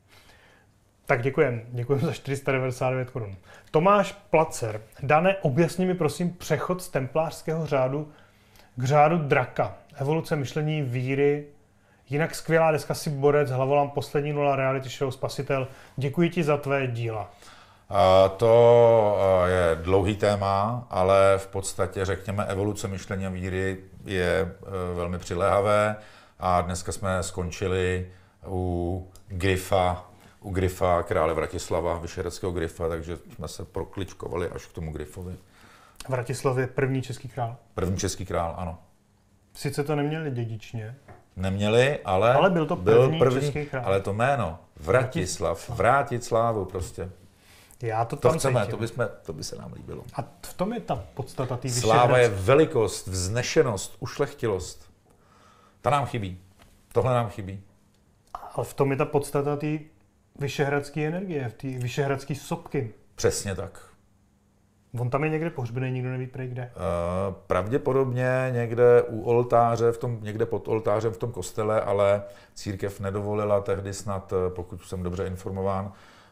Tak děkujem, děkujem za čtyři sta devadesát devět korun. Tomáš Placer. Dane, objasni mi prosím přechod z templářského řádu k řádu draka. Evoluce myšlení, víry. Jinak skvělá deska si borec, hlavolám poslední nula reality show Spasitel. Děkuji ti za tvé díla. A to je dlouhý téma, ale v podstatě řekněme evoluce myšlení a víry je velmi přiléhavé a dneska jsme skončili u Gryfa, u Gryfa krále Vratislava, Vyšehradského Gryfa, takže jsme se prokličkovali až k tomu Gryfovi. Vratislav je první český král. První český král, ano. Sice to neměli dědičně. Neměli, ale, ale byl to první, byl první český král. Ale to jméno, Vratislav, vrátit slávu prostě. Já to, to tam chceme, cítím. to, bychom, to by se nám líbilo. A v tom je ta podstata té Sláva je velikost, vznešenost, ušlechtilost. Ta nám chybí. Tohle nám chybí. Ale v tom je ta podstata té vyšehradské energie, v té vyšehradské sopky. Přesně tak. On tam je někde pohřbený, nikdo neví prej kde. Uh, pravděpodobně někde u oltáře, v tom, někde pod oltářem v tom kostele, ale církev nedovolila tehdy snad, pokud jsem dobře informován, uh,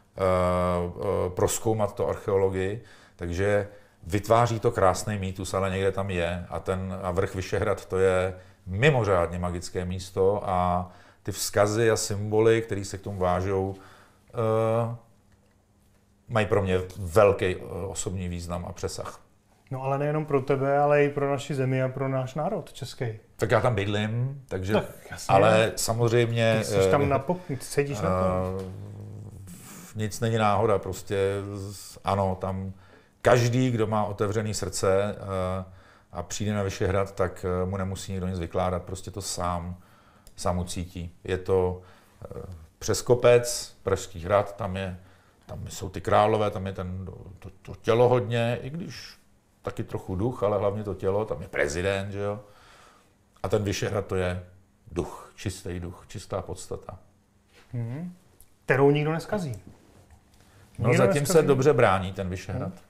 uh, prozkoumat to archeologii, takže vytváří to krásný mýtus, ale někde tam je a ten a vrch Vyšehrad to je mimořádně magické místo a ty vzkazy a symboly, které se k tomu vážou, uh, mají pro mě velký osobní význam a přesah. No ale nejenom pro tebe, ale i pro naši zemi a pro náš národ český. Tak já tam bydlím, takže, tak, jasně, ale samozřejmě... Ty jsi tam na pok- sedíš uh, na tom. Nic není náhoda, prostě ano, tam každý, kdo má otevřený srdce uh, a přijde na Vyšehrad, tak uh, mu nemusí nikdo nic vykládat, prostě to sám, sám ucítí. Je to uh, přes kopec, Pražský hrad, tam je Tam jsou ty králové, tam je ten, to, to tělo hodně, i když taky trochu duch, ale hlavně to tělo, tam je prezident, že jo. A ten Vyšehrad to je duch, čistý duch, čistá podstata. Hmm. Kterou nikdo neskazí. Nikdo no zatím neskazí. se dobře brání ten Vyšehrad. Hmm.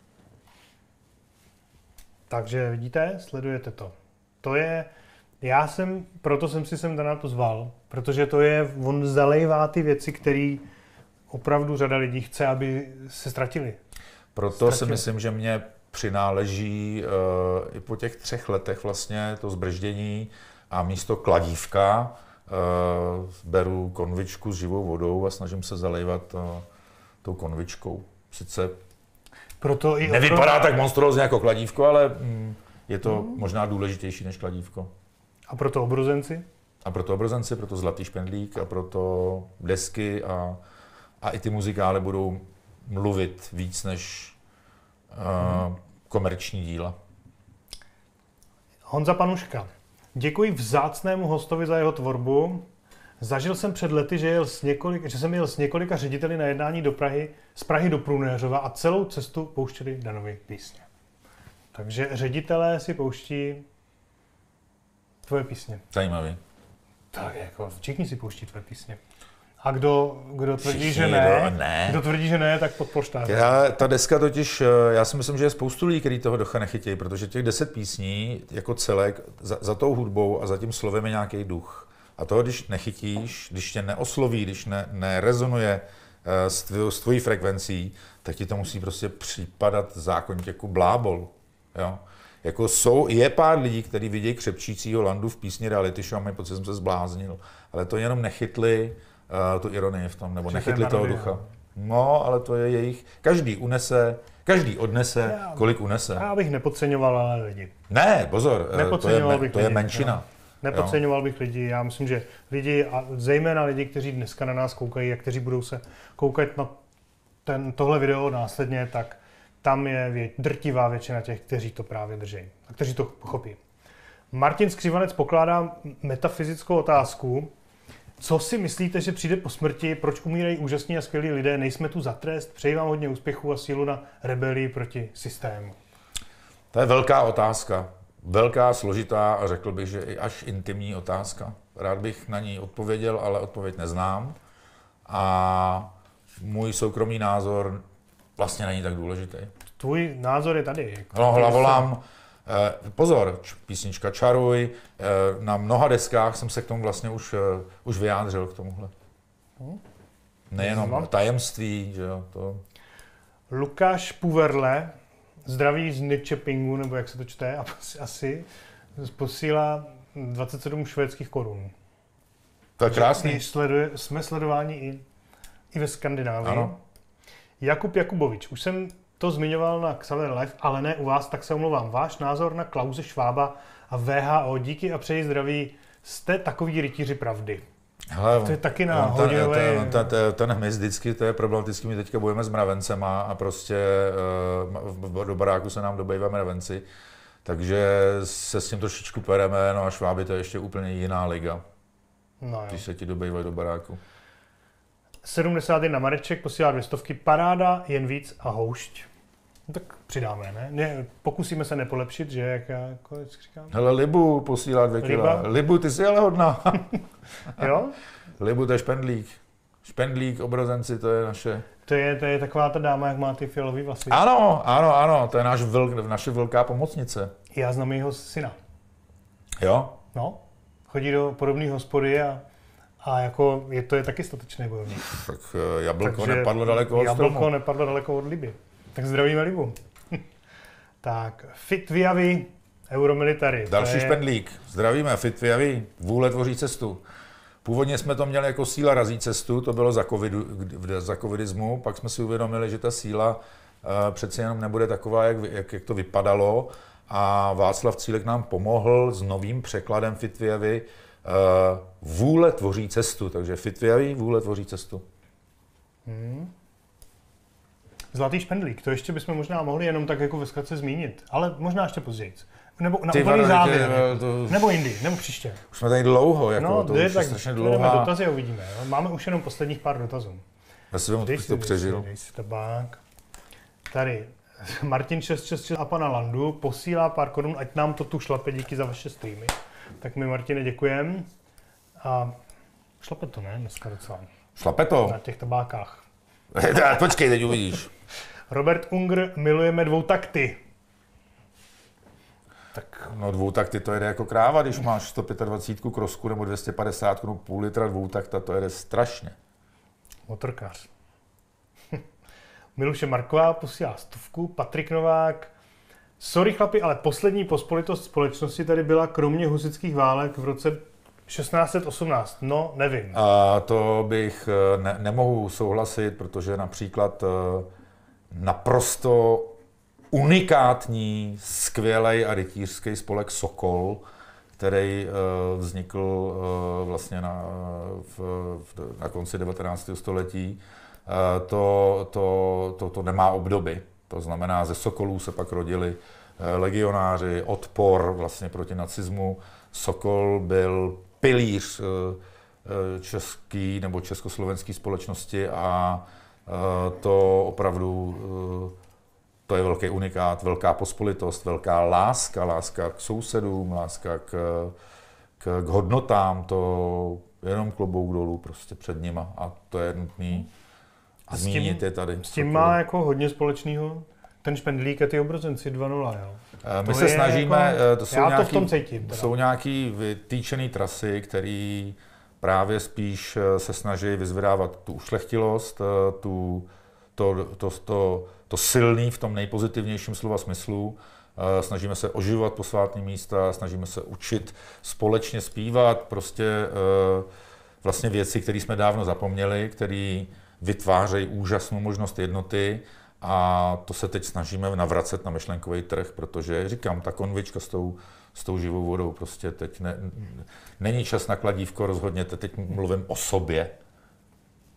Takže vidíte, sledujete to. To je, já jsem, proto jsem si sem Dana pozval, protože to je, on zalejvá ty věci, které opravdu řada lidí chce, aby se ztratili. Proto ztratili. Si myslím, že mě přináleží uh, i po těch třech letech vlastně to zbrždění a místo kladívka uh, beru konvičku s živou vodou a snažím se zalévat uh, tou konvičkou. Sice proto i nevypadá opravdu tak monstrózně jako kladívko, ale mm, je to mm. možná důležitější než kladívko. A proto obrozenci? A proto obrozenci, proto zlatý špendlík a proto desky a A i ty muzikály budou mluvit víc než uh, hmm. komerční díla. Honza Panuška. Děkuji vzácnému hostovi za jeho tvorbu. Zažil jsem před lety, že, jel s několik, že jsem jel s několika řediteli na jednání do Prahy, z Prahy do Prunéřova a celou cestu pouštěli Danovy písně. Takže ředitelé si pouští tvoje písně. Zajímavý. Tak jako všichni si pouští tvoje písně. A kdo, kdo tvrdí, Všichni, že ne, kdo, ne, kdo tvrdí, že ne, tak pod polštářem. Já, ta deska totiž, já si myslím, že je spoustu lidí, kteří toho ducha nechytějí, protože těch deset písní jako celek, za, za tou hudbou a za tím slovem je nějaký duch. A toho, když nechytíš, když tě neosloví, když ne, nerezonuje uh, s, tvoj, s tvojí frekvencí, tak ti to musí prostě připadat zákonitě jako blábol. Jo? Jako jsou, je pár lidí, kteří vidějí křepčícího Landu v písni reality show a mají pocit, že jsem se zbláznil. Ale to jenom nechytli Uh, tu ironii v tom, nebo že nechytli toho ducha. No, ale to je jejich, každý unese, každý odnese, já, kolik unese. Já bych nepodceňoval ale lidi. Ne, pozor, nepodceňoval to je, bych to je lidi, menšina. Jo. Nepodceňoval jo. bych lidi, já myslím, že lidi, a zejména lidi, kteří dneska na nás koukají a kteří budou se koukat na ten, tohle video následně, tak tam je vě- drtivá většina těch, kteří to právě drží a kteří to pochopí. Martin Skřivanec pokládá metafyzickou otázku. Co si myslíte, že přijde po smrti? Proč umírají úžasní a skvělí lidé? Nejsme tu za trest? Přeji vám hodně úspěchů a sílu na rebelii proti systému. To je velká otázka. Velká, složitá a řekl bych, že i až intimní otázka. Rád bych na ní odpověděl, ale odpověď neznám. A můj soukromý názor vlastně není tak důležitý. Tvůj názor je tady. No, hlavolám, eh, pozor, č, písnička Čaruj, eh, na mnoha deskách jsem se k tomu vlastně už, eh, už vyjádřil k tomuhle. Nejenom tajemství, že jo, to... Lukáš Puverle, zdraví z Nyköpingu, nebo jak se to čte, asi, posílá dvacet sedm švédských korun. To je krásný. Sleduje, jsme sledováni i, i ve Skandinávii. Ano. Jakub Jakubovič, už jsem to zmiňoval na Xavier Live, ale ne u vás, tak se omlouvám. Váš názor na Klause Schwaba a V H O, díky a přeji zdraví, jste takový rytíři pravdy. Hele, to je taky na ten, hodinové... ten, ten, ten, ten hmyz vždycky, to je problematický, my teďka bojujeme s mravencema a prostě uh, do baráku se nám dobejvají mravenci, takže se s tím trošičku pereme, no a Šváby to je ještě úplně jiná liga, no když se ti dobejvají do baráku. sedmdesát jedna Mareček posílá dvě stovky, paráda, jen víc a houšť. No tak přidáme, ne? ne? Pokusíme se nepolepšit, že jak já jako říkám. Hele, Libu posílá dvě kila. Libu, ty jsi ale hodná. Jo? Libu, to je špendlík. Špendlík, obrozenci, to je naše... To je, to je taková ta dáma, jak má ty fialový vlasy. Ano, ano, ano, to je náš vlk, naše velká pomocnice. Já znám jeho syna. Jo? No, chodí do podobné hospody a, a jako je to je taky statečný bojovník. Tak jablko Takže nepadlo daleko od jablko stromu. nepadlo daleko od Liby. Tak zdravíme Libu. Tak, Fitviavi, Euromilitary. Další je... špendlík. Zdravíme, Fitviavi, vůle tvoří cestu. Původně jsme to měli jako síla razí cestu, to bylo za, covidu, za covidismu, pak jsme si uvědomili, že ta síla uh, přeci jenom nebude taková, jak, jak, jak to vypadalo. A Václav Cílek nám pomohl s novým překladem Fitviavi. Uh, vůle tvoří cestu, takže Fitviavi, vůle tvoří cestu. Hmm. Zlatý špendlík, to ještě bychom možná mohli jenom tak jako ve zkratce zmínit, ale možná ještě později. Nebo na úplný závěr, to... nebo jindy, nebo příště. Už jsme tady dlouho, jako no, to už je tak, strašně dlouhá. Dotazy uvidíme, jo? Máme už jenom posledních pár dotazů. Já si vám to přežil. Dej si tabák. Tady Martin šest šest šest a pana Landu posílá pár korun, ať nám to tu šlape, díky za vaše streamy. Tak my, Martine, děkujem. A šlape to, ne? Dneska docela. Šlape to? Na těch tabákách. Počkej, teď uvidíš. Robert Unger, milujeme dvou takty. Tak. No dvoutakty to jede jako kráva, když máš sto dvacet pět krosku nebo dvě stě padesát no půl litra dvoutakta, to jede strašně. Motorkář. Miluše Marková posílá stovku, Patrik Novák. Sorry chlapi, ale poslední pospolitost společnosti tady byla kromě husitských válek v roce šestnáct set osmnáct. No, nevím. A to bych ne, nemohu souhlasit, protože například naprosto unikátní, skvělej a rytířský spolek Sokol, který uh, vznikl uh, vlastně na, v, v, na konci devatenáctého století, uh, to, to, to, to nemá obdoby. To znamená, ze Sokolů se pak rodili uh, legionáři, odpor vlastně proti nacismu. Sokol byl pilíř uh, český nebo československé společnosti a uh, to opravdu uh, to je velký unikát, velká pospolitost, velká láska, láska k sousedům, láska k, k, k hodnotám, to jenom klobouk dolů prostě před nima a to je nutný a zmínit tím, je tady. S tím má jako hodně společného ten špendlík a ty obrozenci dva nula, jo? My to se snažíme, jako, to jsou, já nějaký, to v tom cítím, jsou nějaký vytýčené trasy, které právě spíš se snaží vyzvedávat tu ušlechtilost, tu, to, to, to, to silný v tom nejpozitivnějším slova smyslu. Snažíme se oživovat posvátné místa, snažíme se učit společně zpívat, prostě vlastně věci, které jsme dávno zapomněli, které vytvářejí úžasnou možnost jednoty a to se teď snažíme navracet na myšlenkový trh, protože říkám, ta konvička s tou, s tou živou vodou prostě teď ne, není čas na kladívko, rozhodně teď mluvím o sobě.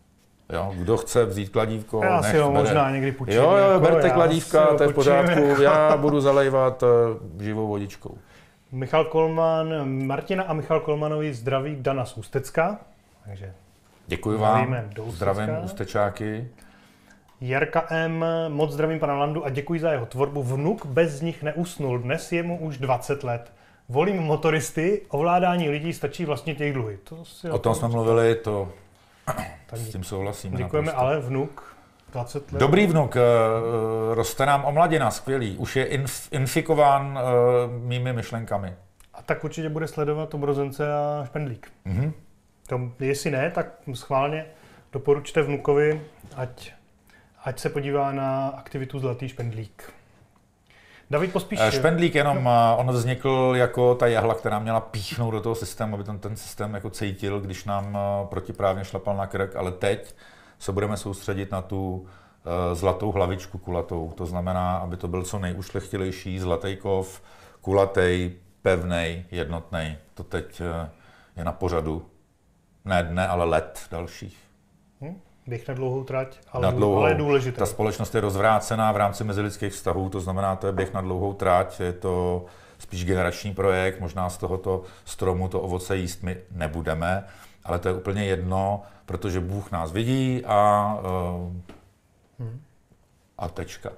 Jo, kdo chce vzít kladívko, já nech si ho bere. možná někdy půjčím. Jo, jo, jako, berte kladívka, to je v pořádku, jako. já budu zalejvat uh, živou vodičkou. Michal Kolman, Martina a Michal Kolmanovi zdraví Dana z Ústecka. Takže děkuji vám, do zdravím Ústečáky. Jarka M, moc zdravím pana Landu a děkuji za jeho tvorbu. Vnuk bez nich neusnul, dnes je mu už dvacet let. Volím motoristy, ovládání lidí stačí vlastně těch dluhy. To si o tom jsme mluvili, to tak s tím souhlasím. Děkujeme, naprosto. ale vnuk dvacet let. Dobrý vnuk, roste nám omladina, skvělý, už je inf, infikován uh, mými myšlenkami. A tak určitě bude sledovat Obrozence a Špendlík. Mm-hmm. To, jestli ne, tak schválně doporučte vnukovi, ať, ať se podívá na aktivitu Zlatý Špendlík. David Pospíšil. Špendlík jenom, no. On vznikl jako ta jahla, která měla píchnout do toho systému, aby ten, ten systém jako cítil, když nám protiprávně šlapal na krk, ale teď se budeme soustředit na tu uh, zlatou hlavičku kulatou. To znamená, aby to byl co nejušlechtilejší zlatý kov, kulatý, pevnej, jednotnej. To teď uh, je na pořadu. Ne dne, ale let dalších. Hm? Běh na dlouhou trať, ale, na dlouhou, ale je důležité. Ta společnost je rozvrácená v rámci mezilidských vztahů, to znamená, to je běh na dlouhou trať, je to spíš generační projekt, možná z tohoto stromu to ovoce jíst my nebudeme, ale to je úplně jedno, protože Bůh nás vidí a, hmm. a tečka.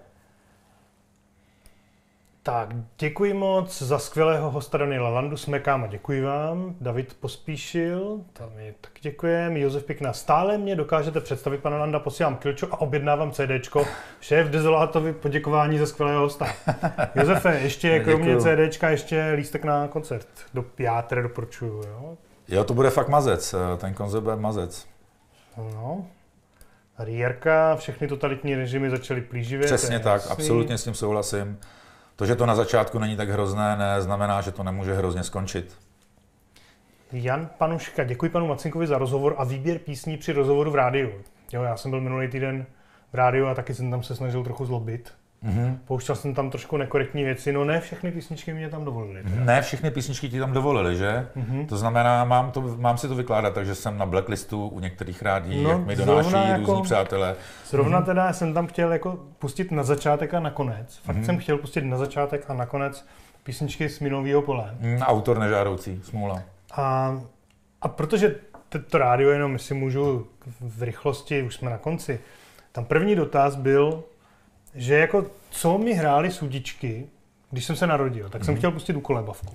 Tak, děkuji moc za skvělého hosta Daniela Landu, smekám a děkuji vám. David Pospíšil, tam je tak děkujeme. Josef Pěkná, stále mě dokážete představit, pana Landa, posílám kilčo a objednávám CDčko. Šéf Dezolátovi poděkování za skvělého hosta. Josefe, ještě kromě CDčka, ještě lístek na koncert. Do, já tedy doporučuju, jo? Jo, to bude fakt mazec, ten koncert bude mazec. No. Tady Jarka, všechny totalitní režimy začaly plíživě. Přesně tak, jasný. Absolutně s tím souhlasím. To, že to na začátku není tak hrozné, neznamená, že to nemůže hrozně skončit. Jan Panuška, děkuji panu Macinkovi za rozhovor a výběr písní při rozhovoru v rádiu. Jo, já jsem byl minulý týden v rádiu a taky jsem tam se snažil trochu zlobit. Mm-hmm. Pouštěl jsem tam trošku nekorektní věci, no ne všechny písničky mě tam dovolily. Teda. Ne všechny písničky ti tam dovolily, že? Mm-hmm. To znamená, mám, to, mám si to vykládat, takže jsem na blacklistu u některých rádií, no, jak mi donáší jako, různí přátelé. Zrovna mm-hmm. teda jsem tam chtěl jako pustit na začátek a nakonec. Fakt mm-hmm. jsem chtěl pustit na začátek a nakonec písničky z Minového pole. Mm, autor nežádoucí, smůla. A, a protože to rádio jenom, jestli můžu v rychlosti, už jsme na konci, tam první dotaz byl, že jako co mi hráli sudičky, když jsem se narodil, tak jsem mm. chtěl pustit u Kolebavku.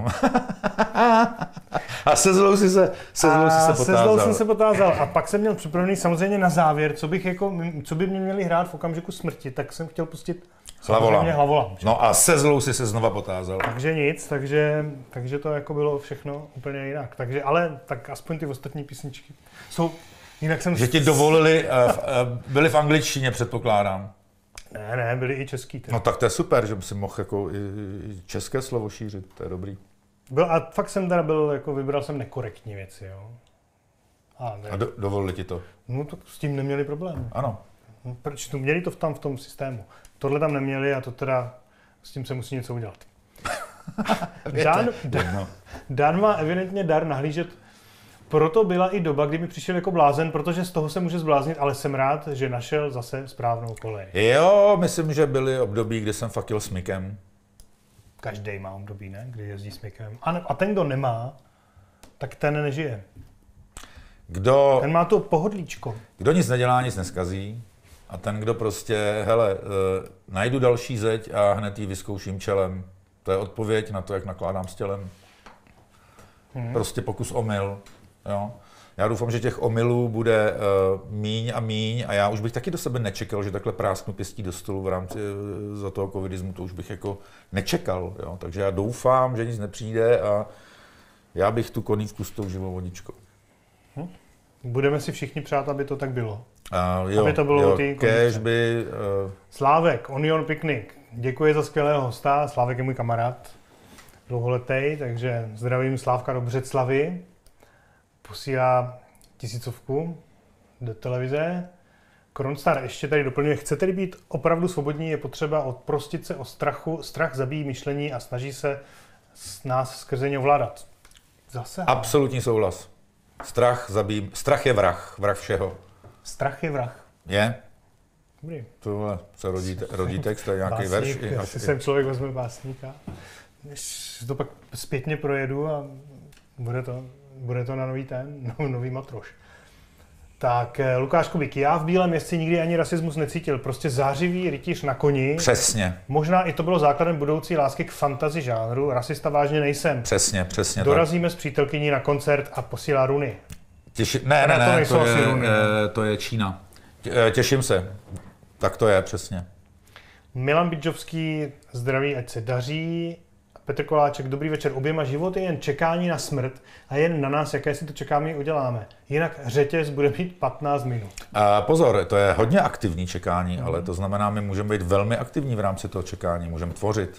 A se zlou si se, se, zlou si se potázal. Se zlou jsem se potázal. A pak jsem měl připravený samozřejmě na závěr, co, bych jako, co by mě měli hrát v okamžiku smrti, tak jsem chtěl pustit Hlavolam. Hlavolam. No a se zlou si se znova potázal. Takže nic, takže, takže to jako bylo všechno úplně jinak. Takže, ale tak aspoň ty ostatní písničky jsou, jinak jsem... Že ti dovolili, byli v angličtině, předpokládám. Ne, ne, byli i český. Tedy. No tak to je super, že by si mohl jako i české slovo šířit, to je dobrý. Byl, a fakt jsem teda byl, jako vybral jsem nekorektní věci, jo. A, a do, dovolili ti to? No tak s tím neměli problém. Ano. No, proč to měli to v tam v tom systému? Tohle tam neměli a to teda s tím se musí něco udělat. Dan, Dan, Dan má evidentně dar nahlížet. Proto byla i doba, kdy mi přišel jako blázen, protože z toho se může zbláznit, ale jsem rád, že našel zase správnou kolej. Jo, myslím, že byly období, kdy jsem fakil s Mikem. Každý má období, ne? Kdy jezdí s Mikem. A, ne, a ten, kdo nemá, tak ten nežije. Kdo, ten má to pohodlíčko. Kdo nic nedělá, nic neskazí. A ten, kdo prostě, hele, uh, najdu další zeď a hned ji vyzkouším čelem. To je odpověď na to, jak nakládám s tělem. Hmm. Prostě pokus omyl. Jo. Já doufám, že těch omylů bude uh, míň a míň a já už bych taky do sebe nečekal, že takhle prásknu pěstí do stolu v rámci uh, za toho covidismu, to už bych jako nečekal. Jo. Takže já doufám, že nic nepřijde a já bych tu konívku s tou živou vodičkou. Hm. Budeme si všichni přát, aby to tak bylo. Uh, jo, aby to bylo jo, ty kéž by... Uh... Slávek, Onion Picnic, děkuji za skvělého hosta, Slávek je můj kamarád, dlouholetý, takže zdravím Slávka do Břeclavy. Posílá tisícovku do televize. Kronstar ještě tady doplňuje, chcete-li být opravdu svobodní, je potřeba odprostit se o strachu, strach zabíjí myšlení a snaží se nás skrze něj ovládat. Zase. Absolutní souhlas. Strach zabíjí, strach je vrah, vrah všeho. Strach je vrah. Je? Dobrý. Tohle se rodí, rodí text, to je nějaký verš. Básník, asi sem člověk vezme básníka. Než to pak zpětně projedu a bude to, bude to na nový ten, no, nový matroš. Tak Lukáš Kubík, já v Bílém městě nikdy ani rasismus necítil, prostě zářivý rytíř na koni. Přesně. Možná i to bylo základem budoucí lásky k fantasy žánru, rasista vážně nejsem. Přesně, přesně. Dorazíme tak s přítelkyní na koncert a posílá runy. Těši... Ne, ne, ne, to, to, je, runy, ne, to je Čína. Těším se. Tak to je, přesně. Milan Bidžovský, zdraví, ať se daří. Petr Koláček, dobrý večer. Oběma životy jen čekání na smrt a jen na nás, jaké si to čekání uděláme. Jinak řetěz bude mít patnáct minut. A pozor, to je hodně aktivní čekání, mm. ale to znamená, my můžeme být velmi aktivní v rámci toho čekání, můžeme tvořit.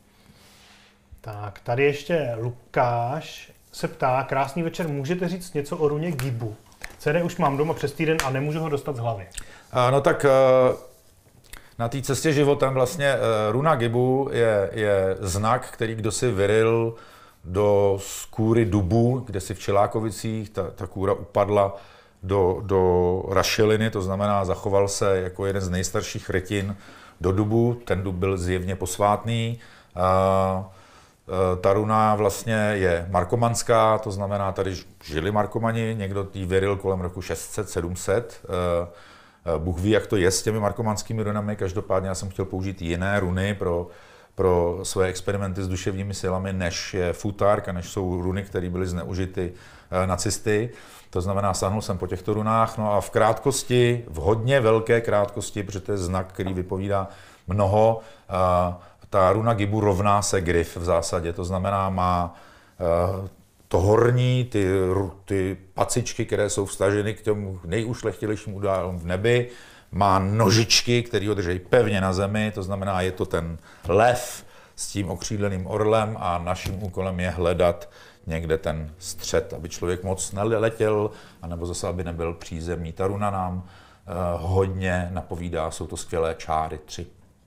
Tak, tady ještě Lukáš se ptá, krásný večer, můžete říct něco o runě Gibu? C D už mám doma přes týden a nemůžu ho dostat z hlavy. A, no tak na té cestě životem vlastně runa Gibu je, je znak, který kdo si vyril do skůry dubu, kde si v Čelákovicích ta, ta kůra upadla do, do rašeliny, to znamená zachoval se jako jeden z nejstarších rytin do dubu, ten dub byl zjevně posvátný. A, ta runa vlastně je markomanská, to znamená, tady žili markomani, někdo ji vyril kolem roku šest set sedm set. Bůh ví, jak to je s těmi markomanskými runami, každopádně já jsem chtěl použít jiné runy pro, pro své experimenty s duševními silami, než je futark a než jsou runy, které byly zneužity nacisty. To znamená, sáhnul jsem po těchto runách, no a v krátkosti, v hodně velké krátkosti, protože to je znak, který vypovídá mnoho, ta runa Gibu rovná se gryf v zásadě, to znamená, má to horní, ty, ty pacičky, které jsou vstaženy k těm nejušlechtilejším událům v nebi, má nožičky, které ho drží pevně na zemi, to znamená, je to ten lev s tím okřídleným orlem a naším úkolem je hledat někde ten střed, aby člověk moc neletěl, anebo zase, aby nebyl přízemní. Ta runa nám uh, hodně napovídá, jsou to skvělé čáry, tři.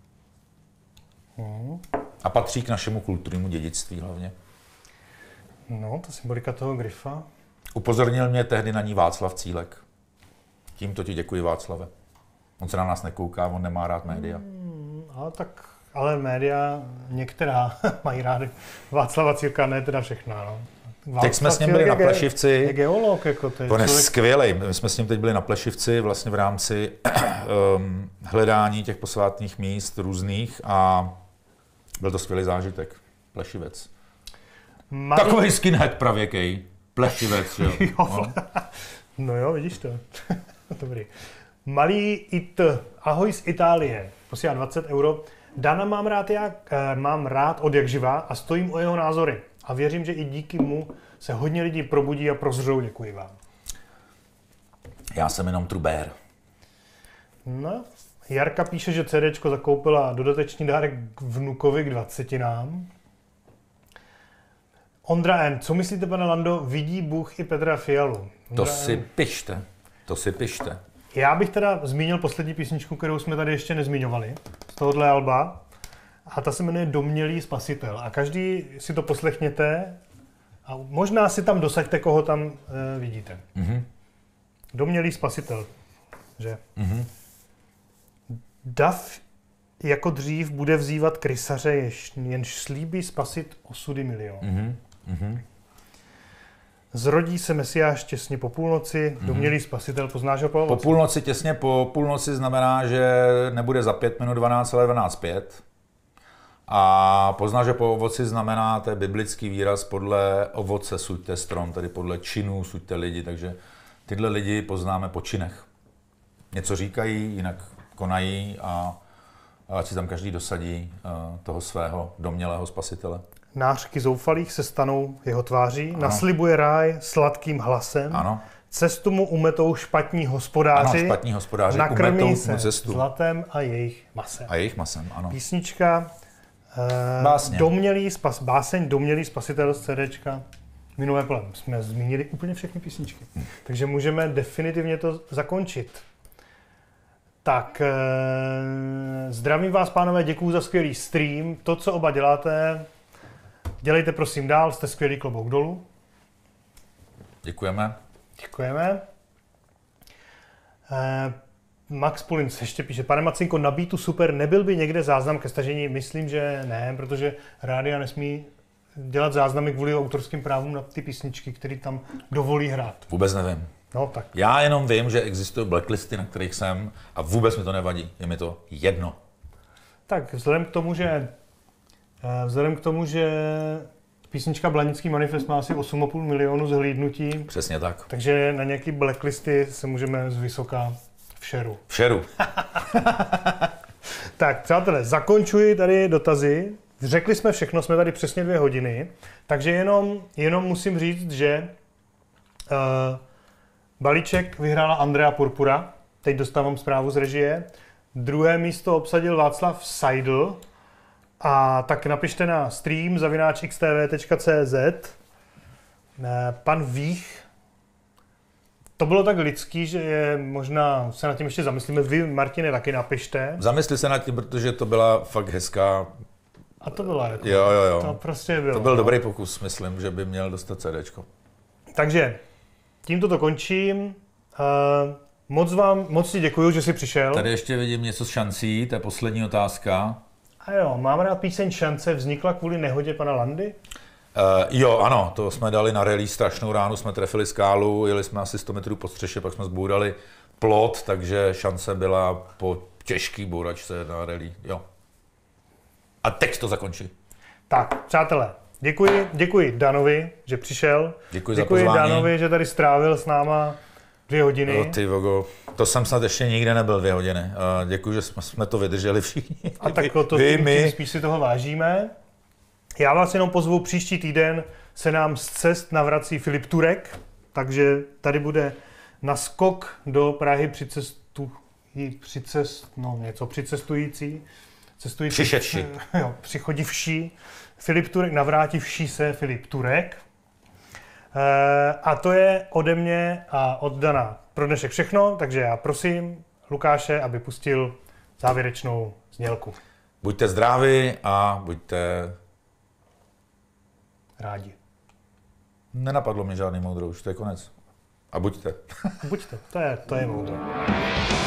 Hmm. A patří k našemu kulturnímu dědictví hlavně. No, ta symbolika toho gryfa. Upozornil mě tehdy na ní Václav Cílek. Tímto ti děkuji, Václave. On se na nás nekouká, on nemá rád média. Hmm, ale tak, ale média některá mají rády Václava Cílka, ne teda všechna, no. Václav teď jsme s ním byli na Plešivci. Je geolog, jako to je On je člověk... skvělej. My jsme s ním teď byli na Plešivci vlastně v rámci um, hledání těch posvátných míst různých a byl to skvělý zážitek. Plešivec. Malý... Takový skinhead pravěkej. Plešivec, jo. jo. No. no jo, vidíš to. Dobrý. Malý it. Ahoj z Itálie. Posílá dvacet euro. Dana mám rád, jak, mám rád od jak živá a stojím o jeho názory. A věřím, že i díky mu se hodně lidí probudí a prozřou. Děkuji vám. Já jsem jenom trubér. No, Jarka píše, že CDčko zakoupila dodatečný dárek k vnukovi k dvacetinám. Ondra N. Co myslíte, pane Lando, vidí Bůh i Petra Fialu? Ondra to si N. pište. To si pište. Já bych teda zmínil poslední písničku, kterou jsme tady ještě nezmiňovali, z tohohle alba. A ta se jmenuje Domnělý spasitel. A každý si to poslechněte a možná si tam dosaďte, koho tam e, vidíte. Mm-hmm. Domnělý spasitel, že? Mm-hmm. Dav jako dřív bude vzývat krysaře, jež, jenž slíbí spasit osudy milionů. Mm-hmm. Zrodí se Mesiáš těsně po půlnoci, mm-hmm. Domnělý spasitel, poznáš ho po ovoci? Po půlnoci, těsně po půlnoci znamená, že nebude za pět minut dvanáct, ale dvanáct pět. A poznáš, že po ovoci znamená, to je biblický výraz, podle ovoce suďte strom, tedy podle činů suďte lidi, takže tyhle lidi poznáme po činech. Něco říkají, jinak konají a ať si tam každý dosadí uh, toho svého domnělého spasitele. Nářky zoufalých se stanou jeho tváří, ano. Naslibuje ráj sladkým hlasem, ano. Cestu mu umetou špatní hospodáři, ano, špatní hospodáři nakrmí se cestu. Zlatem a jejich masem. A jejich masem, ano. Písnička uh, Domnělý spas, báseň Domnělý spasitel z CDčka. Minulé pole jsme zmínili úplně všechny písničky, hmm. takže můžeme definitivně to zakončit. Tak, uh, zdravím vás, pánové, děkuju za skvělý stream. To, co oba děláte, dělejte prosím dál, jste skvělý, klobouk dolů. Děkujeme. Děkujeme. Eh, Max Pulins ještě píše, pane Macinko, na beatu super, nebyl by někde záznam ke stažení? Myslím, že ne, protože rádia nesmí dělat záznamy kvůli autorským právům na ty písničky, které tam dovolí hrát. Vůbec nevím. No, tak. Já jenom vím, že existují blacklisty, na kterých jsem a vůbec mi to nevadí. Je mi to jedno. Tak, vzhledem k tomu, že vzhledem k tomu, že písnička Blanický manifest má asi osm a půl milionu zhlídnutí. Přesně tak. Takže na nějaký blacklisty se můžeme z vysoká všeru. Všeru. Tak, přátelé, zakončuji tady dotazy. Řekli jsme všechno, jsme tady přesně dvě hodiny, takže jenom, jenom musím říct, že uh, balíček vyhrála Andrea Purpura, teď dostávám zprávu z režie. Druhé místo obsadil Václav Seidl. A tak napište na stream zavináč x t v tečka c z. Pan Vích, to bylo tak lidský, že je, možná se nad tím ještě zamyslíme. Vy, Martine, taky napište. Zamysli se nad tím, protože to byla fakt hezká. A to bylo jako. Jo, jo, jo. To prostě bylo. To byl dobrý pokus, myslím, že by měl dostat CDčko. Takže tímto to končím. Uh, moc vám, moc ti děkuju, že jsi přišel. Tady ještě vidím něco z šancí, to je poslední otázka. A jo, mám rád píseň Šance, vznikla kvůli nehodě pana Landy? Uh, jo, ano, to jsme dali na rally, strašnou ránu jsme trefili skálu, jeli jsme asi sto metrů po střeše, pak jsme zbourali plot, takže Šance byla po těžký bouračce na rally, jo. A teď to zakončí. Tak, přátelé, děkuji, děkuji Danovi, že přišel. Děkuji, děkuji za pozvání. Danovi, že tady strávil s náma dvě hodiny. No, ty vogo, to jsem snad ještě nikde nebyl dvě hodiny. Uh, děkuji, že jsme, jsme to vydrželi všichni. A tak to vy, tím, my. tím spíš si toho vážíme. Já vás jenom pozvu, příští týden se nám z cest navrací Filip Turek, takže tady bude naskok do Prahy při cestu, při cest, no něco přicestující. Cestující, Přišedší. Jo, přichodivší. Filip Turek, navrátivší se Filip Turek. E, a to je ode mě a od Dana pro dnešek všechno, takže já prosím Lukáše, aby pustil závěrečnou znělku. Buďte zdraví a buďte... Rádi. Nenapadlo mi žádný moudro, už to je konec. A buďte. Buďte, to je, to je moudro.